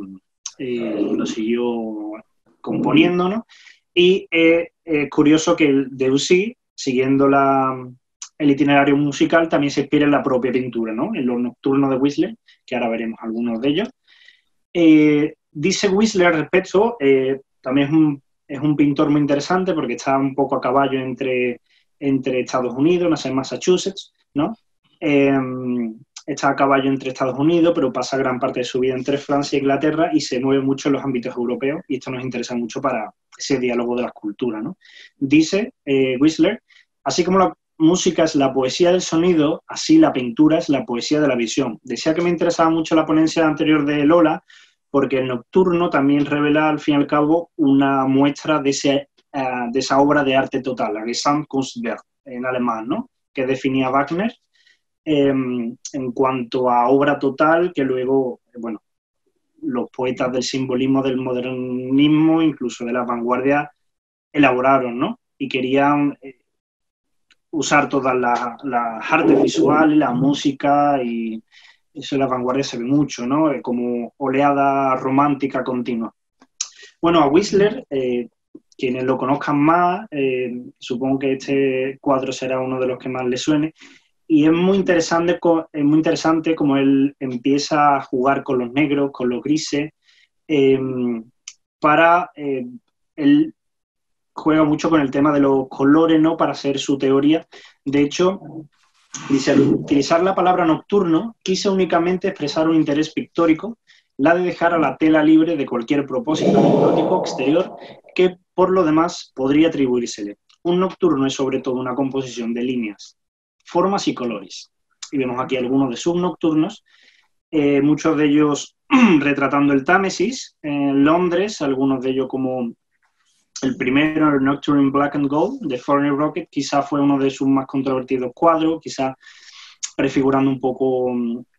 componiendo, ¿no? Y es curioso que Debussy, siguiendo el itinerario musical, también se inspira en la propia pintura, ¿no? En los nocturnos de Whistler, que ahora veremos algunos de ellos. Dice Whistler al respecto, también es un pintor muy interesante porque está un poco a caballo entre Estados Unidos, nace en Massachusetts, ¿no? Está a caballo entre Estados Unidos, pero pasa gran parte de su vida entre Francia e Inglaterra y se mueve mucho en los ámbitos europeos, y esto nos interesa mucho para ese diálogo de las culturas, ¿no? Dice Whistler, así como la música es la poesía del sonido, así la pintura es la poesía de la visión. Decía que me interesaba mucho la ponencia anterior de Lola, porque el nocturno también revela, al fin y al cabo, una muestra de esa obra de arte total, la Gesamtkunstwerk, en alemán, ¿no? Que definía Wagner, en cuanto a obra total, que luego, bueno, los poetas del simbolismo, del modernismo, incluso de la vanguardia, elaboraron, ¿no? Y querían usar todas las artes visuales, la música, y eso en la vanguardia se ve mucho, ¿no? Como oleada romántica continua. Bueno, a Whistler, quienes lo conozcan más, supongo que este cuadro será uno de los que más le suene, y es muy interesante como él empieza a jugar con los negros, con los grises, él juega mucho con el tema de los colores, ¿no? Para hacer su teoría. De hecho, dice, al utilizar la palabra nocturno, quise únicamente expresar un interés pictórico, la de dejar a la tela libre de cualquier propósito anecdótico exterior que, por lo demás, podría atribuírsele. Un nocturno es sobre todo una composición de líneas, formas y colores. Y vemos aquí algunos de sus nocturnos, muchos de ellos retratando el Támesis en Londres, algunos de ellos como el primero, el Nocturne in Black and Gold, de Foreigner Rocket, quizá fue uno de sus más controvertidos cuadros, quizá prefigurando un poco,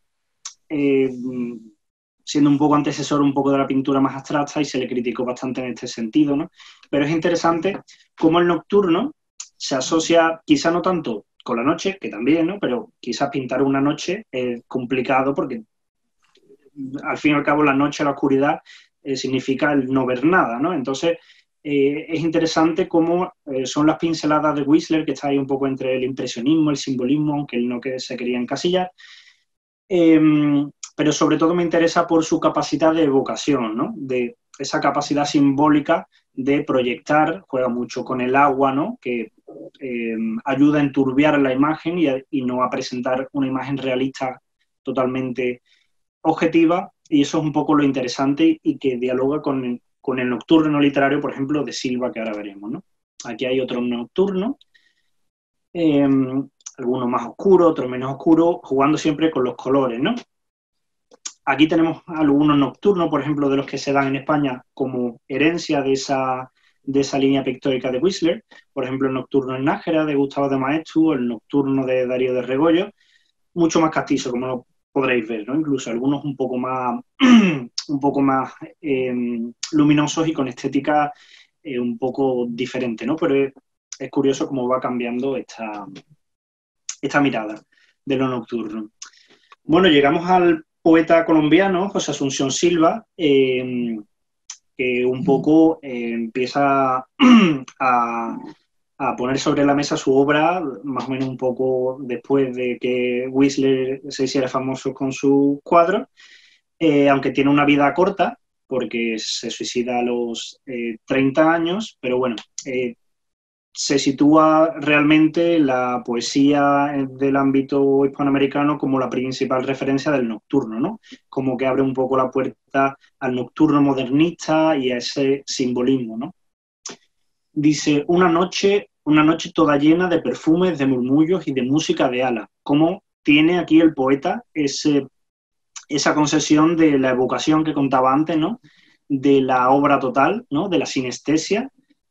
siendo un poco antecesor un poco de la pintura más abstracta, y se le criticó bastante en este sentido, ¿no? Pero es interesante cómo el nocturno se asocia, quizá no tanto con la noche, que también, ¿no? Pero quizás pintar una noche es complicado porque, al fin y al cabo, la noche, la oscuridad, significa el no ver nada, ¿no? Entonces, es interesante cómo son las pinceladas de Whistler, que está ahí un poco entre el impresionismo, el simbolismo, aunque él no se quería encasillar. Pero sobre todo me interesa por su capacidad de evocación, ¿no? De esa capacidad simbólica de proyectar, juega mucho con el agua, ¿no? Que ayuda a enturbiar la imagen y no a presentar una imagen realista totalmente objetiva, y eso es un poco lo interesante y que dialoga con el nocturno literario, por ejemplo, de Silva, que ahora veremos, ¿no? Aquí hay otro nocturno, algunos más oscuros, otros menos oscuros, jugando siempre con los colores, ¿no? Aquí tenemos algunos nocturnos, por ejemplo, de los que se dan en España como herencia de esa línea pictórica de Whistler, por ejemplo, el nocturno en Nájera de Gustavo de Maeztu, el nocturno de Darío de Regoyo, mucho más castizo, como lo podréis ver, ¿no? Incluso algunos un poco más luminosos y con estética un poco diferente, ¿no? Pero es curioso cómo va cambiando esta mirada de lo nocturno. Bueno, llegamos al poeta colombiano José Asunción Silva, que un poco empieza a poner sobre la mesa su obra, más o menos un poco después de que Whistler se hiciera famoso con sus cuadros, aunque tiene una vida corta, porque se suicida a los 30 años, pero bueno, se sitúa realmente la poesía del ámbito hispanoamericano como la principal referencia del nocturno, ¿no? Como que abre un poco la puerta al nocturno modernista y a ese simbolismo, ¿no? Dice, una noche toda llena de perfumes, de murmullos y de música de alas. Cómo tiene aquí el poeta esa concesión de la evocación que contaba antes, ¿no? De la obra total, ¿no? De la sinestesia.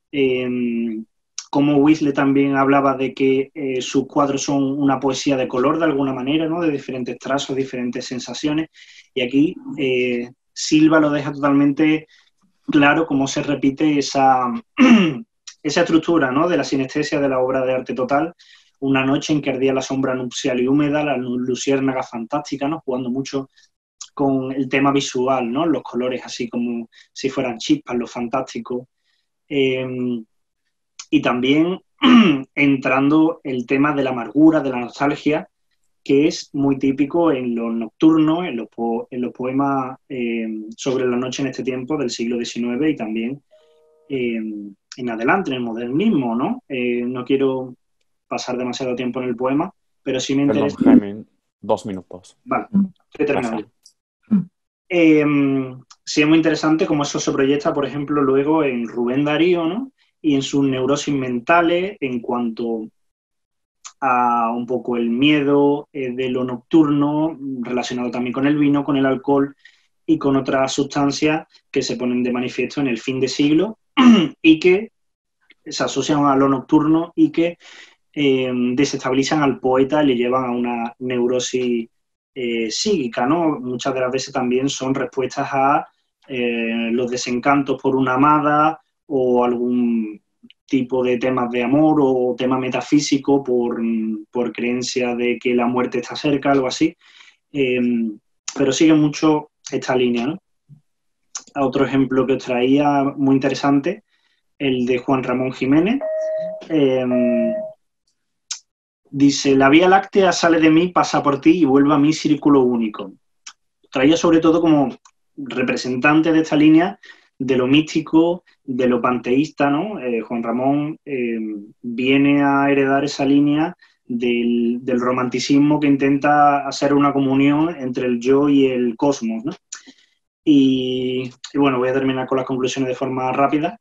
Como Whistler también hablaba de que sus cuadros son una poesía de color de alguna manera, ¿no? De diferentes trazos, diferentes sensaciones. Y aquí Silva lo deja totalmente claro cómo se repite esa estructura, ¿no? De la sinestesia de la obra de arte total. Una noche en que ardía la sombra nupcial y húmeda, la luciérnaga fantástica, ¿no? Jugando mucho con el tema visual, ¿no? Los colores así como si fueran chispas, lo fantástico. Y también entrando el tema de la amargura, de la nostalgia, que es muy típico en los nocturnos, en los poemas sobre la noche en este tiempo del siglo XIX y también en adelante, en el modernismo, ¿no? No quiero pasar demasiado tiempo en el poema, pero sí me interesa... Perdón, Jaime, 2 minutos. Vale, estoy terminando. Sí, es muy interesante cómo eso se proyecta, por ejemplo, luego en Rubén Darío, ¿no? Y en sus neurosis mentales en cuanto a un poco el miedo de lo nocturno, relacionado también con el vino, con el alcohol y con otras sustancias que se ponen de manifiesto en el fin de siglo y que se asocian a lo nocturno y que desestabilizan al poeta y le llevan a una neurosis psíquica, ¿no? Muchas de las veces también son respuestas a los desencantos por una amada o algún tipo de temas de amor o tema metafísico por creencia de que la muerte está cerca, algo así. Pero sigue mucho esta línea, ¿no? Otro ejemplo que os traía muy interesante, el de Juan Ramón Jiménez. Dice, la Vía Láctea sale de mí, pasa por ti y vuelve a mí círculo único. Traía sobre todo como representante de esta línea de lo místico, de lo panteísta, ¿no? Juan Ramón viene a heredar esa línea del romanticismo que intenta hacer una comunión entre el yo y el cosmos, ¿no? Y bueno, voy a terminar con las conclusiones de forma rápida.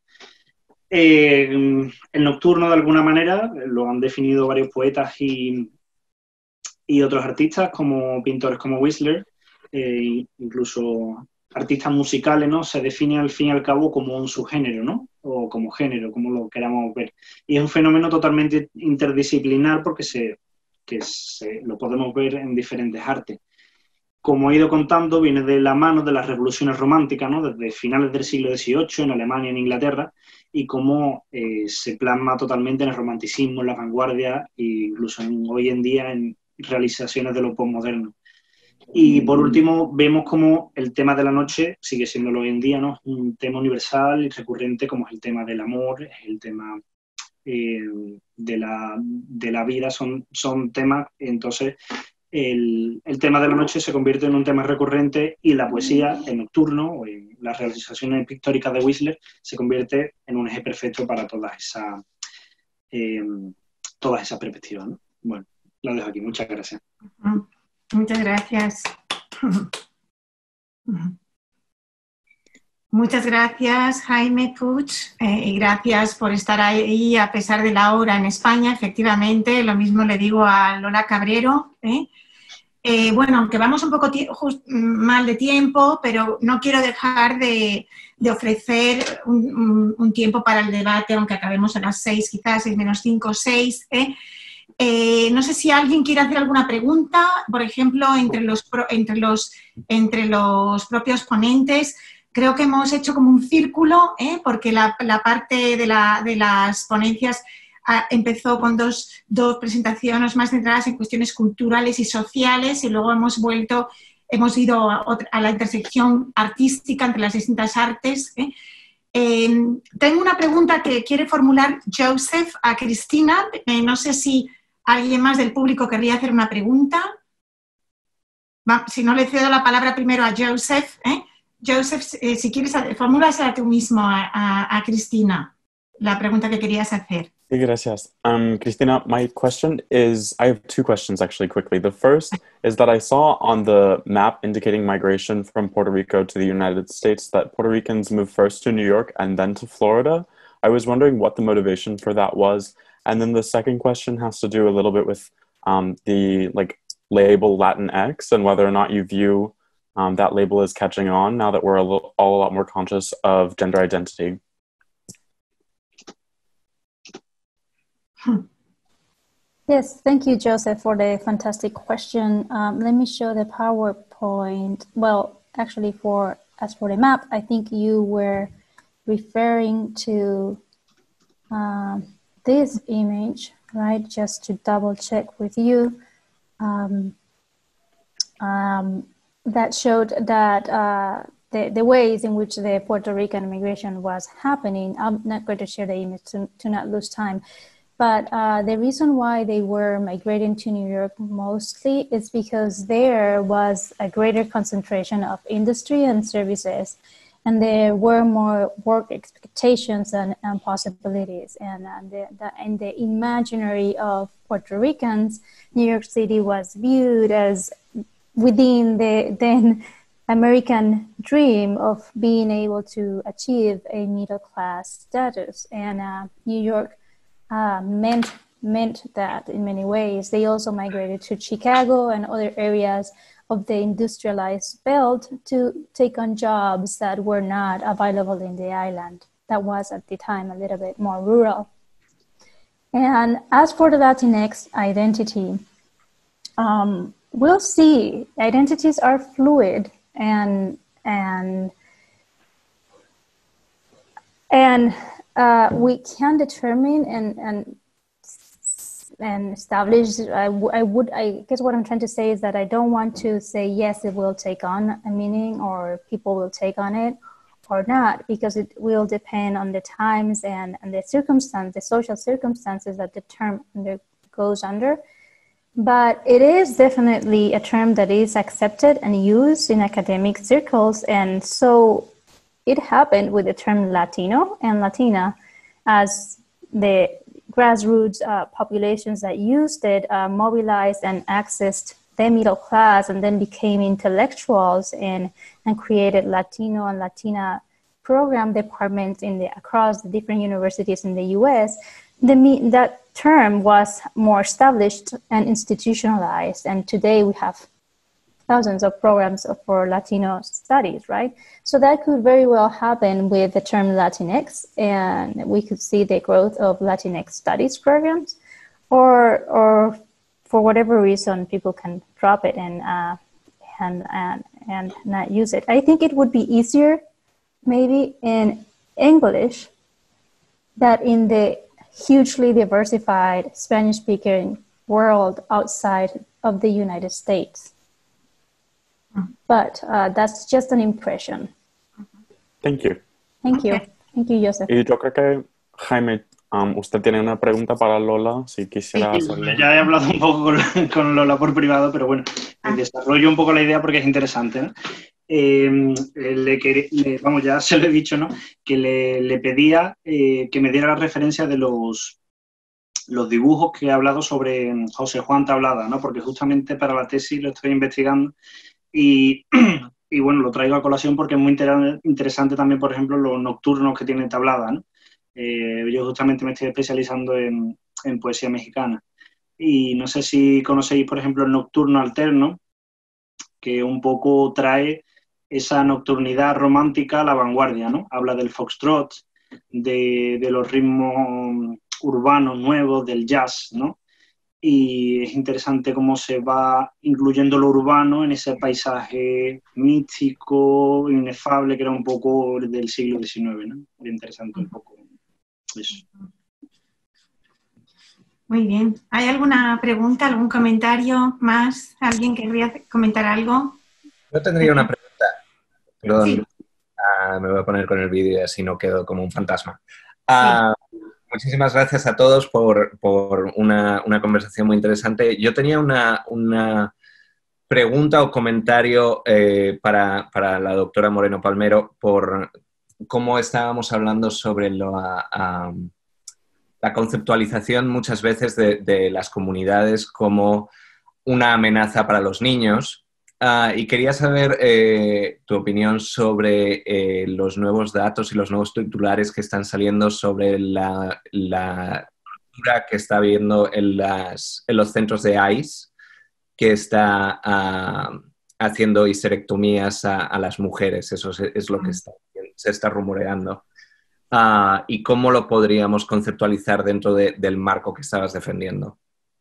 El nocturno, de alguna manera, lo han definido varios poetas y otros artistas, como pintores como Whistler, incluso artistas musicales, ¿no? Se define al fin y al cabo como un subgénero, ¿no? O como género, como lo queramos ver. Y es un fenómeno totalmente interdisciplinar porque lo podemos ver en diferentes artes. Como he ido contando, viene de la mano de las revoluciones románticas, ¿no? Desde finales del siglo XVIII, en Alemania y en Inglaterra, y cómo se plasma totalmente en el romanticismo, en la vanguardia, e incluso hoy en día en realizaciones de lo postmoderno. Y por último, vemos como el tema de la noche sigue siendo hoy en día, ¿no? Un tema universal y recurrente como es el tema del amor, es el tema de la vida, son temas, entonces el tema de la noche se convierte en un tema recurrente y la poesía, el nocturno o en las realizaciones pictóricas de Whistler se convierte en un eje perfecto para todas esas perspectivas, ¿no? Bueno, lo dejo aquí. Muchas gracias. Muchas gracias. Muchas gracias, Jaime Puig, y gracias por estar ahí a pesar de la hora en España. Efectivamente, lo mismo le digo a Lola Cabrero. Bueno, aunque vamos un poco mal de tiempo, pero no quiero dejar de ofrecer un tiempo para el debate, aunque acabemos a las 6, quizás 6 menos 5, 6. No sé si alguien quiere hacer alguna pregunta, por ejemplo, entre los propios ponentes. Creo que hemos hecho como un círculo, porque la parte de las ponencias empezó con dos presentaciones más centradas en cuestiones culturales y sociales y luego hemos ido a la intersección artística entre las distintas artes. Tengo una pregunta que quiere formular Joseph a Cristina. No sé si alguien más del público querría hacer una pregunta. Si no, le cedo la palabra primero a Joseph. Joseph, si quieres, formúlasela tú mismo a Cristina, la pregunta que querías hacer. Sí, gracias. Cristina, my question is, I have two questions actually quickly. The first is that I saw on the map indicating migration from Puerto Rico to the United States that Puerto Ricans moved first to New York and then to Florida. I was wondering what the motivation for that was. And then the second question has to do a little bit with the label Latinx and whether or not you view that label is catching on now that we're all a lot more conscious of gender identity. Yes, thank you, Joseph, for the fantastic question. Let me show the PowerPoint. Well, actually, as for the map, I think you were referring to this image, right? Just to double check with you. That showed that the ways in which the Puerto Rican migration was happening. I'm not going to share the image to not lose time. But the reason why they were migrating to New York mostly is because there was a greater concentration of industry and services, and there were more work expectations and possibilities. And in the imaginary of Puerto Ricans, New York City was viewed as within the then American dream of being able to achieve a middle-class status. And New York meant that in many ways. They also migrated to Chicago and other areas of the industrialized belt to take on jobs that were not available in the island. That was at the time a little bit more rural. And as for the Latinx identity, we'll see. Identities are fluid and we can determine and establish. I guess what I'm trying to say is that I don't want to say yes, it will take on a meaning or people will take on it or not, because it will depend on the times and the circumstance, the social circumstances that the term goes under. But it is definitely a term that is accepted and used in academic circles. And so it happened with the term Latino and Latina as the grassroots populations that used it mobilized and accessed the middle class and then became intellectuals and created Latino and Latina program departments across the different universities in the US. That term was more established and institutionalized, and today we have thousands of programs for Latino studies, right? So that could very well happen with the term Latinx, and we could see the growth of Latinx studies programs, or for whatever reason, people can drop it and not use it. I think it would be easier, maybe in English, that in the hugely diversified Spanish-speaking world outside of the United States. but that's just an impression. Thank you. Thank you. Thank you, Joseph. Y yo creo que, Jaime, usted tiene una pregunta para Lola, si quisiera hacerlo. Ya he hablado un poco con Lola por privado, pero bueno, desarrollo un poco la idea porque es interesante, ¿no? Vamos, ya se lo he dicho, ¿no? Que le pedía que me diera la referencia de los dibujos que he hablado sobre José Juan Tablada, ¿no? Porque justamente para la tesis lo estoy investigando y bueno, lo traigo a colación porque es muy interesante también, por ejemplo, los nocturnos que tiene Tablada, ¿no? Yo justamente me estoy especializando en poesía mexicana y no sé si conocéis, por ejemplo, el nocturno alterno, que un poco trae esa nocturnidad romántica a la vanguardia, ¿no? Habla del foxtrot, de los ritmos urbanos nuevos, del jazz, ¿no? Y es interesante cómo se va incluyendo lo urbano en ese paisaje místico, inefable, que era un poco del siglo XIX, ¿no? Es interesante un poco eso. Muy bien. ¿Hay alguna pregunta, algún comentario más? ¿Alguien querría comentar algo? Yo tendría una pregunta. Perdón, Sí. Me voy a poner con el vídeo y así no quedo como un fantasma. Muchísimas gracias a todos por una conversación muy interesante. Yo tenía una pregunta o comentario para la doctora Moreno Palmero por cómo estábamos hablando sobre la conceptualización muchas veces de las comunidades como una amenaza para los niños. Y quería saber tu opinión sobre los nuevos datos y los nuevos titulares que están saliendo sobre la cultura que está habiendo en los centros de ICE, que está haciendo histerectomías a las mujeres. Eso es lo que se está rumoreando. ¿Y cómo lo podríamos conceptualizar dentro del marco que estabas defendiendo?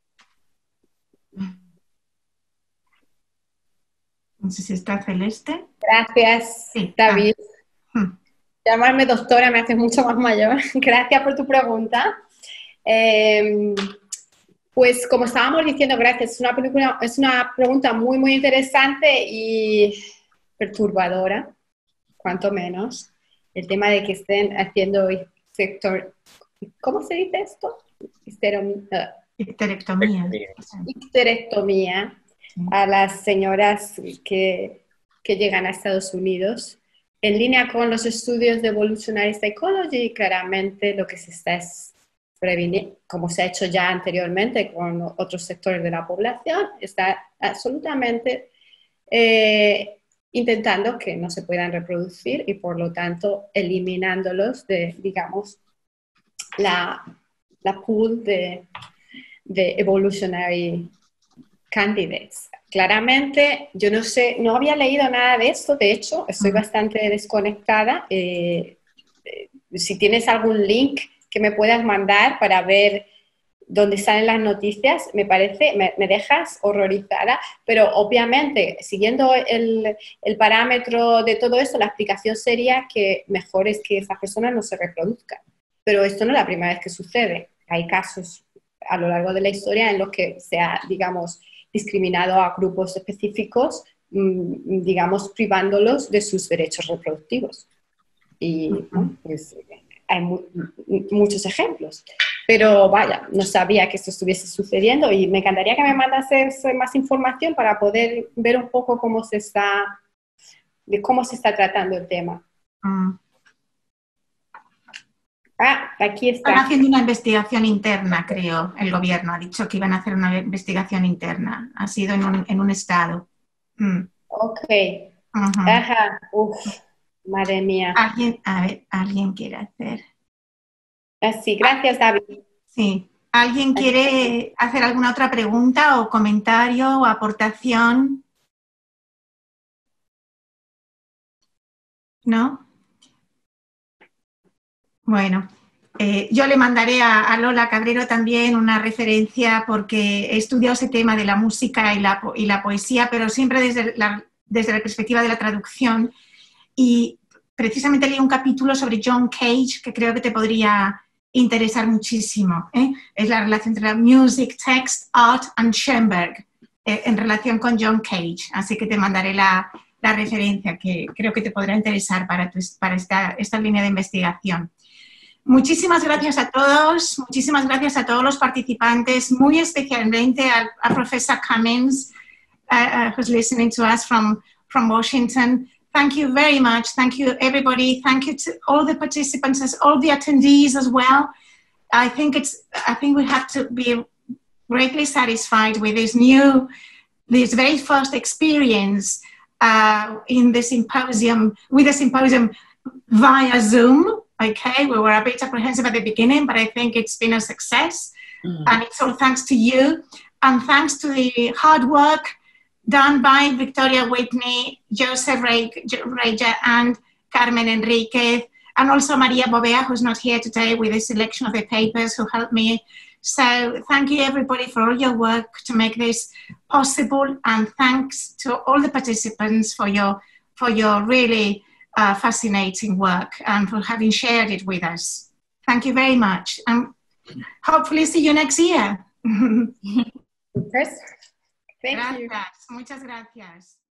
No sé si está Celeste. Gracias, Sí. David. Llamarme doctora me hace mucho más mayor. Gracias por tu pregunta. Pues como estábamos diciendo, gracias. Es una pregunta muy, muy interesante y perturbadora, cuanto menos. El tema de que estén haciendo ¿cómo se dice esto? Histerectomía. Histerectomía a las señoras que llegan a Estados Unidos. En línea con los estudios de Evolutionary Psychology, claramente lo que se está es prevenir, como se ha hecho ya anteriormente con otros sectores de la población, está absolutamente intentando que no se puedan reproducir y por lo tanto eliminándolos de, digamos, la pool de evolutionary candidates. Claramente, yo no sé, no había leído nada de esto, de hecho, estoy bastante desconectada. Si tienes algún link que me puedas mandar para ver dónde salen las noticias, me dejas horrorizada, pero obviamente, siguiendo el parámetro de todo esto, la explicación sería que mejor es que esas personas no se reproduzcan. Pero esto no es la primera vez que sucede. Hay casos a lo largo de la historia en los que se ha, digamos, discriminado a grupos específicos, digamos, privándolos de sus derechos reproductivos. Y bueno, pues, hay muchos ejemplos. Pero vaya, no sabía que esto estuviese sucediendo y me encantaría que me mandases más información para poder ver un poco cómo se está tratando el tema. Aquí está. Están haciendo una investigación interna, creo, el gobierno. Ha dicho que iban a hacer una investigación interna. Ha sido en un estado. Ok. Ajá. Uf, madre mía. ¿Alguien quiere hacer? Sí, gracias, David. Sí. ¿Alguien quiere hacer alguna otra pregunta o comentario o aportación? ¿No? Bueno, yo le mandaré a Lola Cabrero también una referencia porque he estudiado ese tema de la música y la poesía, pero siempre desde la perspectiva de la traducción. Y precisamente leí un capítulo sobre John Cage que creo que te podría interesar muchísimo. Es la relación entre la music, text, art and Schoenberg. en relación con John Cage. Así que te mandaré la referencia que creo que te podrá interesar para esta línea de investigación. Muchísimas gracias a todos, muchísimas gracias a todos los participantes, muy especialmente a Professor Cummings, who's listening to us from Washington. Thank you very much. Thank you, everybody. Thank you to all the participants, all the attendees as well. I think we have to be greatly satisfied with this very first experience in the symposium, with the symposium via Zoom. Okay, we were a bit apprehensive at the beginning, but I think it's been a success. And it's all thanks to you, and thanks to the hard work done by Victoria Whitney, Joseph Reja, and Carmen Enriquez, and also Maria Bovea, who's not here today, with the selection of the papers, who helped me. So thank you, everybody, for all your work to make this possible, and thanks to all the participants for your really fascinating work and for having shared it with us. Thank you very much, and hopefully see you next year. Thank you. Gracias, muchas gracias.